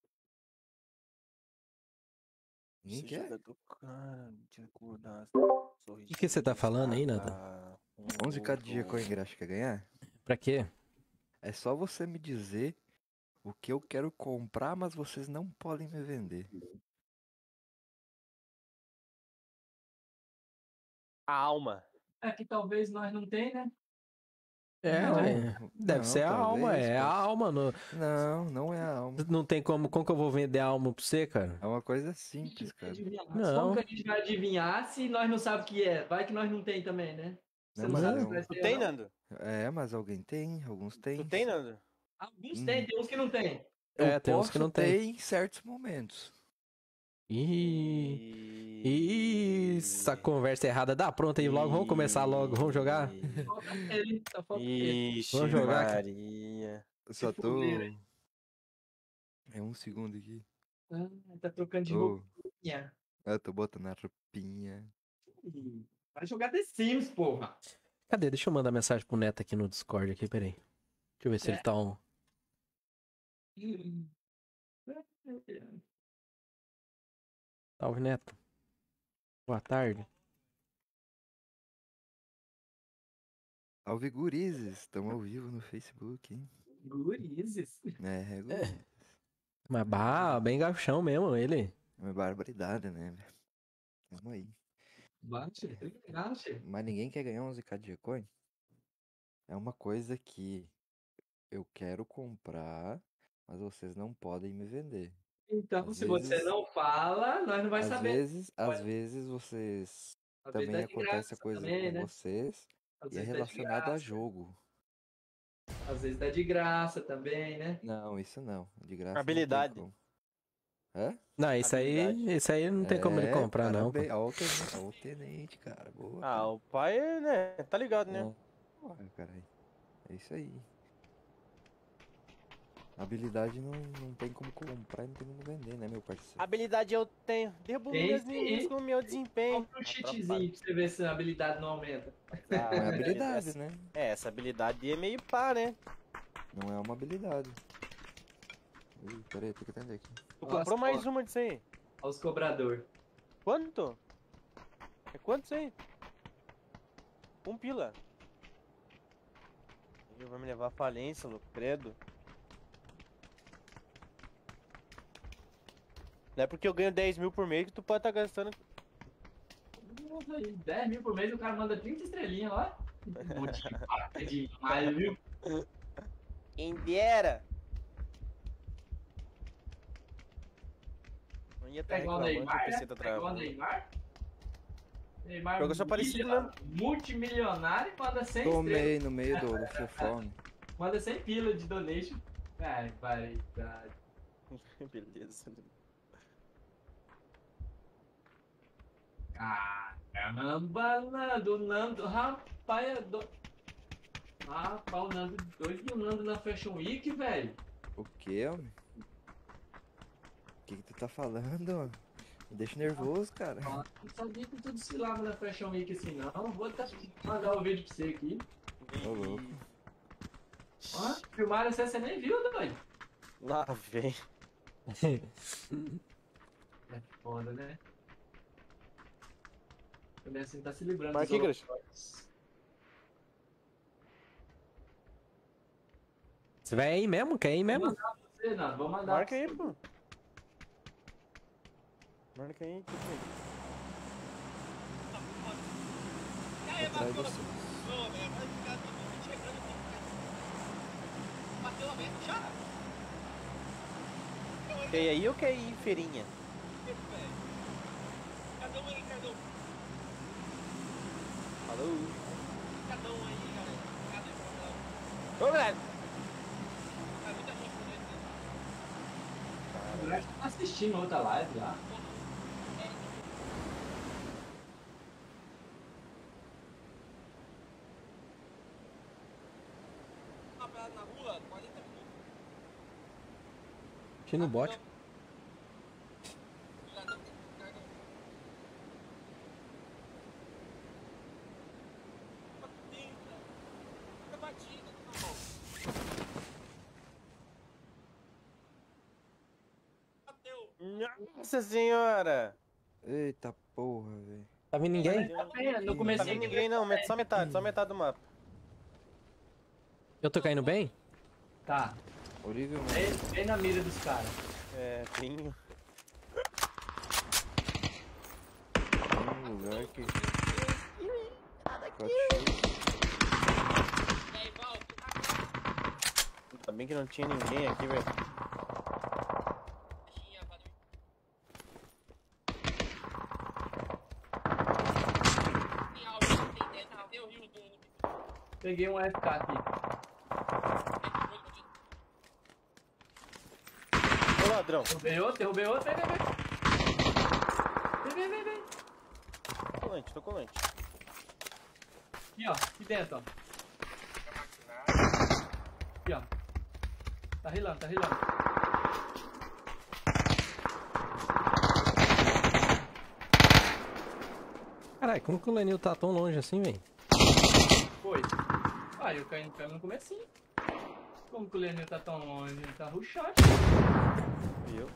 Ninguém Esse quer? jogo é do cara, de acordar. O que, que você tá falando aí, Nathan? onze k de G-Coin, Graxa, quer ganhar? Pra quê? É só você me dizer o que eu quero comprar, mas vocês não podem me vender. A alma. É que talvez nós não tem, né? É, Não, é. Deve não, ser a alma, talvez, é a pode- alma. No... Não, não é a alma. Não tem como. Como que eu vou vender a alma pra você, cara? É uma coisa simples, cara. Não. Como que a gente vai adivinhar se nós não sabemos o que é? Vai que nós não tem também, né? Você Não, não mas sabe não. se vai Tu ser tem, ou não? Nando? É, mas alguém tem, alguns têm. Tu tem, Nando? Alguns tem, tem uns que não tem. Eu É, tem uns posso que não ter tem. em certos momentos. Ih, Ih, essa conversa errada. Dá pronto aí logo. Vamos começar logo. Vamos jogar? Falta ele, tá falta ele. Ixi, Vamos jogar, cara. Maria. Eu só tô. fuleira. É um segundo aqui. Ah, tá trocando de Ô, roupinha. eu tô botando a roupinha. Ih, vai jogar The Sims, porra. Cadê? Deixa eu mandar mensagem pro Neto aqui no Discord aqui, peraí. Deixa eu ver se ele tá on. Hum. Salve, Neto. Boa tarde. Salve, gurizes. Estamos ao vivo no Facebook, hein? Gurizes. É, gurizes. Mas bah, bem gauchão mesmo, ele. É uma barbaridade, né? velho? Tamo aí. Bate, bate. Mas ninguém quer ganhar onze k de G-Coin? É uma coisa que eu quero comprar, mas vocês não podem me vender. Então, Às se você vezes- não fala, nós não vai Às saber. vezes, às Pode. vezes vocês Às vezes também é de acontece graça a coisa também, com né? vocês Às e é vezes é de relacionado a graça. jogo. Às vezes dá de graça também, né? Não, isso não. De graça Habilidade. não tem como. Hã? Não, isso aí, Habilidade. isso aí não tem como ele É, comprar, não. pô. parabéns. Ó o tenente, ó o tenente, cara. Boa. Ah, o pai, né? Tá ligado, né? Porra, caralho. É isso aí. Habilidade não, não tem como comprar e não tem como vender, né, meu parceiro? Habilidade eu tenho. Derrubo Tem meus sim. inimigos com o meu desempenho. Compra um cheatzinho pra você ver se a habilidade não aumenta. Ah, Não é habilidade, essa- né? É, essa habilidade é meio pá, né? Não é uma habilidade. Ih, peraí, tem que atender aqui. Tu Nossa, comprou mais ó. uma disso aí. Olha os cobrador. Quanto? É quanto isso aí? Um pila. Eu vou me levar à falência, louco, credo. Não é porque eu ganho dez mil por mês que tu pode estar gastando. Nossa, aí, dez mil por mês o cara manda trinta estrelinhas lá. É demais, viu? Indiera! Não ia estar Pega o reclamando que o Neymar, P C né? tá Pega o travando. Neymar. Neymar Joga só parecido milha- mesmo. multimilionário e manda cem Tomei estrelas. no meio do, do seu fome. Manda cem pila de donation. Ai, paridade. Beleza. Caramba, Nando, Nando, rapaz, é do... Rapaz, o Nando, dois do Nando na Fashion Week, velho. O que, homem? O que, que tu tá falando, mano? Me deixa nervoso, cara. Não sabia que tudo se lava na Fashion Week assim, não. Vou até mandar o vídeo pra você aqui. Ô, louco. Ó, filmaram essa, você nem viu, doido. Lá vem. É foda, né? Também assim tá se livrando Marca dos aí, Graxa. holofotes. Você vai aí mesmo? Quer ir Vou mesmo? mandar pra você, Nando. Vou mandar Marca pra aí, você. pô. Marca aí, que que E aí, Atrás Marcos? de você. Ô, velho, vai ficar todo mundo chegando aqui. Bateu a vez já? é? Quer ir aí ou quer ir em feirinha? Cada um aí, cada um. Alô? Cada um aí, galera. Cada um. Ô, galera! Vai muita gente por dentro. O Graxa tá assistindo outra live lá. Uma parada na rua, quarenta minutos. Aqui no bot. Fica batida, tá bom. Bateu. Nossa senhora! Eita porra, velho. Tá vindo ninguém? Tá bem, no Não tá comecinho vendo ninguém não, met- só metade, só metade do mapa. Eu tô caindo bem? Tá. Horrível, mano. Bem, bem na mira dos caras. É, pinho. Tem um lugar que... Tá cheio. Ainda bem que não tinha ninguém aqui, velho. Peguei um F K aqui. Ô, ladrão. Derrubei outro, derrubei outro. Vem, vem, vem. Vem, vem, vem, vem. Tô colante, tô colante. Aqui, ó. Aqui dentro, ó. Aqui, ó. Tá rilando, tá rilando. Caralho, como que o Lenil tá tão longe assim, velho? Foi. Ah, eu caí no câmbio no comecinho. Como que o Lenil tá tão longe? Ele tá rushado. Viu?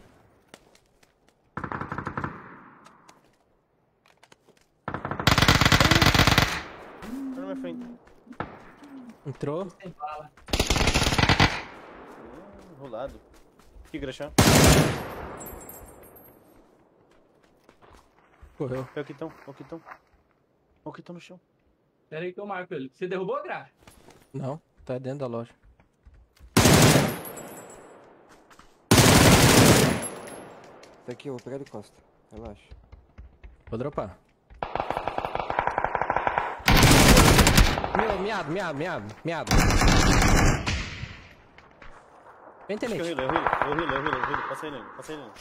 Tá na minha frente. Entrou. Sem bala. Hum, rolado. Aqui, Graxão. Correu. É o que tão, é o que tão. É o que tão no chão. Pera aí que eu marco ele. Você derrubou a Gra? Não, tá dentro da loja. Tá aqui, eu vou pegar de costa. Relaxa. Vou dropar. Meu, miado, miado, miado, miado. Vem, Acho que eu tenente. rilo, eu rilo, eu rilo, eu rilo, eu rilo. Passa aí nele, passa aí nele.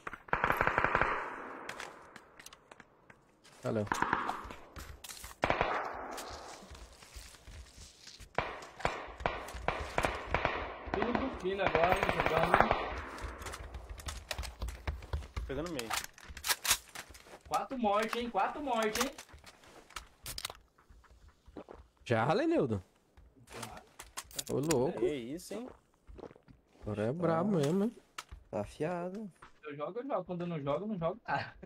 Valeu. subindo agora, jogando. Pegando meio. Quatro mortes, hein? Quatro mortes, hein? Já, Lenildo? Ô, louco. Que isso, hein? Agora é brabo mesmo, hein? Tá afiado. Eu jogo, eu jogo. Quando eu não jogo, eu não jogo nada.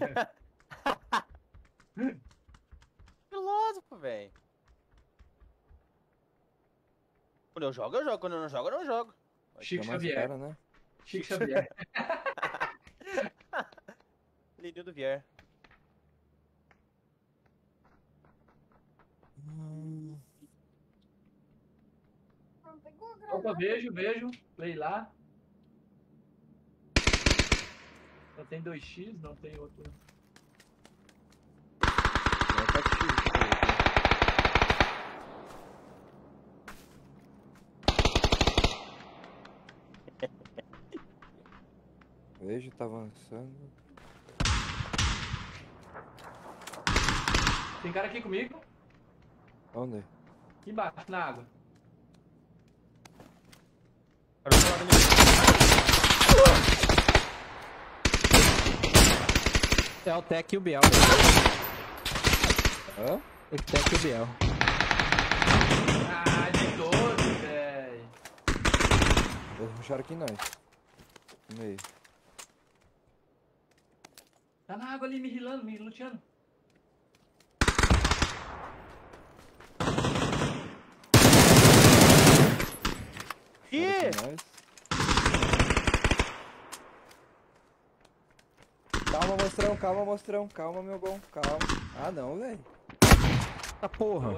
Filósofo, velho. Quando eu jogo, eu jogo. Quando eu não jogo, eu não jogo. Chico Chama esse Xavier. cara, né? Chico Xavier. Lídio do Vier. Opa, vejo, vejo. Play lá. Só tem dois x, não tem outro. Não tá difícil. Vejo, tá avançando. Tem cara aqui comigo? Onde? Aqui embaixo, na água. É o Tec e o Biel. Hã? O Tec e o Biel. Ah, de doze, velho. Eles puxaram aqui em nós. No meio. Tá na água ali, me rilando, me luteando. Que? Calma, mostrão, calma, mostrão, calma, meu bom, calma. Ah, não, velho. Ah, porra.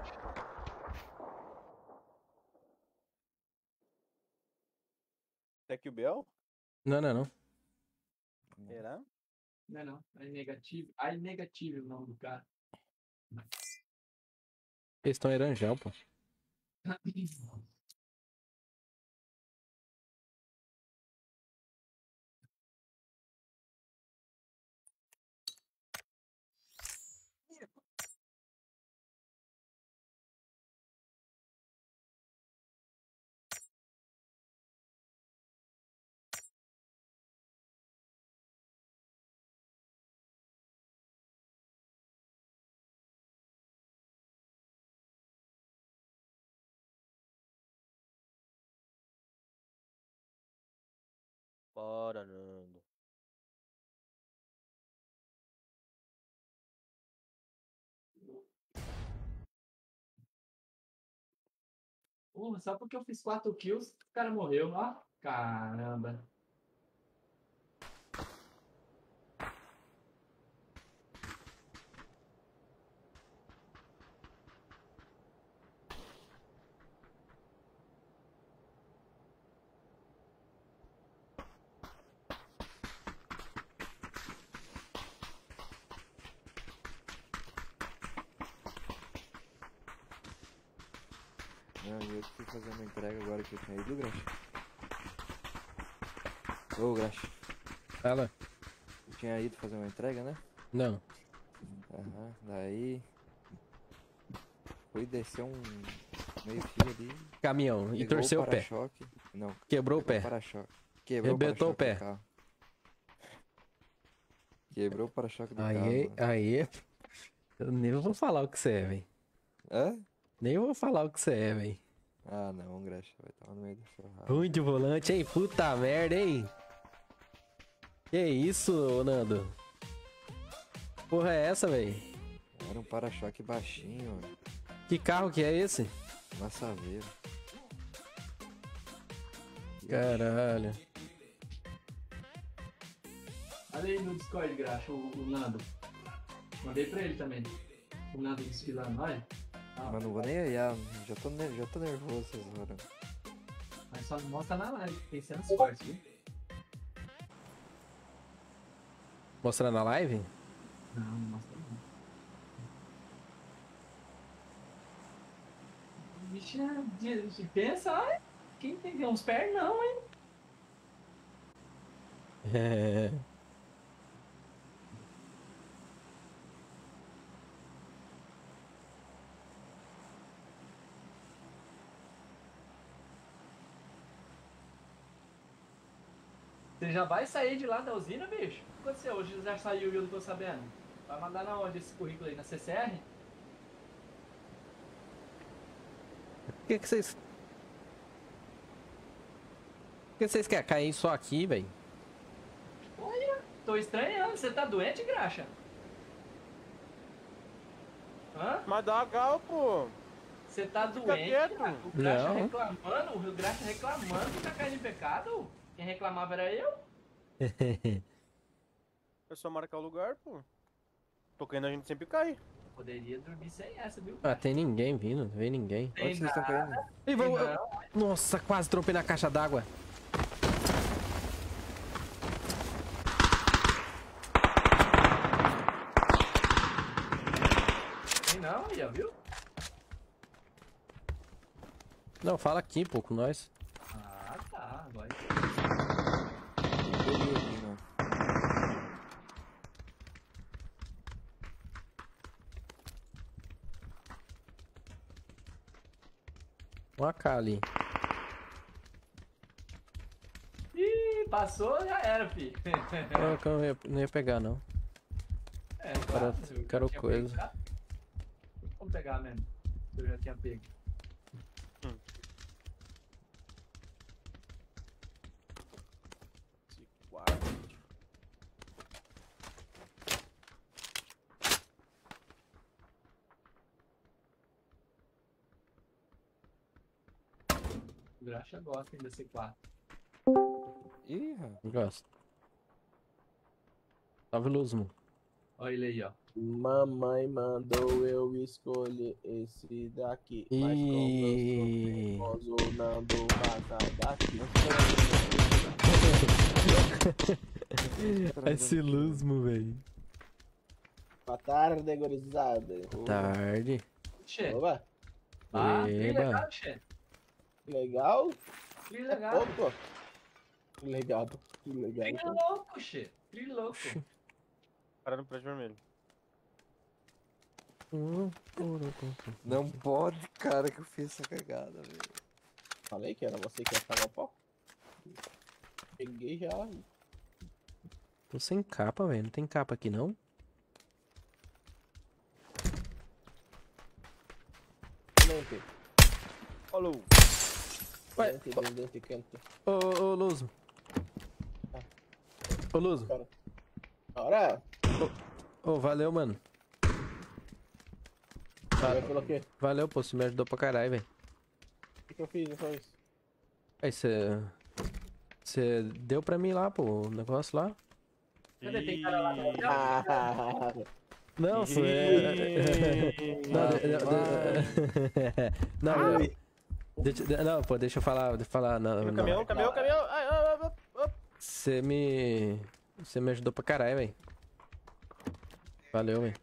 Tec o Bel? Não, não, não. Será? Não é não, é negativo. Ai, negativo o nome do cara. Eles estão em Eranjel, pô. Bora, Nando. Porra, só porque eu fiz quatro kills, o cara morreu, ó. Caramba. Não, e eu que fui fazer uma entrega agora que eu tinha ido, Graxa. Ô, Graxa. Fala. Eu tinha ido fazer uma entrega, né? Não. Aham, daí... Fui descer um meio fio ali. Caminhão. E pegou torceu o pé. para-choque. Não. Quebrou o pegou pé. para-choque. Quebrou Rebentou o para-choque pé. do carro. Quebrou o para-choque do Aí, carro. aí. Eu nem vou falar o que você é, velho. Hã? Nem vou falar o que você é, velho. Ah, não, Graxa. Vai estar no meio do churrasco. Ruim de volante, hein? Puta merda, hein? Que isso, Nando? Porra é essa, velho? Era um para-choque baixinho, mano. Que carro que é esse? Uma Saveiro. Caralho. Olha aí no Discord, Graxa, o, o Nando. Mandei pra ele também. O Nando desfilando, olha. Ah, Mas não vou nem olhar, já tô, ne- já tô nervoso essas horas. mas só não mostra na live, tem cenas fortes, viu? Mostrar na live? Não, não mostra não. Bicho, de, de pensa, ai, quem tem uns pernão, hein? É. Você já vai sair de lá da usina, bicho? O que aconteceu? Hoje já saiu e eu não tô sabendo. Vai mandar na onde esse currículo aí? Na C C R? Por que que vocês... Por que vocês querem cair só aqui, velho? Olha, tô estranhando. Você tá doente, Graxa? Hã? Mas dá gal, pô. Você tá Fica doente? quieto. Cara? O Graxa Não. reclamando? O Graxa reclamando que tá caindo em pecado? Quem reclamava era eu? É só marcar o lugar, pô. Porque ainda a gente sempre cai. Poderia dormir sem essa, viu? Ah, tem ninguém vindo, não vem ninguém. Tem Onde vocês estão nada. caindo? Ih, vou- Tem não. Nossa, quase tropei na caixa d'água. Tem não, aí, ó, viu? Não, fala aqui, pô, com nós. Ah, tá. Agora. Um A K ali. Ih, passou, já era, fi. Não, que eu não ia, não ia pegar, não. É, Cara, claro, eu já quero tinha coisa. pego já. Vamos pegar mesmo. Eu já tinha pego. O Graxa gosta ainda C quatro. Ih, rapaz. Gosto. Salve, Luzmo. Olha ele aí, ó. Mamãe mandou eu escolher esse daqui. Mas Ih. como eu sou teimoso, não dou passar daqui. Esse Luzmo, velho. Boa tarde, gurizada. Tarde. Che. Oba. Ah, que Eba. legal, Che. Legal? Que É legal. pouco. Que legal. Que legal. Que louco, Che. Que louco. Parando no prédio vermelho. Não pode, cara, que eu fiz essa cagada, velho. Falei que era você que ia pagar o pau. Peguei já. Tô sem capa, velho. Não tem capa aqui, não? Dente. Falou. Ué, Dente, dente, dente, quente. Ô, ô, Luzmo. Ô, Luzmo. Cara. Ora. Ô, valeu, mano. Valeu pelo quê? Valeu, pô. Você me ajudou pra caralho, velho. O que, que eu fiz depois? Aí você. Você deu pra mim lá, pô, o negócio lá. Cadê? Tem cara lá no hotel? Ah, Não, foi. Não, de- de- não, eu- deixa- de- não, pô, deixa eu falar. Deixa eu falar. Não, No não. caminhão, caminhão, caminhão. Ai, ai, ai, ai, ai. Você me. Você me ajudou pra caralho, velho. Valeu, velho.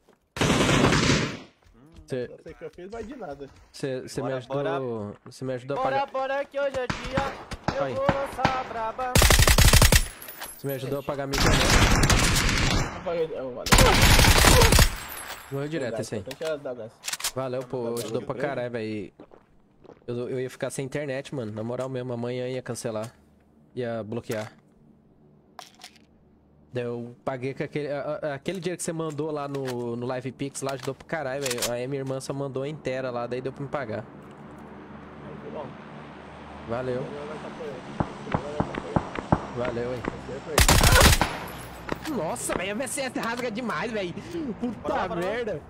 Você. não sei o que eu fiz, mas de nada. Você você me Bora, ajudou. bora. Você me ajudou a Bora, pagar. bora, que hoje é dia. Eu Aí. vou lançar a braba. Você me ajudou a pagar minha internet. Valeu. Morreu direto esse aí. Tem que dar dessa. Valeu, pô, ajudou pra caralho, velho. Eu, eu ia ficar sem internet, mano. Na moral mesmo, amanhã ia cancelar. Ia bloquear. Daí eu paguei com aquele. a- a- Aquele dinheiro que você mandou lá no, no Live Pix lá ajudou pra caralho, velho. Aí minha irmã só mandou inteira lá, daí deu pra me pagar. Valeu. Valeu, hein. Nossa, velho, a minha seta rasga demais, velho. Puta Bora lá, bora lá. merda.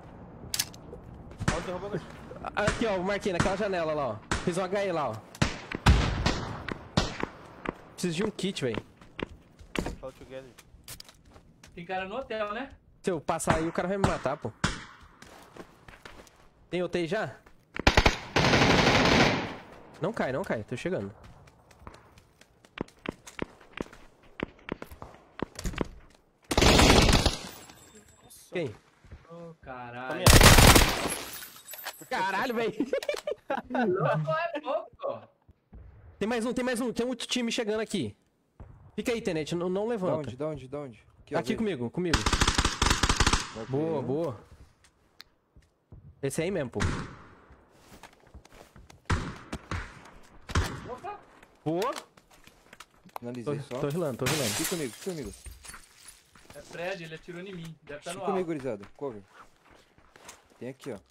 Onde derrubou a Aqui, ó, marquei naquela janela lá, ó. Fiz um H E lá, ó. Preciso de um kit, velho. Fall together. Tem cara no hotel, né? Se eu passar aí, o cara vai me matar, pô. Tem O T I já? Não cai, não cai. Tô chegando. Quem? Ô, caralho. Caralho, velho. Louco é pouco. Tem mais um, tem mais um. Tem um outro time chegando aqui. Fica aí, Tenente. Não, não Da levanta. onde, da onde, da onde? Aqui, ó, Aqui veio. comigo, comigo. Ok. Boa, boa. Esse aí mesmo, pô. Opa. Boa. Finalizei Tô, só. tô rilando, tô rilando. Fica comigo, fica comigo. É prédio, ele atirou em mim. Deve estar Fica no comigo, alto. gurizada. Cover. Tem aqui, ó.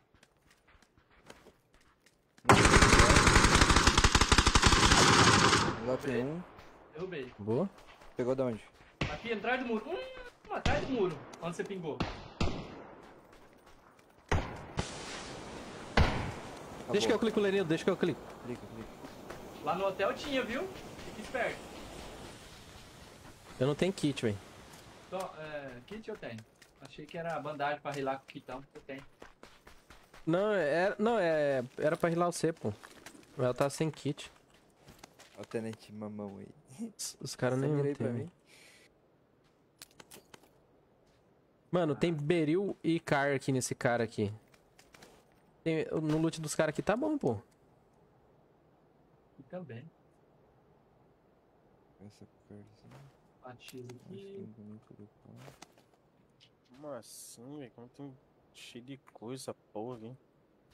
Lá tem um. Derrubei. Boa. Pegou da onde? Aqui, atrás do muro. Hum, atrás do muro. Onde você pingou? Deixa que eu clico, Lenildo, deixa que eu clico. Clica, clica. Lá no hotel tinha, viu? Fique esperto. Eu não tenho kit, velho. Então, é, kit eu tenho. Achei que era bandagem pra rilar com o kitão. Eu tenho. Não, era, não, é, era pra rilar você, pô. Ela tá sem kit. Ó o tenente mamão aí. Os, os caras Só nem mirei pra tem. mim. Mano, tem beril e car aqui nesse cara aqui. Tem- no loot dos caras aqui tá bom, pô. E também. Essa corzinha. Batido aqui. Como assim, velho? Como tem cheio de coisa, porra, hein?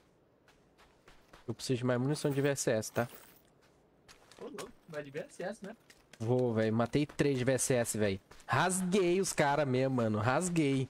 Eu preciso de mais munição de V S S, tá? Ô, louco. Vai de V S S, né? Vou, velho. Matei três de V S S, velho. Rasguei os caras mesmo, mano. Rasguei.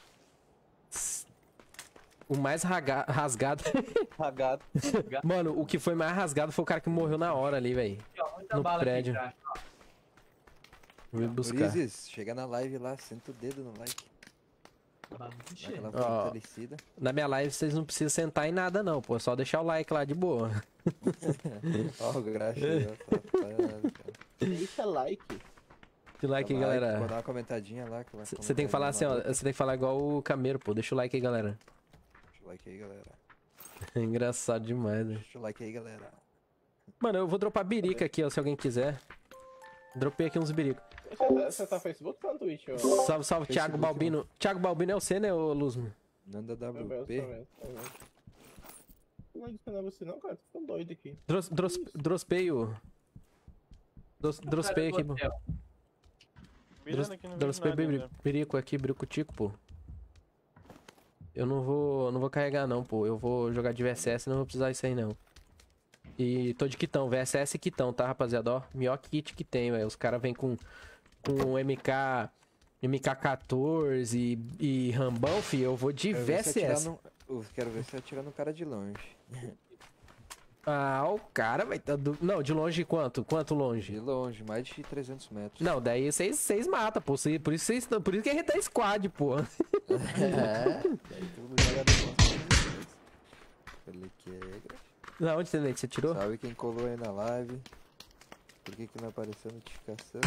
O mais raga- rasgado. Rasgado. Mano, o que foi mais rasgado foi o cara que morreu na hora ali, velho. Aqui, ó, muita No bala prédio. aqui embaixo, ó. Vou buscar. Gurizes, chega na live lá, senta o dedo no like. Bala muito cheia. Aquela Ó, fortalecida. na minha live vocês não precisam sentar em nada, não, pô. É só deixar o like lá de boa. Ó, o graxa aí, ó, safado, cara. Deixa like. De like aí, Dá galera. Vou dar uma comentadinha lá. que vai Você tem que falar assim, ó. comentar Você tem que falar igual o Cameiro, pô. Deixa o like aí, galera. Deixa o like aí, galera. É engraçado demais, né? Deixa o like aí, galera. Mano, eu vou dropar birica aqui, ó, se alguém quiser. Dropei aqui uns biricos. Você tá, você tá no Facebook ou tá no Twitch? Ô? Salve, salve, Thiago Balbino. Thiago Balbino é você, né, ô Luzme? Nanda Meu Deus, W tô P. vendo, tô vendo. Não é não é você não, cara. Tô ficando doido aqui. Dros, dros, drospei o... Dros, drospei aqui, pô. Dros, Mirando aqui, não drospei vejo nada biri- ainda. birico aqui, biricutico, pô. Eu não vou, não vou carregar não, pô. Eu vou jogar de V S S, não vou precisar disso aí não. E tô de kitão, V S S e kitão, tá, rapaziada? Ó, melhor kit que tem, velho. Os caras vêm com, com M K... M K quatorze e, e Rambão, fi. Eu vou de Quero V ver se S atirar S. no- eu quero ver se atirar no cara de longe. Ah, o cara vai tá do... Não, de longe quanto? Quanto longe? De longe, mais de trezentos metros. Não, daí vocês vocês matam, pô. Cê- Por isso, vocês, por isso que a gente tá squad, pô. É, daí todo jogador gosta. Falei que é. Da onde, Tenente? Você tirou? Salve quem colou aí na live. Por que que não apareceu a notificação?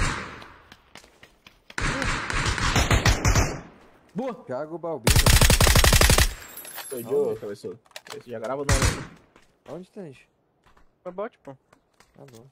Boa! Thiago Balbino. Sou Joe, cabeçudo. Esse já grava o nome. Onde tem, gente? Foi bot, pô. Tá bom.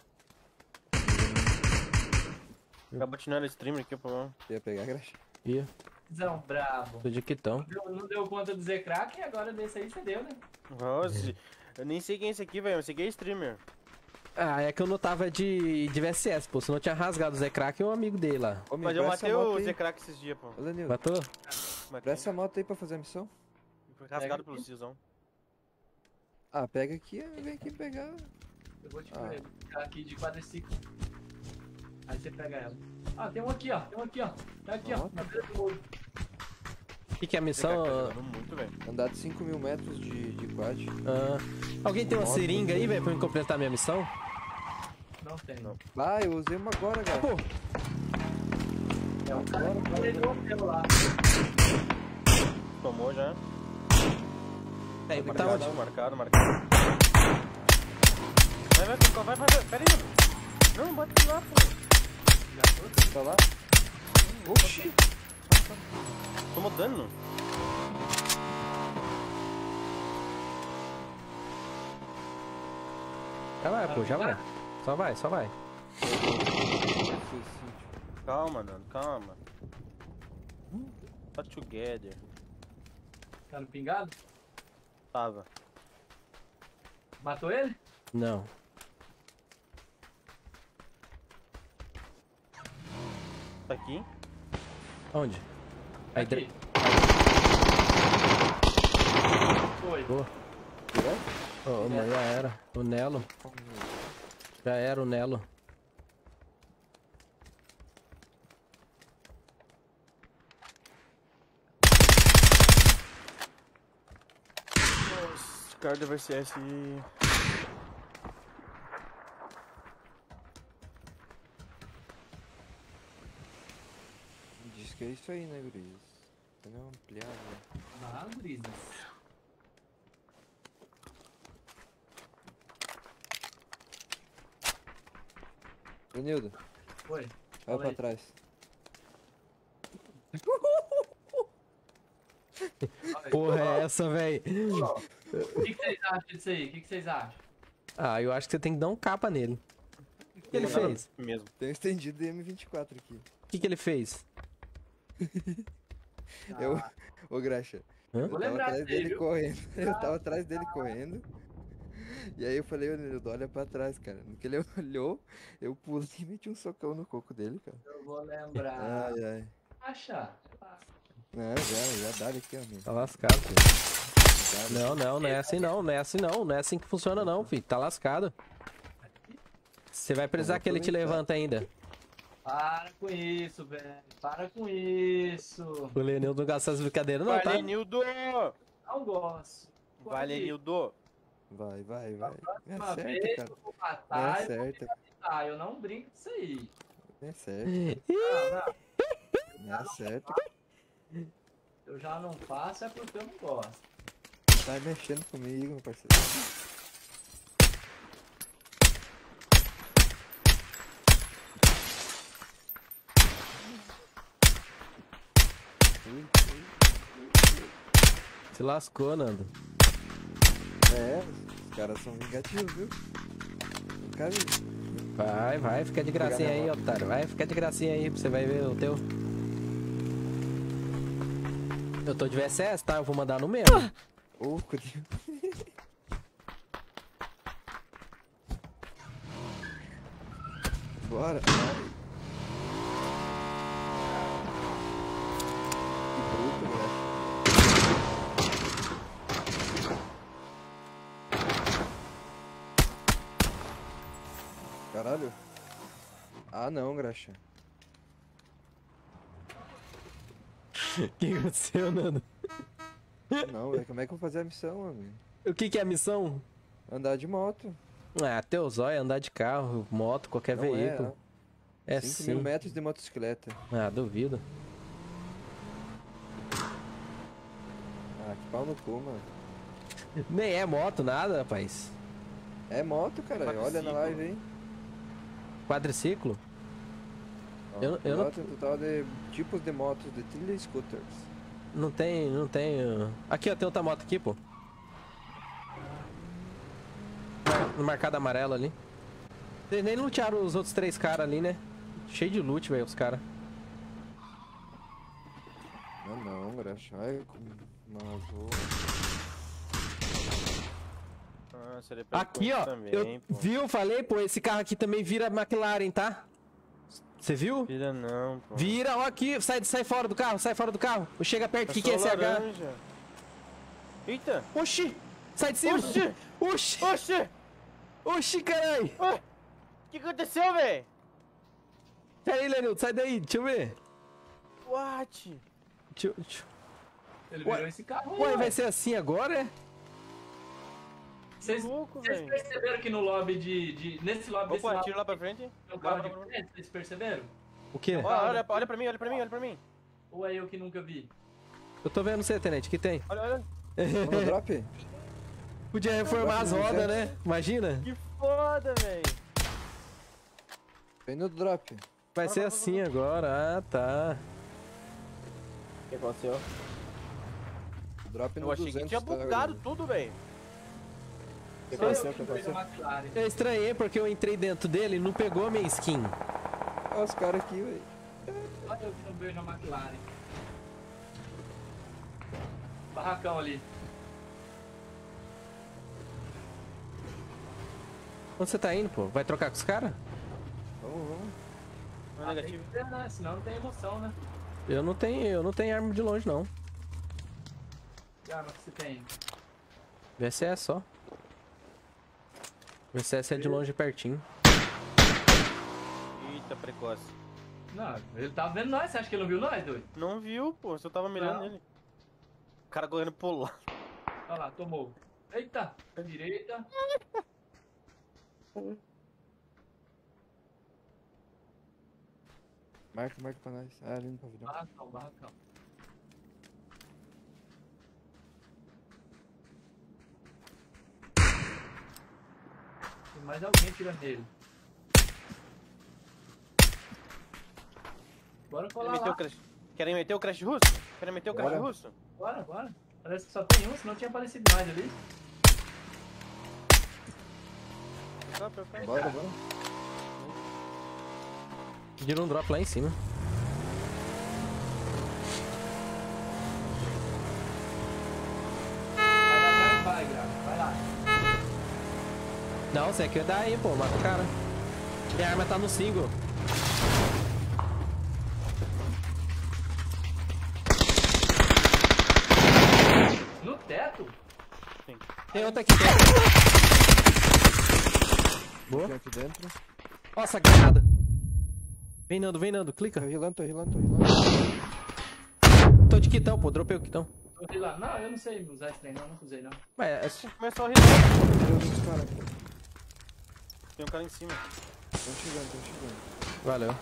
Tá botinando streamer aqui, pô. Você ia pegar a graxa? Ih, Zão bravo. tô de quitão. Deu- Não deu conta do Z Crack e agora desse aí você deu, né? Nossa, eu nem sei quem é esse aqui, velho. Esse aqui é streamer. Ah, é que eu não tava de, de V S S, pô. Senão eu tinha rasgado o Zé Crack e um amigo dele lá. Ô, me Mas eu empresta matei a moto o aí. Z Crack esses dias, pô. Ô, Lenil, Matou? Matei. presta a moto aí pra fazer a missão. Foi rasgado pelo Cizão. Ah, pega aqui, vem aqui pegar. Eu vou te Ah. ficar aqui de quadriciclo. Aí você pega ela. Ah, tem um aqui, ó. Tem um aqui, ó. Tá aqui, ó. Na beira do muro. O que, que é a Z missão? Crack tá jogando muito, velho. Andar de cinco mil metros de, de quad. Ah, alguém tem uma Moto. seringa aí, velho, pra me completar minha missão? Não tem. Não. Ah, eu usei uma agora, cara. Pô, É um cara que falei do hotel lá. Tomou já. é, tá Marcado, onde? marcado, marcado. Vai, vai, vai, vai, vai, vai. Pera aí. Não, bate lá, pô. Tá lá? Oxi. Tomou dano. Já vai, pô, já vai. Só vai, só vai. Calma, Nando, calma. Tá together. Tá no pingado? Tava. Matou ele? Não. Tá aqui. Onde? Aí, Aqui. Foi. Boa. Ô, mas já era. O Nelo. Já era o Nelo. cara do V C S. Diz que é isso aí, né, Gris? Tá não ampliado. Ah, Gris. Benildo. Oi. Olha Fala pra aí. trás. Porra, é essa, véi? O que, que vocês acham disso aí? O que, que vocês acham? Ah, eu acho que você tem que dar um capa nele. O que ele fez? Mesmo. Tem um estendido de M vinte e quatro aqui. O que, que ele fez? Eu. Ô, Graxa. Hã? Eu Vou tava lembrar atrás dele, dele viu? correndo. Eu tava atrás dele correndo. E aí eu falei, ô Nildo, olha pra trás, cara. No que ele olhou, eu pulei e meti um socão no coco dele, cara. Eu vou lembrar. Ai, ai. Acha? Não, já, já dá aqui, amigo. Tá lascado, filho. Não, não, não é assim não, não é assim não, não é assim que funciona não, filho. Tá lascado. Você vai precisar que ele te levanta ainda. Para com isso, velho. Para com isso. O Lenildo não gasta essas brincadeiras não, Vai, tá? Lenildo! Não gosto. Vai, Lenildo! Vai, vai, vai. Me Uma acerta, vez cara. eu vou Me matar, eu vou acerta. matar. Eu não brinco disso aí. Me acerta. Não, não. Me acerta. Eu já não faço é porque eu não gosto. Tá mexendo comigo, meu parceiro. Se lascou, Nando. É, os caras são vingativos, viu? Nunca vi. Vai, vai, fica de gracinha aí, otário. Vai, fica de gracinha aí, você vai ver o teu. Eu tô de V S S, tá? Eu vou mandar no mesmo. Ô, Codinho. Bora. Que bruto, moleque. Caralho. Ah, não, Graxa. O que aconteceu, Nando? Não, velho, como é que eu vou fazer a missão, amigo? O que que é a missão? Andar de moto. Ah, teu zóio é andar de carro, moto, qualquer Não é, veículo. É, cinco sim. mil metros de motocicleta. Ah, duvido. Ah, que pau no cu, mano. Nem é moto, nada, rapaz. É moto, cara. Olha na live aí. Quadriciclo? Ó, Eu- eu não- moto, um total de tipos de motos de trilha e scooters. Não tem, não tem. uh, Aqui, ó, tem outra moto aqui, pô. No marcado amarelo ali. Vocês nem lutearam os outros três caras ali, né? Cheio de loot, velho, os caras. Não, não, Graxa. Ai, como vou. Ah, seria pra Aqui, ó. também, Eu, pô. viu? Falei, pô, esse carro aqui também vira McLaren, tá? Você viu? Vira não, pô. Vira, ó, aqui. Sai, sai fora do carro, sai fora do carro. Chega perto, o que, que é esse H? laranja. Eita! Oxi! Sai de cima! Oxi! Oxi! Oxi! Oxi, caralho! O que aconteceu, velho? Sai aí, Lenildo, sai daí, deixa eu ver. What? Deixa, eu- deixa... Ele Ué, virou esse carro aí, Ué, ué. vai ser assim agora, é? Vocês louco, vocês velho. perceberam que no lobby de... de nesse lobby desse Opa, lado tira lá pra frente. tem um carro diferente? Vocês perceberam? O quê? Ó, olha, olha pra mim, olha pra mim, olha pra mim. Ou é eu que nunca vi? Eu tô vendo você, Tenente, o que tem? Olha, olha. Monodrop? Podia reformar as rodas, né? Imagina. Que foda, velho. Vem no drop. Vai ser assim agora, ah, tá. O que aconteceu? Drop no Eu achei que duzentos, tinha tá, bugado galera? tudo, velho. Que Só eu aconteceu, que que não vejo a aconteceu? McLaren. Eu estranhei porque eu entrei dentro dele e não pegou a minha skin. Olha os caras aqui, velho. Só eu que não vejo a McLaren. Barracão ali. Onde você tá indo, pô? Vai trocar com os caras? Vamos, vamos. Não é Ah, tem negativo. que ter, né? Senão não tem emoção, né? Eu não tenho, eu não tenho arma de longe, não. Que arma que você tem? V S S só. V S S é de longe e pertinho. Eita, precoce. Não, ele tava vendo nós. Você acha que ele não viu nós, doido? Não viu, pô. Só tava mirando Não. nele. O cara correndo pro lado. Olha lá, tomou. Eita, pra direita. Marca, marca pra nós. Ah, ali no pavilhão. Barracão, barracão. Tem mais alguém atirando nele. Bora Querem colar meter, lá. o crash... Querem meter o crash russo? Querem meter o crash Bora. russo? Bora, bora. Parece que só tem um, senão tinha aparecido mais ali. Bora, bora. Pediram um drop lá em cima. Vai dar mais, vai, Grava. Vai lá. Não, você aqui é daí, pô, mata o cara. Minha arma tá no single. No teto? Sim. Tem outra aqui dentro. Boa. Tem aqui dentro. Nossa, granada. Vem, Nando, vem, Nando, clica. Tô rilando, tô rilando, tô rilando. Tô de quitão, pô, dropei o quitão. Tô de lá. Não, eu não sei usar esse trem, não. Não usei, não. Ué, é... Começou a rir. Tem um cara em cima. Tô chegando, tô chegando. Valeu.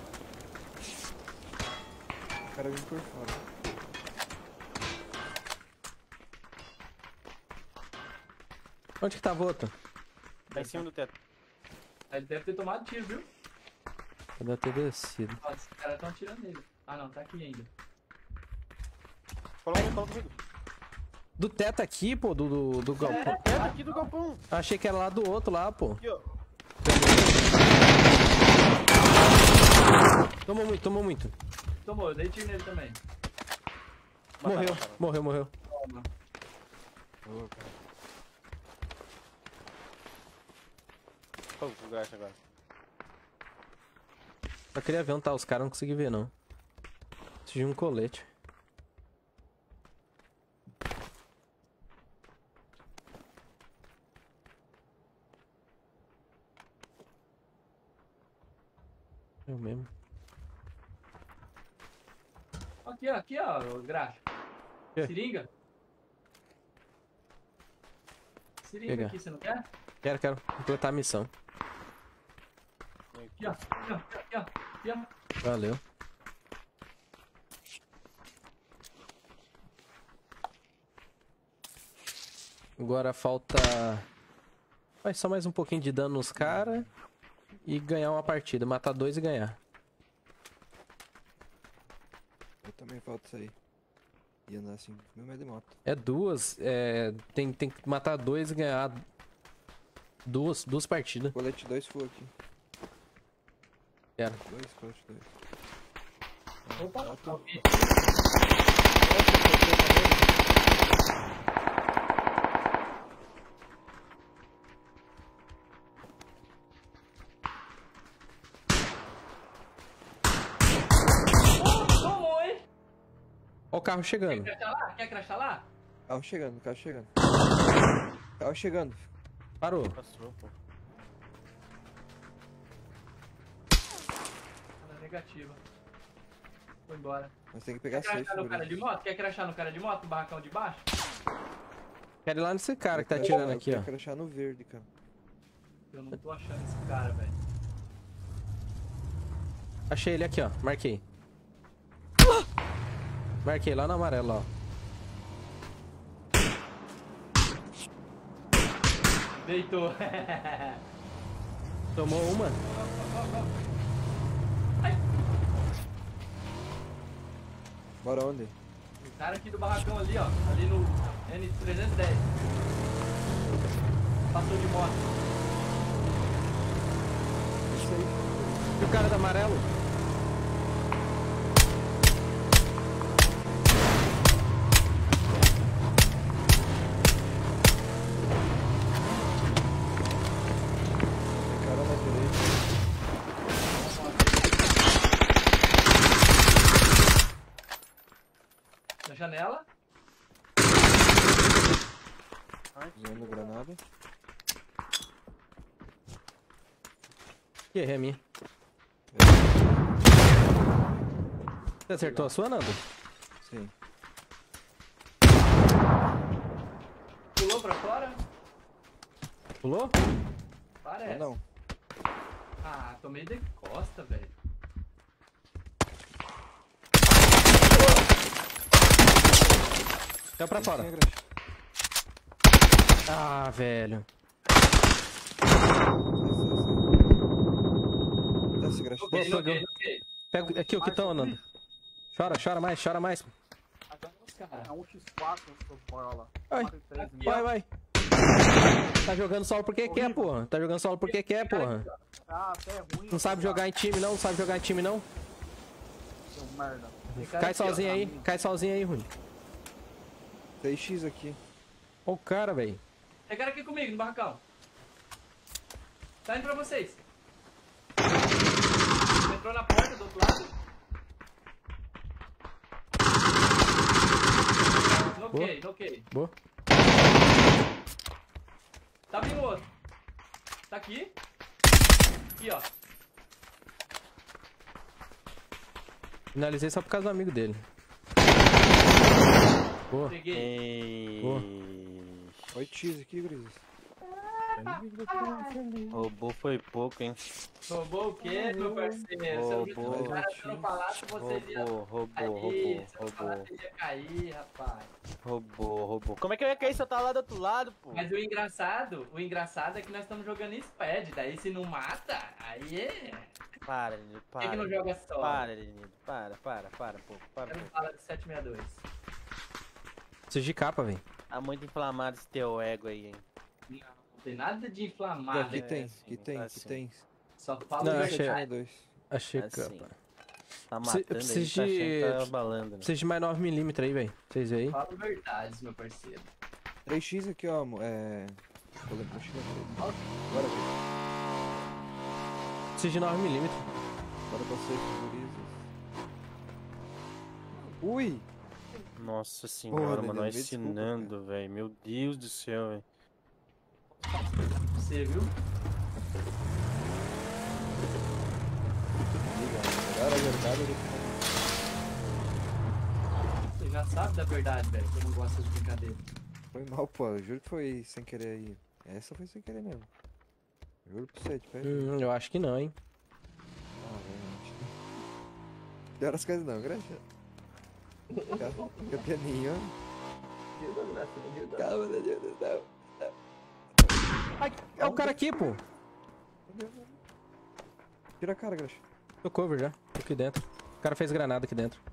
O cara vem por fora. Onde que tava o outro? Tá em cima do teto. Ele deve ter tomado tiro, viu? Eu deve ter descido. Ó, esses caras estão atirando nele. Ah, não, tá aqui ainda. Coloca comigo, coloca comigo. Do teto aqui, pô, do, do, do galpão. É, aqui do galpão. Achei que era lá do outro lá, pô. Aqui, ó. Tomou muito, tomou muito. Tomou, eu dei tiro nele também. Morreu, morreu, morreu. Toma. Ô, cara. Pô, o gasto agora. Só queria ver onde tá os caras, não consegui ver não. Preciso de um colete. Eu mesmo. Aqui, ó, aqui, ó, o graxa. Que? Seringa. Seringa Pegar. aqui, você não quer? Quero, quero completar a missão. Aqui, ó, aqui, ó, aqui, ó, aqui, ó. Valeu. Agora falta... Vai só mais um pouquinho de dano nos caras. E ganhar uma partida. Matar dois e ganhar. Eu também falta isso aí. E andar assim, meu medo de moto. É duas. É... Tem, tem que matar dois e ganhar... Duas, duas partidas. Colete dois full aqui. Quero. Dois, colete dois. Opa, Ah, tô... Tomou, hein? Ó o carro chegando. Quer crachar lá? Quer crachar lá? Carro chegando, carro chegando. Carro chegando. Parou. Passou, pô. Tá negativa. Foi embora. Nós tem que pegar Quer safe crachar no por cara aí. de moto? Quer crachar no cara de moto? No barracão de baixo? Quero ir lá nesse cara que tá Eu atirando quero- aqui, eu ó. quero achar no verde, cara. Eu não tô achando esse cara, velho. Achei ele aqui, ó. Marquei. Marquei lá no amarelo, ó. Deitou. Tomou uma. Bora onde? O cara aqui do barracão ali, ó. Ali no N trezentos e dez. Passou de moto. Isso aí. E o cara do amarelo? Tem cara na direita. Na janela. Usando granada. Ih, errei a minha. Você acertou a sua, Nando? Sim. Pulou pra fora? Pulou? Parece. Ah, não. Ah, tomei de costa, velho. Caiu pra fora. Ah, velho. Desce, Graxa. Boa, pegou. Pega aqui o que estão andando. Chora, chora mais, chora mais. É um x quatro, seu bola. Vai, vai, vai. Tá jogando solo porque quer, porra. Tá jogando solo porque quer, porra. Ah, até é ruim. Não sabe jogar em time, não. Não sabe jogar em time, não. Seu merda. Cai sozinho aí. Cai sozinho aí, Rune. Tem X aqui. Ó o cara, velho. Tem cara aqui comigo, no barracão. Tá indo pra vocês. Entrou na porta do outro lado. Noquei, noquei. Boa. Tá vindo outro. Tá aqui. Aqui, ó. Finalizei só por causa do amigo dele. Boa. Peguei. Boa. Oi, X aqui, Gris. Roubou foi pouco, hein? Roubou o quê, meu parceiro? Se eu Roubou. o cara não falasse, você ia Roubou, roubou, cair. roubou, Se eu não roubou. falasse, você ia cair, rapaz. Roubou, roubou. Como é que eu ia cair se eu tava lá do outro lado, pô? Mas o engraçado, o engraçado é que nós estamos jogando SPAD, daí se não mata, aí é... Para, Lenido, Por para. que, que não joga só? Para, Lenido, para, para, para, pô, para, Eu não pô. falo de sete seis dois. Preciso de capa, velho. Tá muito inflamado esse teu ego aí, hein? Não, não tem nada de inflamado. Aqui né? tem, assim, aqui tem, aqui assim. tem. Só fala Não, o achei- verdade. Achei Assim. capa. Tá Preciso- matando preciso aí, tá achando que de- tá abalando, né? Preciso de mais nove milímetros aí, velho. Vocês veem aí? Fala verdades, meu parceiro. três X aqui, ó. mo- É. Vou lembrar, deixa eu ver. Bora ver. Preciso de nove milímetros. Bora pra safe, gurizes. Ui! Nossa senhora, Lenido, mano, nós me desculpa, ensinando, velho. Meu Deus do céu, velho. Você viu? Melhor a verdade do que. Você já sabe da verdade, velho, que eu não gosto de brincadeira. Foi mal, pô. Eu juro que foi sem querer aí. Essa foi sem querer mesmo. Juro pra você, de pé. Hum, eu acho que não, hein. Ah, velho. Pior as coisas não, Graxa. Fica pianinho. Calma, meu Deus do céu. Ai, é o cara aqui, pô. Tira a cara, Graxa. Tô cover já. Tô aqui dentro. O cara fez granada aqui dentro.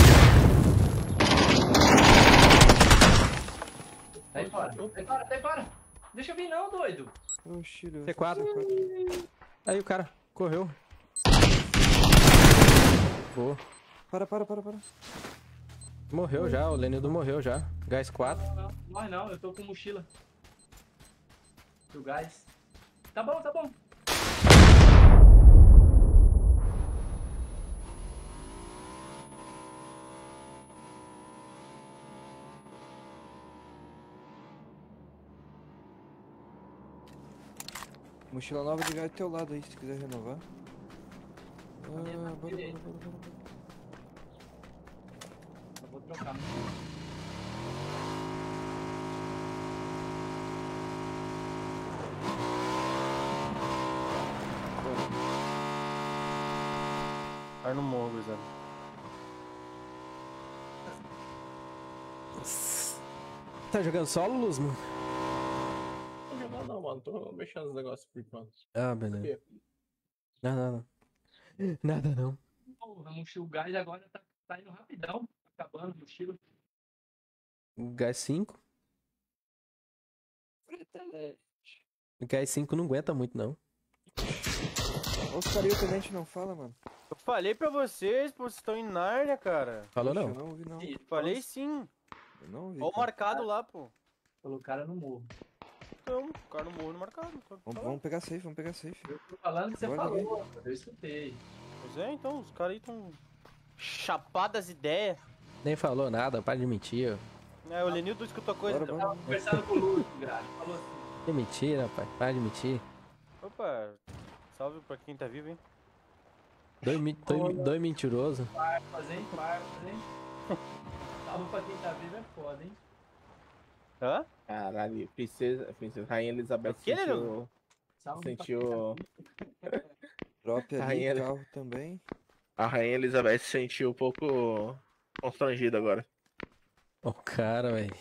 Sai fora, sai fora, sai fora. Deixa eu vir não, doido. Oxi, Deus. C quatro. Aí o cara correu. Boa. Para, para, para, para. Morreu já, o Lenildo morreu já. Gás quatro. Não, não, morre não, eu tô com mochila. Do gás. Tá bom, tá bom. Mochila nova de gás do teu lado aí, se quiser renovar. Ah, bora, bora, bora, bora, bora. Eu vou trocar. Vai no morro, gurizada. Tá jogando solo, Luz, mano? Não tô jogando não, mano. Tô mexendo nos negócios por enquanto. Ah, beleza. Nada, nada. Nada não. Porra, mochila, o gás agora tá, tá indo rapidão. Acabando, mochila. Gás cinco. Gás cinco não aguenta muito, não. Os carinhos também a gente não fala, mano. Eu falei pra vocês, pô, vocês estão em Nárnia, cara. Falou Poxa, não? Eu não ouvi, não. Sim, Falei sim. Eu não ouvi. Ó o cara. marcado lá, pô. Falou o cara no morro. Então, o cara no morro no marcado. Tá Vamos, lá. vamos pegar safe, vamos pegar safe. Eu tô falando que você Bora, falou, eu escutei. Pois é, então, os caras aí tão chapadas ideias. Nem falou nada, para de mentir. É, o Lenildo escutou coisa. Bora, então. bora. Tava conversando com o Lúcio, Graça. Falou assim. Que mentira, rapaz. Para de mentir. Opa, salve pra quem tá vivo, hein? Dois, mi- dois, dois mentirosos. Farpas, hein? Farpas, hein? Salve pra quem tá vivo é foda, hein? Hã? Caralho, princesa, princesa Rainha Elizabeth O quê, sentiu... Sentiu... Drop A ali, rainha- carro também. A Rainha Elizabeth se sentiu um pouco constrangida agora. O cara, velho.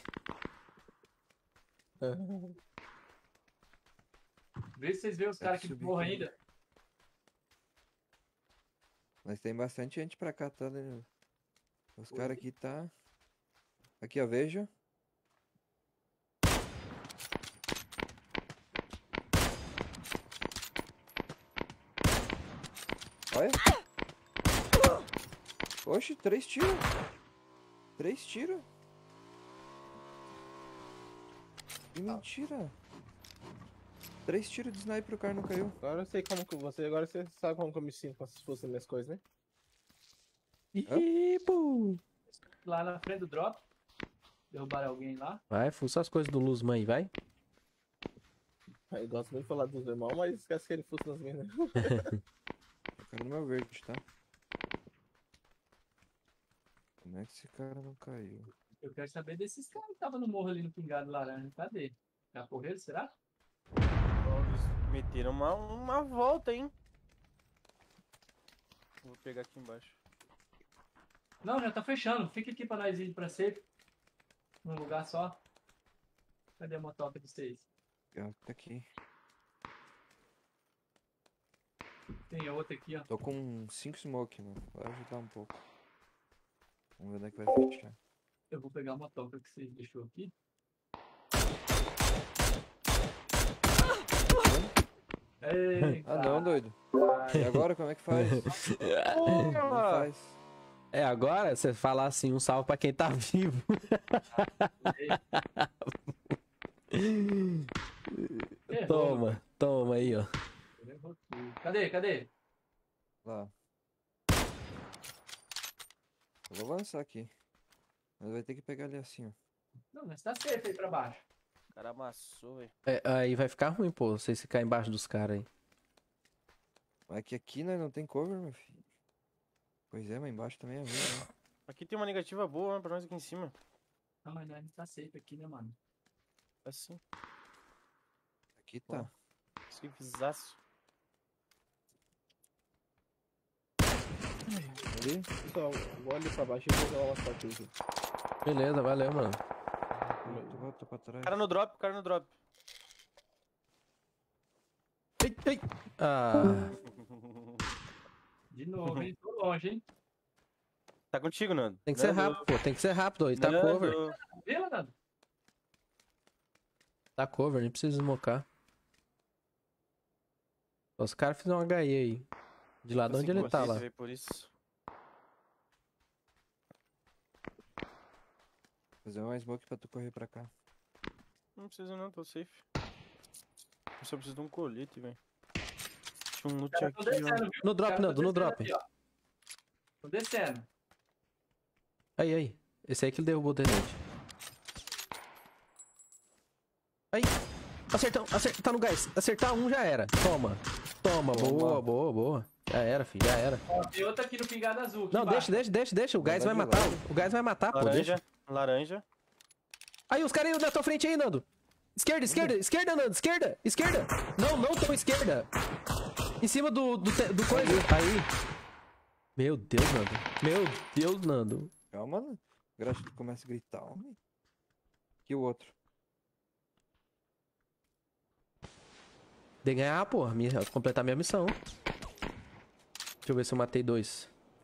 Vê se vocês veem os caras aqui de subir porra aqui. ainda. Mas tem bastante gente pra cá, tá, né? Os caras aqui tá... Aqui, ó, vejo. Olha. Oxe, três tiros. Três tiros. Que mentira. Três tiros de sniper, o cara não caiu. Agora eu sei como que você... Agora você sabe como que eu me sinto quando se fosse minhas coisas, né? Ih, pô. Lá na frente do drop. Derrubaram alguém lá. Vai, fuça as coisas do Luzman aí, vai. Eu gosto muito de falar dos irmãos, mas esquece que ele fosse nas minhas, né? O cara no meu verde, tá? Como é que esse cara não caiu? Eu quero saber desses caras que estavam no morro ali no pingado laranja. Cadê? Já correram, será? Eles meteram uma, uma volta, hein? Vou pegar aqui embaixo. Não, já tá fechando. Fica aqui pra nós ir pra safe. Num lugar só. Cadê a motoca de vocês? Ah, tá aqui. Tem outra aqui, ó. Tô com cinco smoke, mano. Vai ajudar um pouco. Vamos ver onde é que vai fechar. Eu vou pegar a motoca que você deixou aqui. Ei, Ah não, doido. E agora como é que faz? Como faz? É, agora você falar assim, um salve pra quem tá vivo. Toma, toma aí, ó. Cadê? Cadê? Lá. Eu vou avançar aqui. Mas vai ter que pegar ali assim, ó. Não, mas tá safe aí pra baixo. O cara amassou, velho. É, aí vai ficar ruim, pô, vocês ficarem embaixo dos caras aí. Mas que aqui né, não tem cover, meu filho. Pois é, mas embaixo também é ruim, né? Aqui tem uma negativa boa, né, pra nós aqui em cima. Não, mas nós não tá safe aqui, né, mano? Assim. Aqui tá. Safezaço. Ali? Pessoal, vou ali pra baixo e vou jogar umas partidas. Beleza, valeu, mano. Volta pra trás. Cara no drop, cara no drop. Ei, ei. Ah. De novo, hein? Tô longe, hein? Tá contigo, Nando. Tem que ser rápido, pô, tem que ser rápido, ele tá Nando. cover. Vê, Nando. Tá cover, nem precisa smocar. Os caras fizeram um H E aí. De lá de onde ele tá lá. Por isso. Fazer uma smoke pra tu correr pra cá. Não precisa não, tô safe. Eu só preciso de um colete, velho. Tinha um loot Cara, aqui, tô descendo, ó. viu? No drop, Cara, tô Nando, no descendo drop. aqui, ó. Tô descendo. Aí, aí. Esse aí que ele derrubou o tenente. Aí. Acertou, acertou, tá no gás. Acertar um já era. Toma. Toma, boa, boa, boa. Já era, filho, já era. Ó, tem outra aqui no pingado azul. aqui Não, embaixo. deixa, deixa, deixa, deixa. O gás vai matar. O gás vai matar, pô. Deixa. Laranja, laranja. Aí, os caras aí na tua frente aí, Nando. Esquerda, esquerda, esquerda, Nando, esquerda, esquerda. Não, não tão esquerda. Em cima do, do, te- do coisa. Aí. Meu Deus, Nando. Meu Deus, Nando. Calma, né? Graxa, tu começa a gritar, homem. Aqui o outro. De ganhar, porra. Minha, completar minha missão. Deixa eu ver se eu matei dois.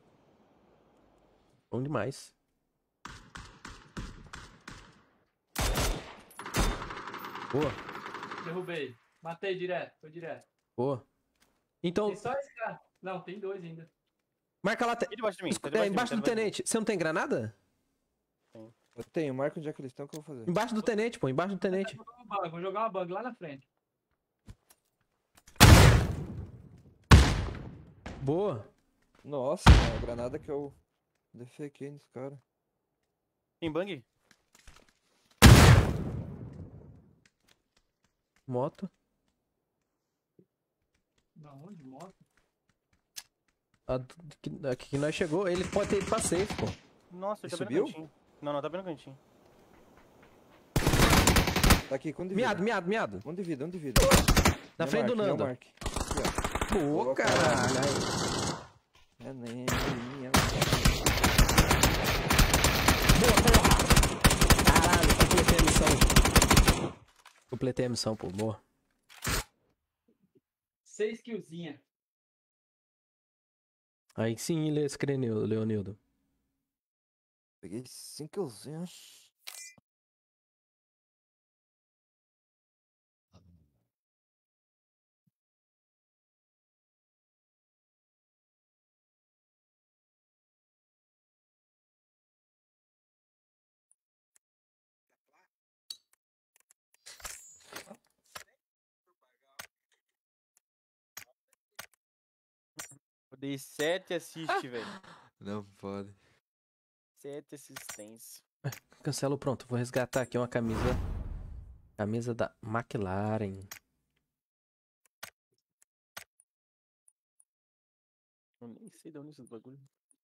Bom demais. Boa, Derrubei. Matei direto, foi direto. boa. Então, Tem só esse cara. Não, tem dois ainda. marca lá. Te... debaixo de mim, tá É, debaixo de mim, embaixo tá do debaixo de mim. tenente. Você não tem granada? Eu tenho, marca onde é que eles estão que eu vou fazer. Embaixo do tenente, pô. Embaixo do tenente. Vou jogar uma bug, vou jogar uma bug lá na frente. Boa. Nossa, a granada que eu defequei nos caras. Tem bang? Moto. Da onde? Moto? A, do- que, a que nós chegou, ele pode ter ido pra safe, pô. Nossa, ele tá bem Subiu? no cantinho. Não, não, tá bem no cantinho. Tá aqui, com de vida. Miado, miado, miado. Um de vida, um de vida. Na Meu frente do Mark, meu Nando. Mark. Aqui, ó. Boa, Boa, caralho. É nem minha. Boa, porra. Caralho, completei a missão. Completei a missão, pô. Boa. Seis killzinha. Aí sim, Leonildo. Leonildo. Peguei cinco killzinhos. Eu dei sete assist, velho. Não pode. sete assistências. Cancelo, pronto. Vou resgatar aqui uma camisa. Camisa da McLaren. Eu nem sei de onde é esse bagulho.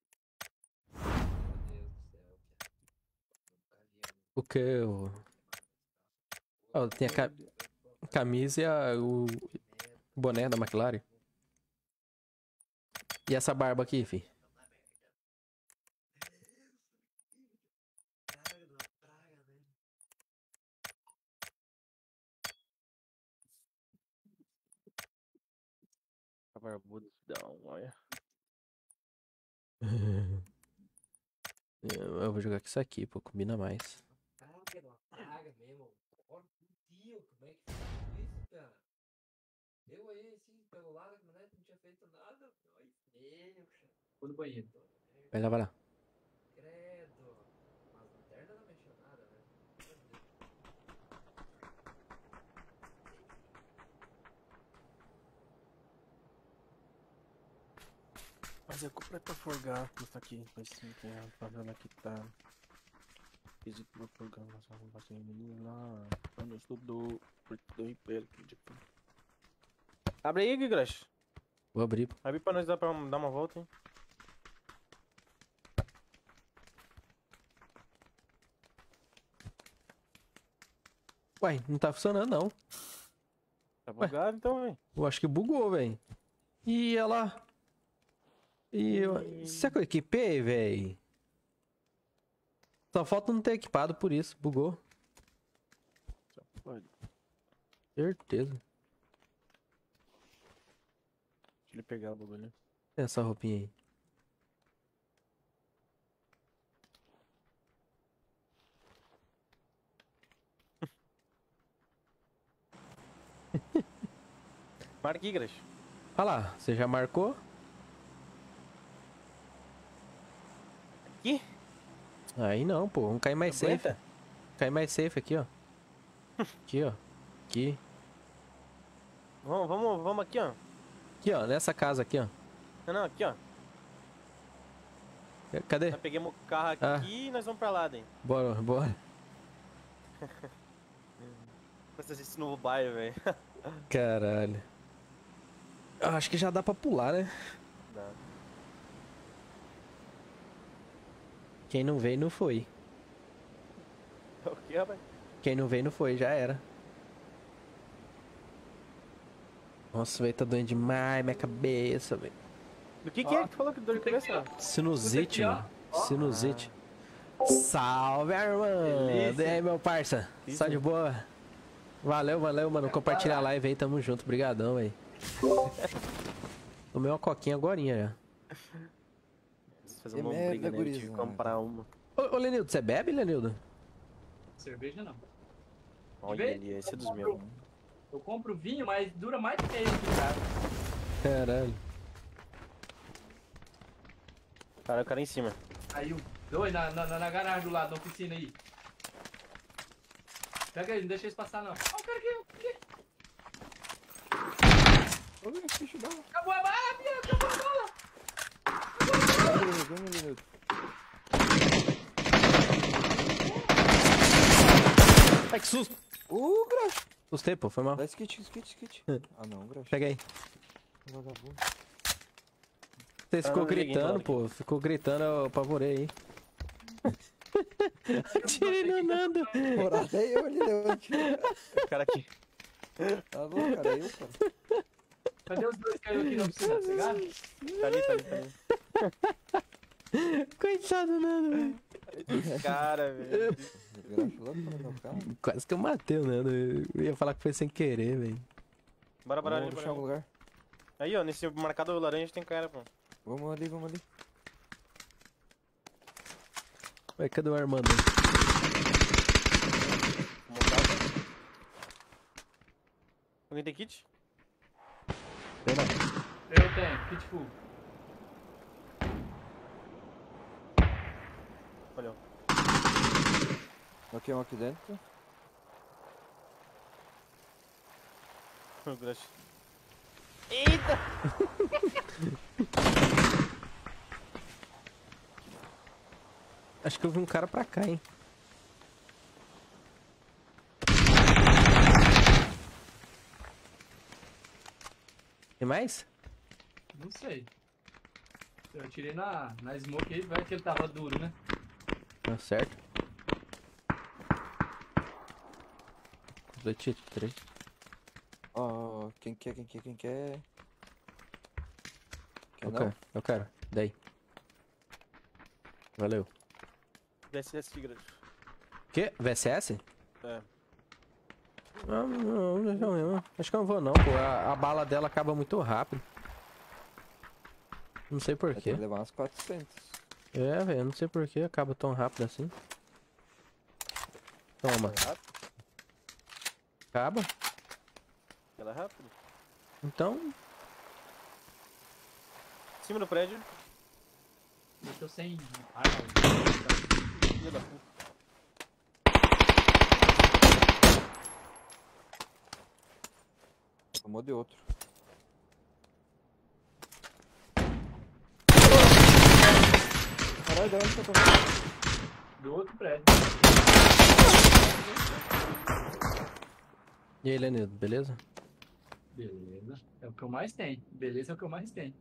O que? O... Oh, tem a ca... camisa e a... o boné da McLaren. E essa barba aqui, fi? Tá barbudão, olha. Eu vou jogar com isso aqui, pô. Combina mais. Caraca, é uma praga mesmo. Olha o tio, como é que fez isso, cara? Eu aí, assim, pelo lado, que não tinha feito nada. Ai, feio, cara. Vou no banheiro. Vai lá, vai lá. Credo. Mas a lanterna não mexeu nada, né? Mas a culpa é pra forgar, que tá aqui. Mas sim, que a favela aqui tá. Pedi pra forgar, mas eu não passei menino lá. Quando eu estudou, porque deu império. Abre aí, Gigrash. Vou abrir. Abre pra nós dar, pra dar uma volta, hein. Ué, não tá funcionando, não. Tá bugado então, velho. Eu acho que bugou, velho. E ela... E eu... Será que eu equipei, velho? Só falta não ter equipado, por isso. Bugou. Pode. Certeza. Deixa ele pegar o bagulho. Tem essa roupinha aí. Marca aqui, Grash. Olha lá, você já marcou? Aqui? Aí não, pô. Vamos cair mais safe. Aguenta? Cair mais safe aqui, ó. Aqui, ó. Aqui. Vamos, vamos, vamos aqui, ó. Aqui, ó. Nessa casa aqui, ó. Não, não, aqui, ó. Cadê? Nós pegamos o carro aqui Ah. e nós vamos pra lá, daí. Bora, bora. Nossa, esse novo bairro, velho. Caralho. Eu acho que já dá pra pular, né? Dá. Quem não veio, não foi. O que, rapaz? Quem não veio, não foi. Já era. Nossa, velho, tá doendo demais minha cabeça, velho. Do que que é que tu falou que dor de cabeça? Sinusite, Aqui, ó. mano. Sinusite. Salve, irmão. Delícia. E aí, meu parça? Só de boa? Valeu, valeu, mano. Compartilha a live aí, tamo junto. Obrigadão, velho. Tomei uma coquinha agorinha já. Fazer Que uma merda, briga, né? Eu tive que gurizada. comprar uma. Ô, ô Lenildo, você bebe, Lenildo? Cerveja não. Olha vez- ali, esse é eu dos compro- meus. Eu compro vinho, mas dura mais de mês aqui, cara. Caralho. Cara, o cara em cima. Aí o dois na, na, na garagem do lado, na oficina aí. Pega aí, não deixa eles passar não. Ó, o cara aqui, o quê? Acabou a bala, Bia, acabou a bala. Um minuto. Ai, que susto. Uh, Graxa. Assustei, pô. Foi mal. Dá skit, skit, skit. Ah, não, Graxa. Pega aí. Vagabundo. Você Ah, ficou não liguei, gritando, falando pô. Ficou gritando, eu apavorei aí. Atirei no Nando. Morada é eu ali, né? O cara aqui. Tá bom, cara, é eu, cara. Cadê os dois que caiu aqui? Não precisa pegar? Tá ali, tá ali, tá ali. Coitado do Nando, velho. Esse cara, velho. Quase que eu matei o Nando. Eu ia falar que foi sem querer, velho. Bora, bora, Vamos ali, achar bora. um lugar. Aí, ó, nesse marcado laranja tem cara, pô. Vamos ali, vamos ali. Ué, cadê o Armando? Alguém tem kit? Tem não. Eu tenho, kit full. Olha. Ok, um aqui dentro. O Grush. Eita! Acho que eu vi um cara pra cá, hein? Tem mais? Não sei. Eu atirei na, na smoke aí, vai que ele tava duro, né? Tá certo. Complete três. Ó, quem quer, quem quer, quem quer? Quer Eu não? quero, eu quero. Daí. Valeu. Desce, desce, Grush. Que? V S S? É. Não, não, não, não, não. Acho que eu não vou não, pô. A, a bala dela acaba muito rápido. Não sei Vai ter porquê. que levar umas quatrocentas. É, velho, eu não sei porquê acaba tão rápido assim. Toma. Acaba? Ela é rápida. Então, Em cima do prédio. Eu tô sem arma. Filha da puta. Tomou de outro. Caralho, de onde que eu tô vendo? Do outro prédio. e aí, Leonido, beleza? Beleza. É o que eu mais tenho. Beleza é o que eu mais tenho.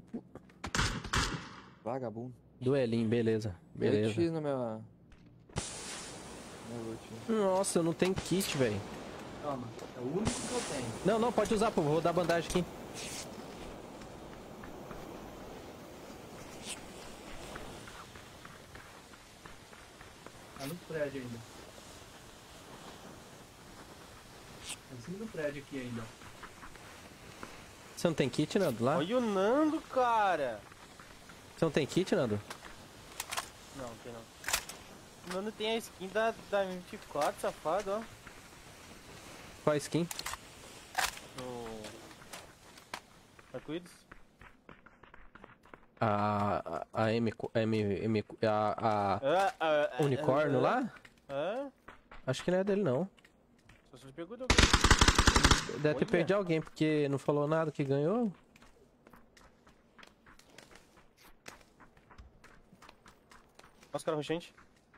Vagabundo. Duelinho, beleza. Beleza. X na minha... Meu loot. Nossa, eu não tenho kit, velho. Toma. É o único que eu tenho. Não, não, pode usar, pô. Vou dar bandagem aqui. Tá no prédio ainda. Tá em cima do prédio aqui ainda. Você não tem kit, Nando, lá? Olha o Nando, cara. Você não tem kit, Nando? Não, tem não. O Nando tem a skin da, da vinte e quatro, safado, ó. Qual a skin? No... Arco-íris? A, a, a M, M, M, a, a Ah, ah, ah, unicórnio ah, lá? Ah, Acho que não é dele, não. só se ele pegou de alguém. Deve ter Olha. perdido alguém, porque não falou nada que ganhou. Olha os caras roxentes.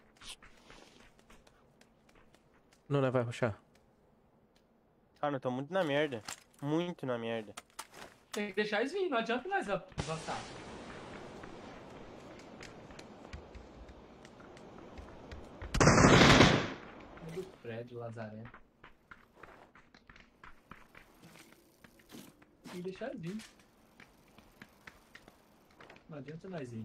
Não, não vai rushar. Cara, eu tô muito na merda. Muito na merda. Tem que deixar eles vir, não adianta nós avançar. Do prédio, Lazaré. Tem que deixar eles vir. Não adianta nós ir.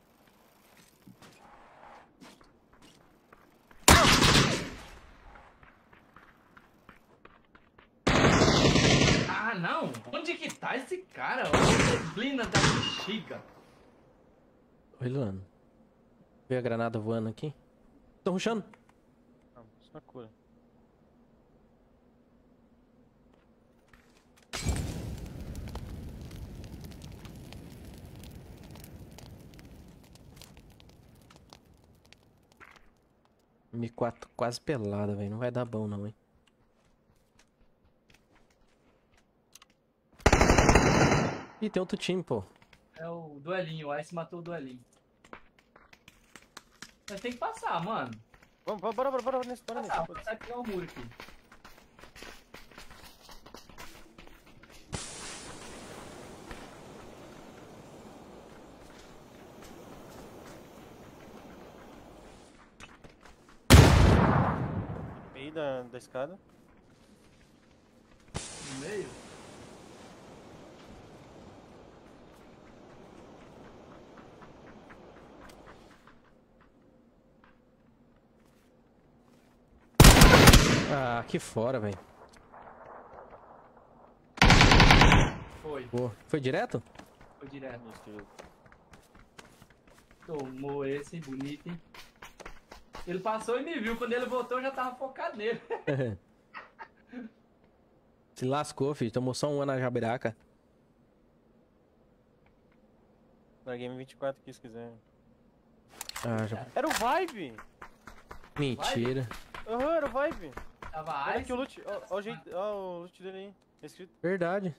Ah, não! Onde que tá esse cara? Olha a neblina da bexiga. Oi, Luano. Vê a granada voando aqui. Tô rushando. Ah, só cura. M quatro quase pelada, velho. Não vai dar bom, não, hein. Ih, tem outro time, pô. É o duelinho, o Ice matou o duelinho. Mas tem que passar, mano. Vamos, bora, bora, bora, bora nesse, bora Passar, nesse. passar e pegar o muro aqui. da escada. No meio? Ah, aqui fora, velho. Foi. Pô, foi direto? Foi direto. Tomou esse, bonito, hein? Ele passou e me viu. Quando ele voltou, eu já tava focado nele. Se lascou, filho. Tomou só um ano na jabiraca. Larguei M vinte e quatro aqui, se quiser. Ah, já... Era o Vibe! Mentira. Aham, era o Vibe. Tava Olha Ice. aqui o loot. Ó, ó o jeito. Ó o loot dele aí. Tá escrito. Verdade.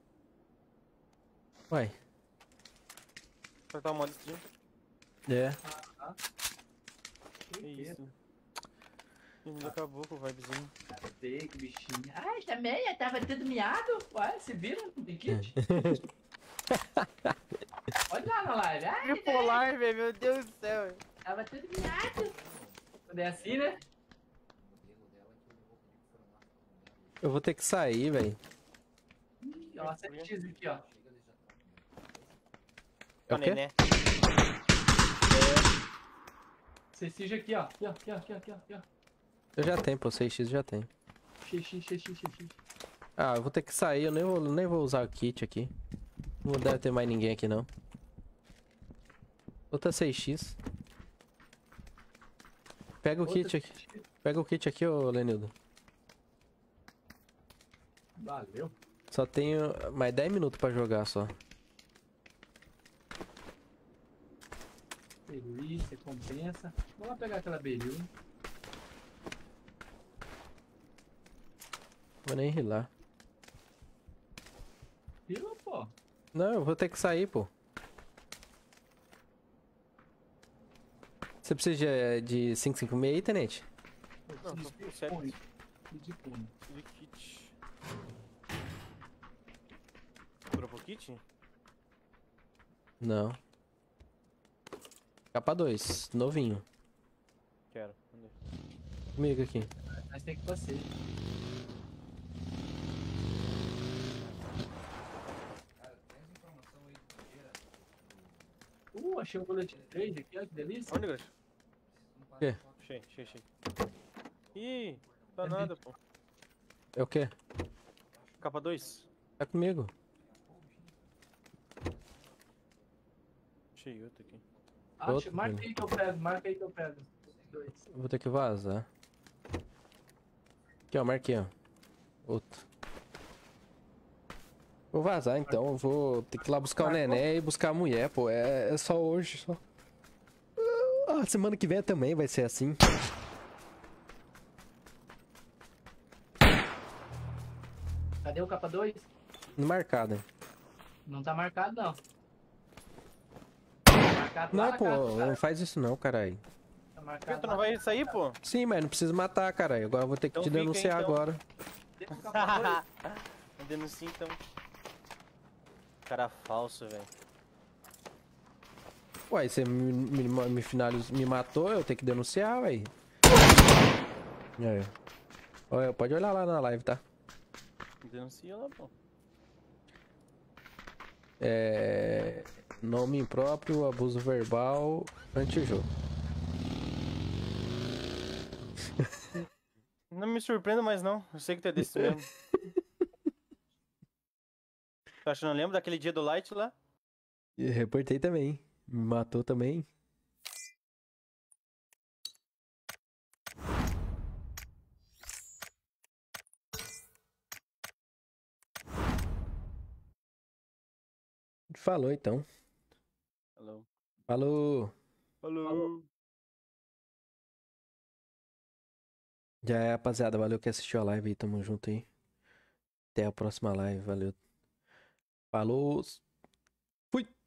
Uai. Apertar o modo stream. É. Ah, Que isso. O mundo acabou com o Vibezinho. Cadê que bichinho? Ai, também, tava tudo miado. Ué, se vira, não tem kit? Olha lá na live. Ai, Bipolar, velho, meu Deus do céu. tava tudo miado. Quando é assim, né? Eu vou ter que sair, velho. Ih, ó, sete x aqui, ó. É o quê? Nené. C X aqui, ó. Aqui, ó, aqui, ó, aqui, ó, aqui, ó, aqui, ó. Eu já tenho, pô. seis x já tem. X, X, X, X, X, X. Ah, eu vou ter que sair. Eu nem vou, nem vou usar o kit aqui. Não deve ter mais ninguém aqui, não. Outra seis x. Pega o Outra kit aqui. Pega o kit aqui, ô Lenildo. Valeu. Só tenho mais dez minutos pra jogar só. Beril, recompensa. Vamos lá pegar aquela Beril. Vou nem rilar. Viu, pô? Não, eu vou ter que sair, pô. Você precisa de, de quinhentos e cinquenta e seis aí, tenente? Não, tô com sete. De punho. De kit. Dropou kit? Não. Capa dois, novinho. Quero. Cadê? Comigo aqui. Mas tem que passear. Uh, achei um bullet trade aqui, ó, que delícia. Onde, Graxa? O quê? Achei, achei, achei. Ih, tá nada, pô. É o quê? Capa dois. Tá comigo. Achei outro aqui. Acho, Outro, marca velho. aí que eu pego, marca aí que eu pego. Dois. Eu vou ter que vazar. Aqui, ó, marquei, ó. Outro. Vou vazar então, eu vou ter que ir lá buscar o neném e buscar a mulher, pô. É, é só hoje, só. Ah, semana que vem também vai ser assim. Cadê o capa dois? Marcado, hein? Não tá marcado, não. Tá marcado lá Não, na pô, casa do cara. não faz isso não, caralho. Tá marcado Tu lá. não vai sair, pô? Sim, mas não precisa matar, caralho. Agora eu vou ter que Então te fica, denunciar então. agora. Cadê o capa dois? Denuncia então. Cara falso, velho. Ué, você me, me, me, finaliz... me matou, eu tenho que denunciar, véi. E aí? Olha, pode olhar lá na live, tá? Denuncia lá, pô. É... Nome impróprio, abuso verbal, antijogo. Não me surpreenda mais não. Eu sei que tu é desse mesmo. Tu acha que não lembra daquele dia do Light lá? E reportei também. Me matou também. Falou então. Falou. Falou. Falou. Já é, rapaziada. Valeu que assistiu a live aí. Tamo junto aí. Até a próxima live. Valeu. Falou. Fui.